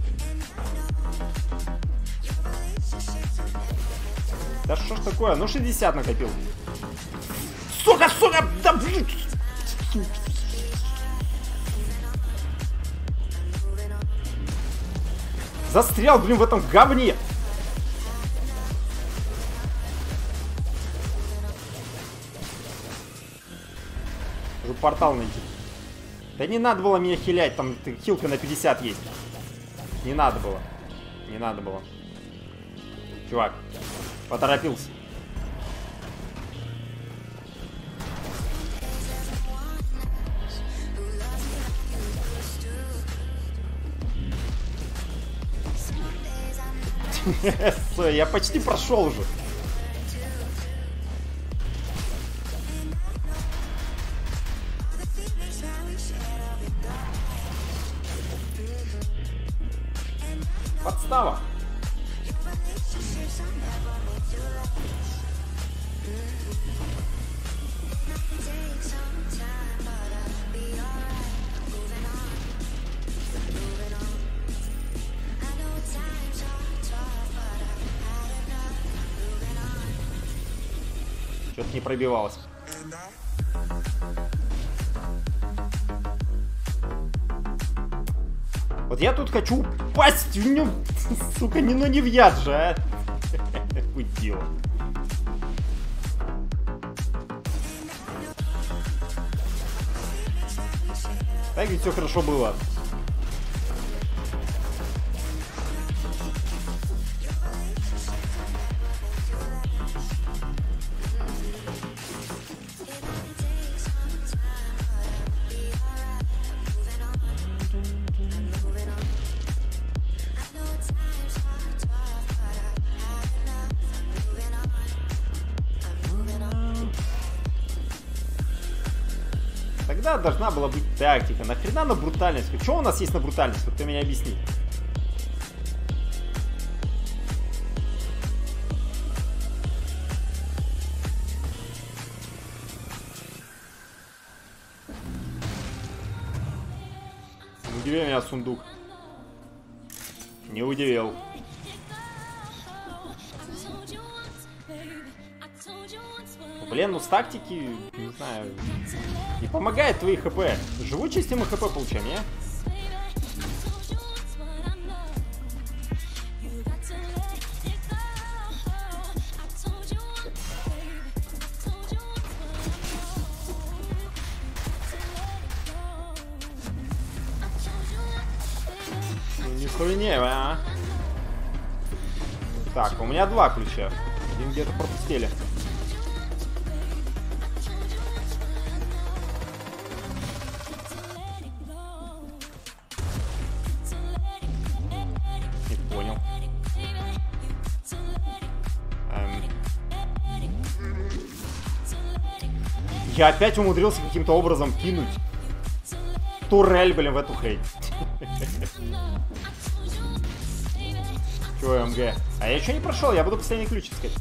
Да что ж такое? Ну шестьдесят накопил. Сука, сука, да блин. Застрял, блин, в этом говне. Уже портал найти. Да не надо было меня хилять, там хилка на пятьдесят есть. Не надо было. Не надо было. Чувак, поторопился. Я почти прошел уже. Подстава. Что-то не пробивалось. Вот я тут хочу упасть в нем, сука, не, ну не в яд же, а. Удила. Так ведь все хорошо было. Тогда должна была быть тактика. Нахрена на брутальность? Что у нас есть на брутальность? Вот ты меня объясни. Не удивил меня сундук. Не удивил. Блин, ну с тактики, не знаю, не помогает твои хп. Живучести мы хп получаем, не? Ну не хуйня, а? Так, у меня два ключа. Один где-то пропустили. Я опять умудрился каким-то образом кинуть турель, блин, в эту хрень. Чё, МГ? А я еще не прошел, я буду последний ключ искать.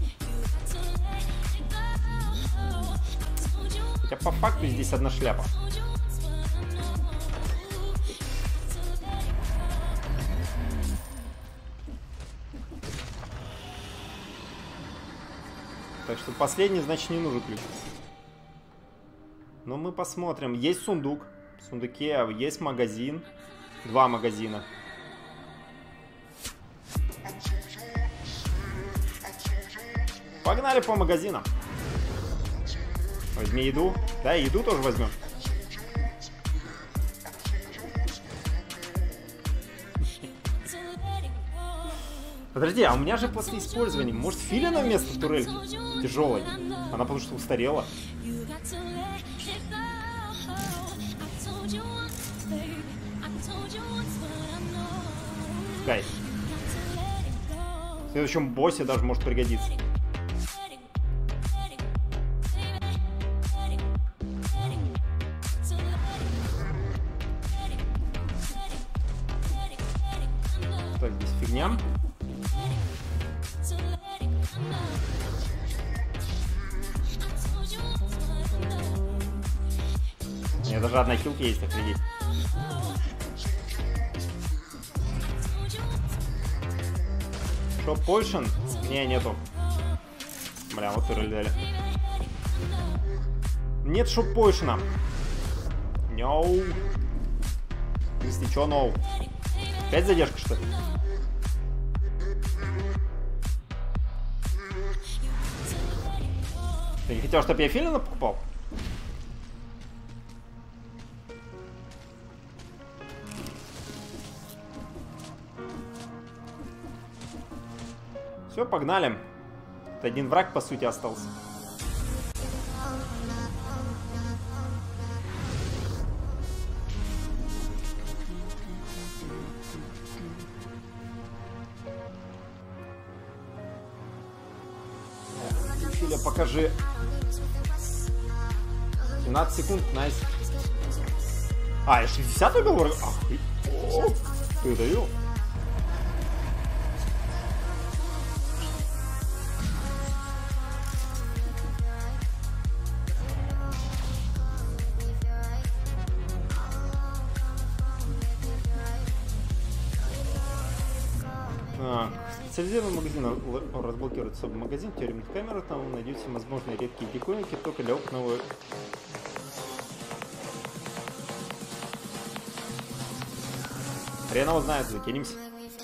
Хотя по факту здесь одна шляпа. Так что последний, значит, не нужен ключ. Но мы посмотрим. Есть сундук. В сундуке есть магазин. Два магазина. Погнали по магазинам. Возьми еду. Да, еду тоже возьмем. Подожди, а у меня же после использования, может, филина вместо турельки тяжелой? Она потому что устарела. Кайф. В следующем боссе даже может пригодиться. Так, здесь фигня. У меня даже одна хилка есть, офигеть. Шоп Пойшен? Не, нету. Бля, вот турель дали. Нет шоп Пойшена. Ноу. Если чё, ноу. Опять задержка, что ли? Ты не хотел, чтобы я Филина покупал? Все, погнали. Это один враг, по сути, остался. Филя, покажи. семнадцать секунд, найс. А, я шестьдесят убил врага? Ах, ты давил? Специализированный магазин разблокирует особый магазин тюремных камер, там вы найдете возможные редкие диковинки только для опытного. Хрен его знает, закинемся.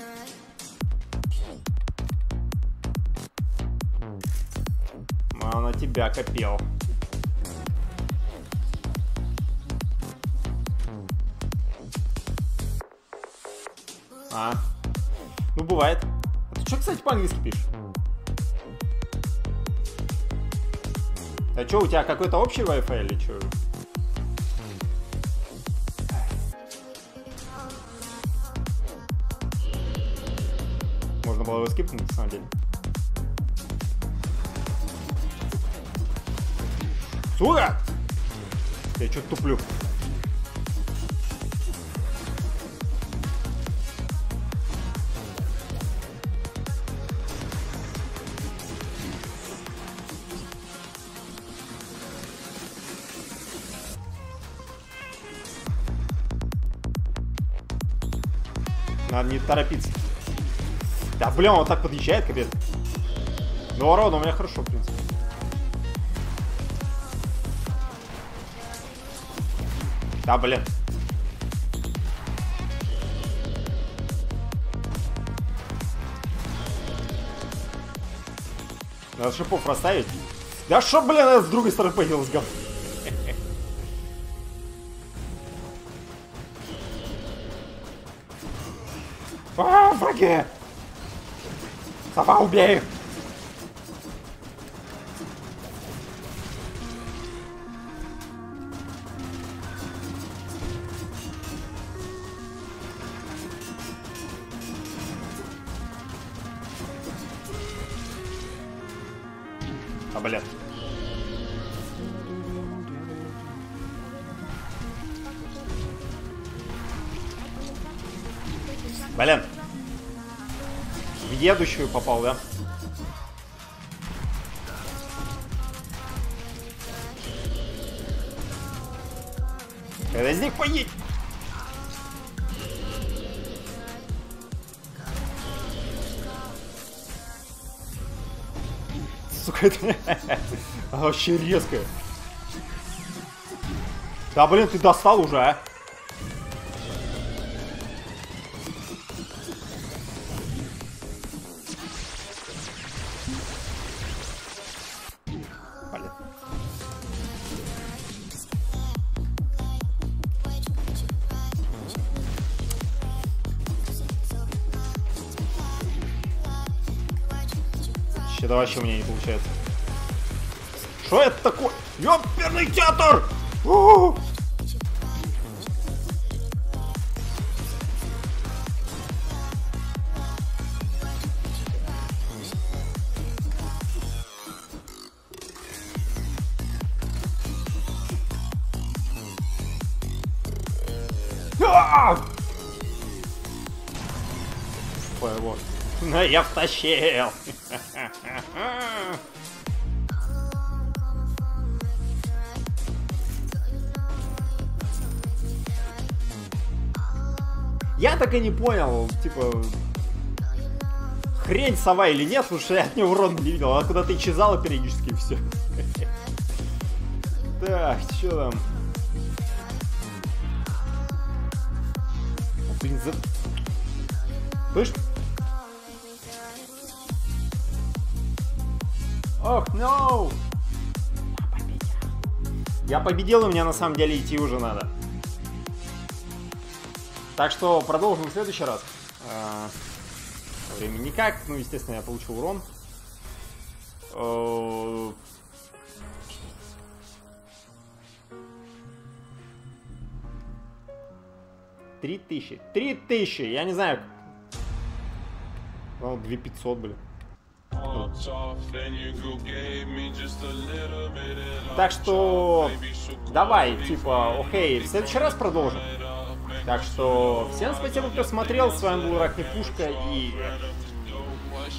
А на тебя копил. А, ну бывает. Что, кстати, по-английски пишешь? А что, у тебя какой-то общий Wi-Fi или что? Можно было его скипнуть, на самом деле. Сука! Я что-то туплю. Надо не торопиться. Да, блин, он вот так подъезжает, капец. Ну, урона у меня хорошо, в принципе. Да, блин. Надо шипов расставить. Да шо, блин, я с другой стороны появилась, гад. А, враги! Сова, убей! А, блин. Блин. В едущую попал, да? Когда из них поедь? Сука, это вообще резко. Да блин, ты достал уже, а? Это вообще у меня не получается. Что это такое? Ёперный театр! У-у-у! Вот. Ну, я втащил. Я так и не понял, типа, хрень сова или нет, потому что я от него урона не видел. Она куда-то исчезала периодически и все. Так, что там? Блин, за... Слышь? Ох, no! Я победил, и мне на самом деле идти уже надо. Так что продолжим в следующий раз. А, время никак. Ну, естественно, я получил урон. А, Три тысячи. Три тысячи. Я не знаю. Ну, две пятьсот, блин. Так что давай, типа, окей, в следующий раз продолжим. Так что всем спасибо, кто смотрел. С вами был Рахнипушка и...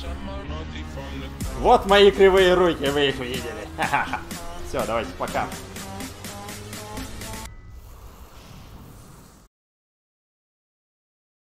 Вот мои кривые руки, вы их видели. Все, давайте, пока.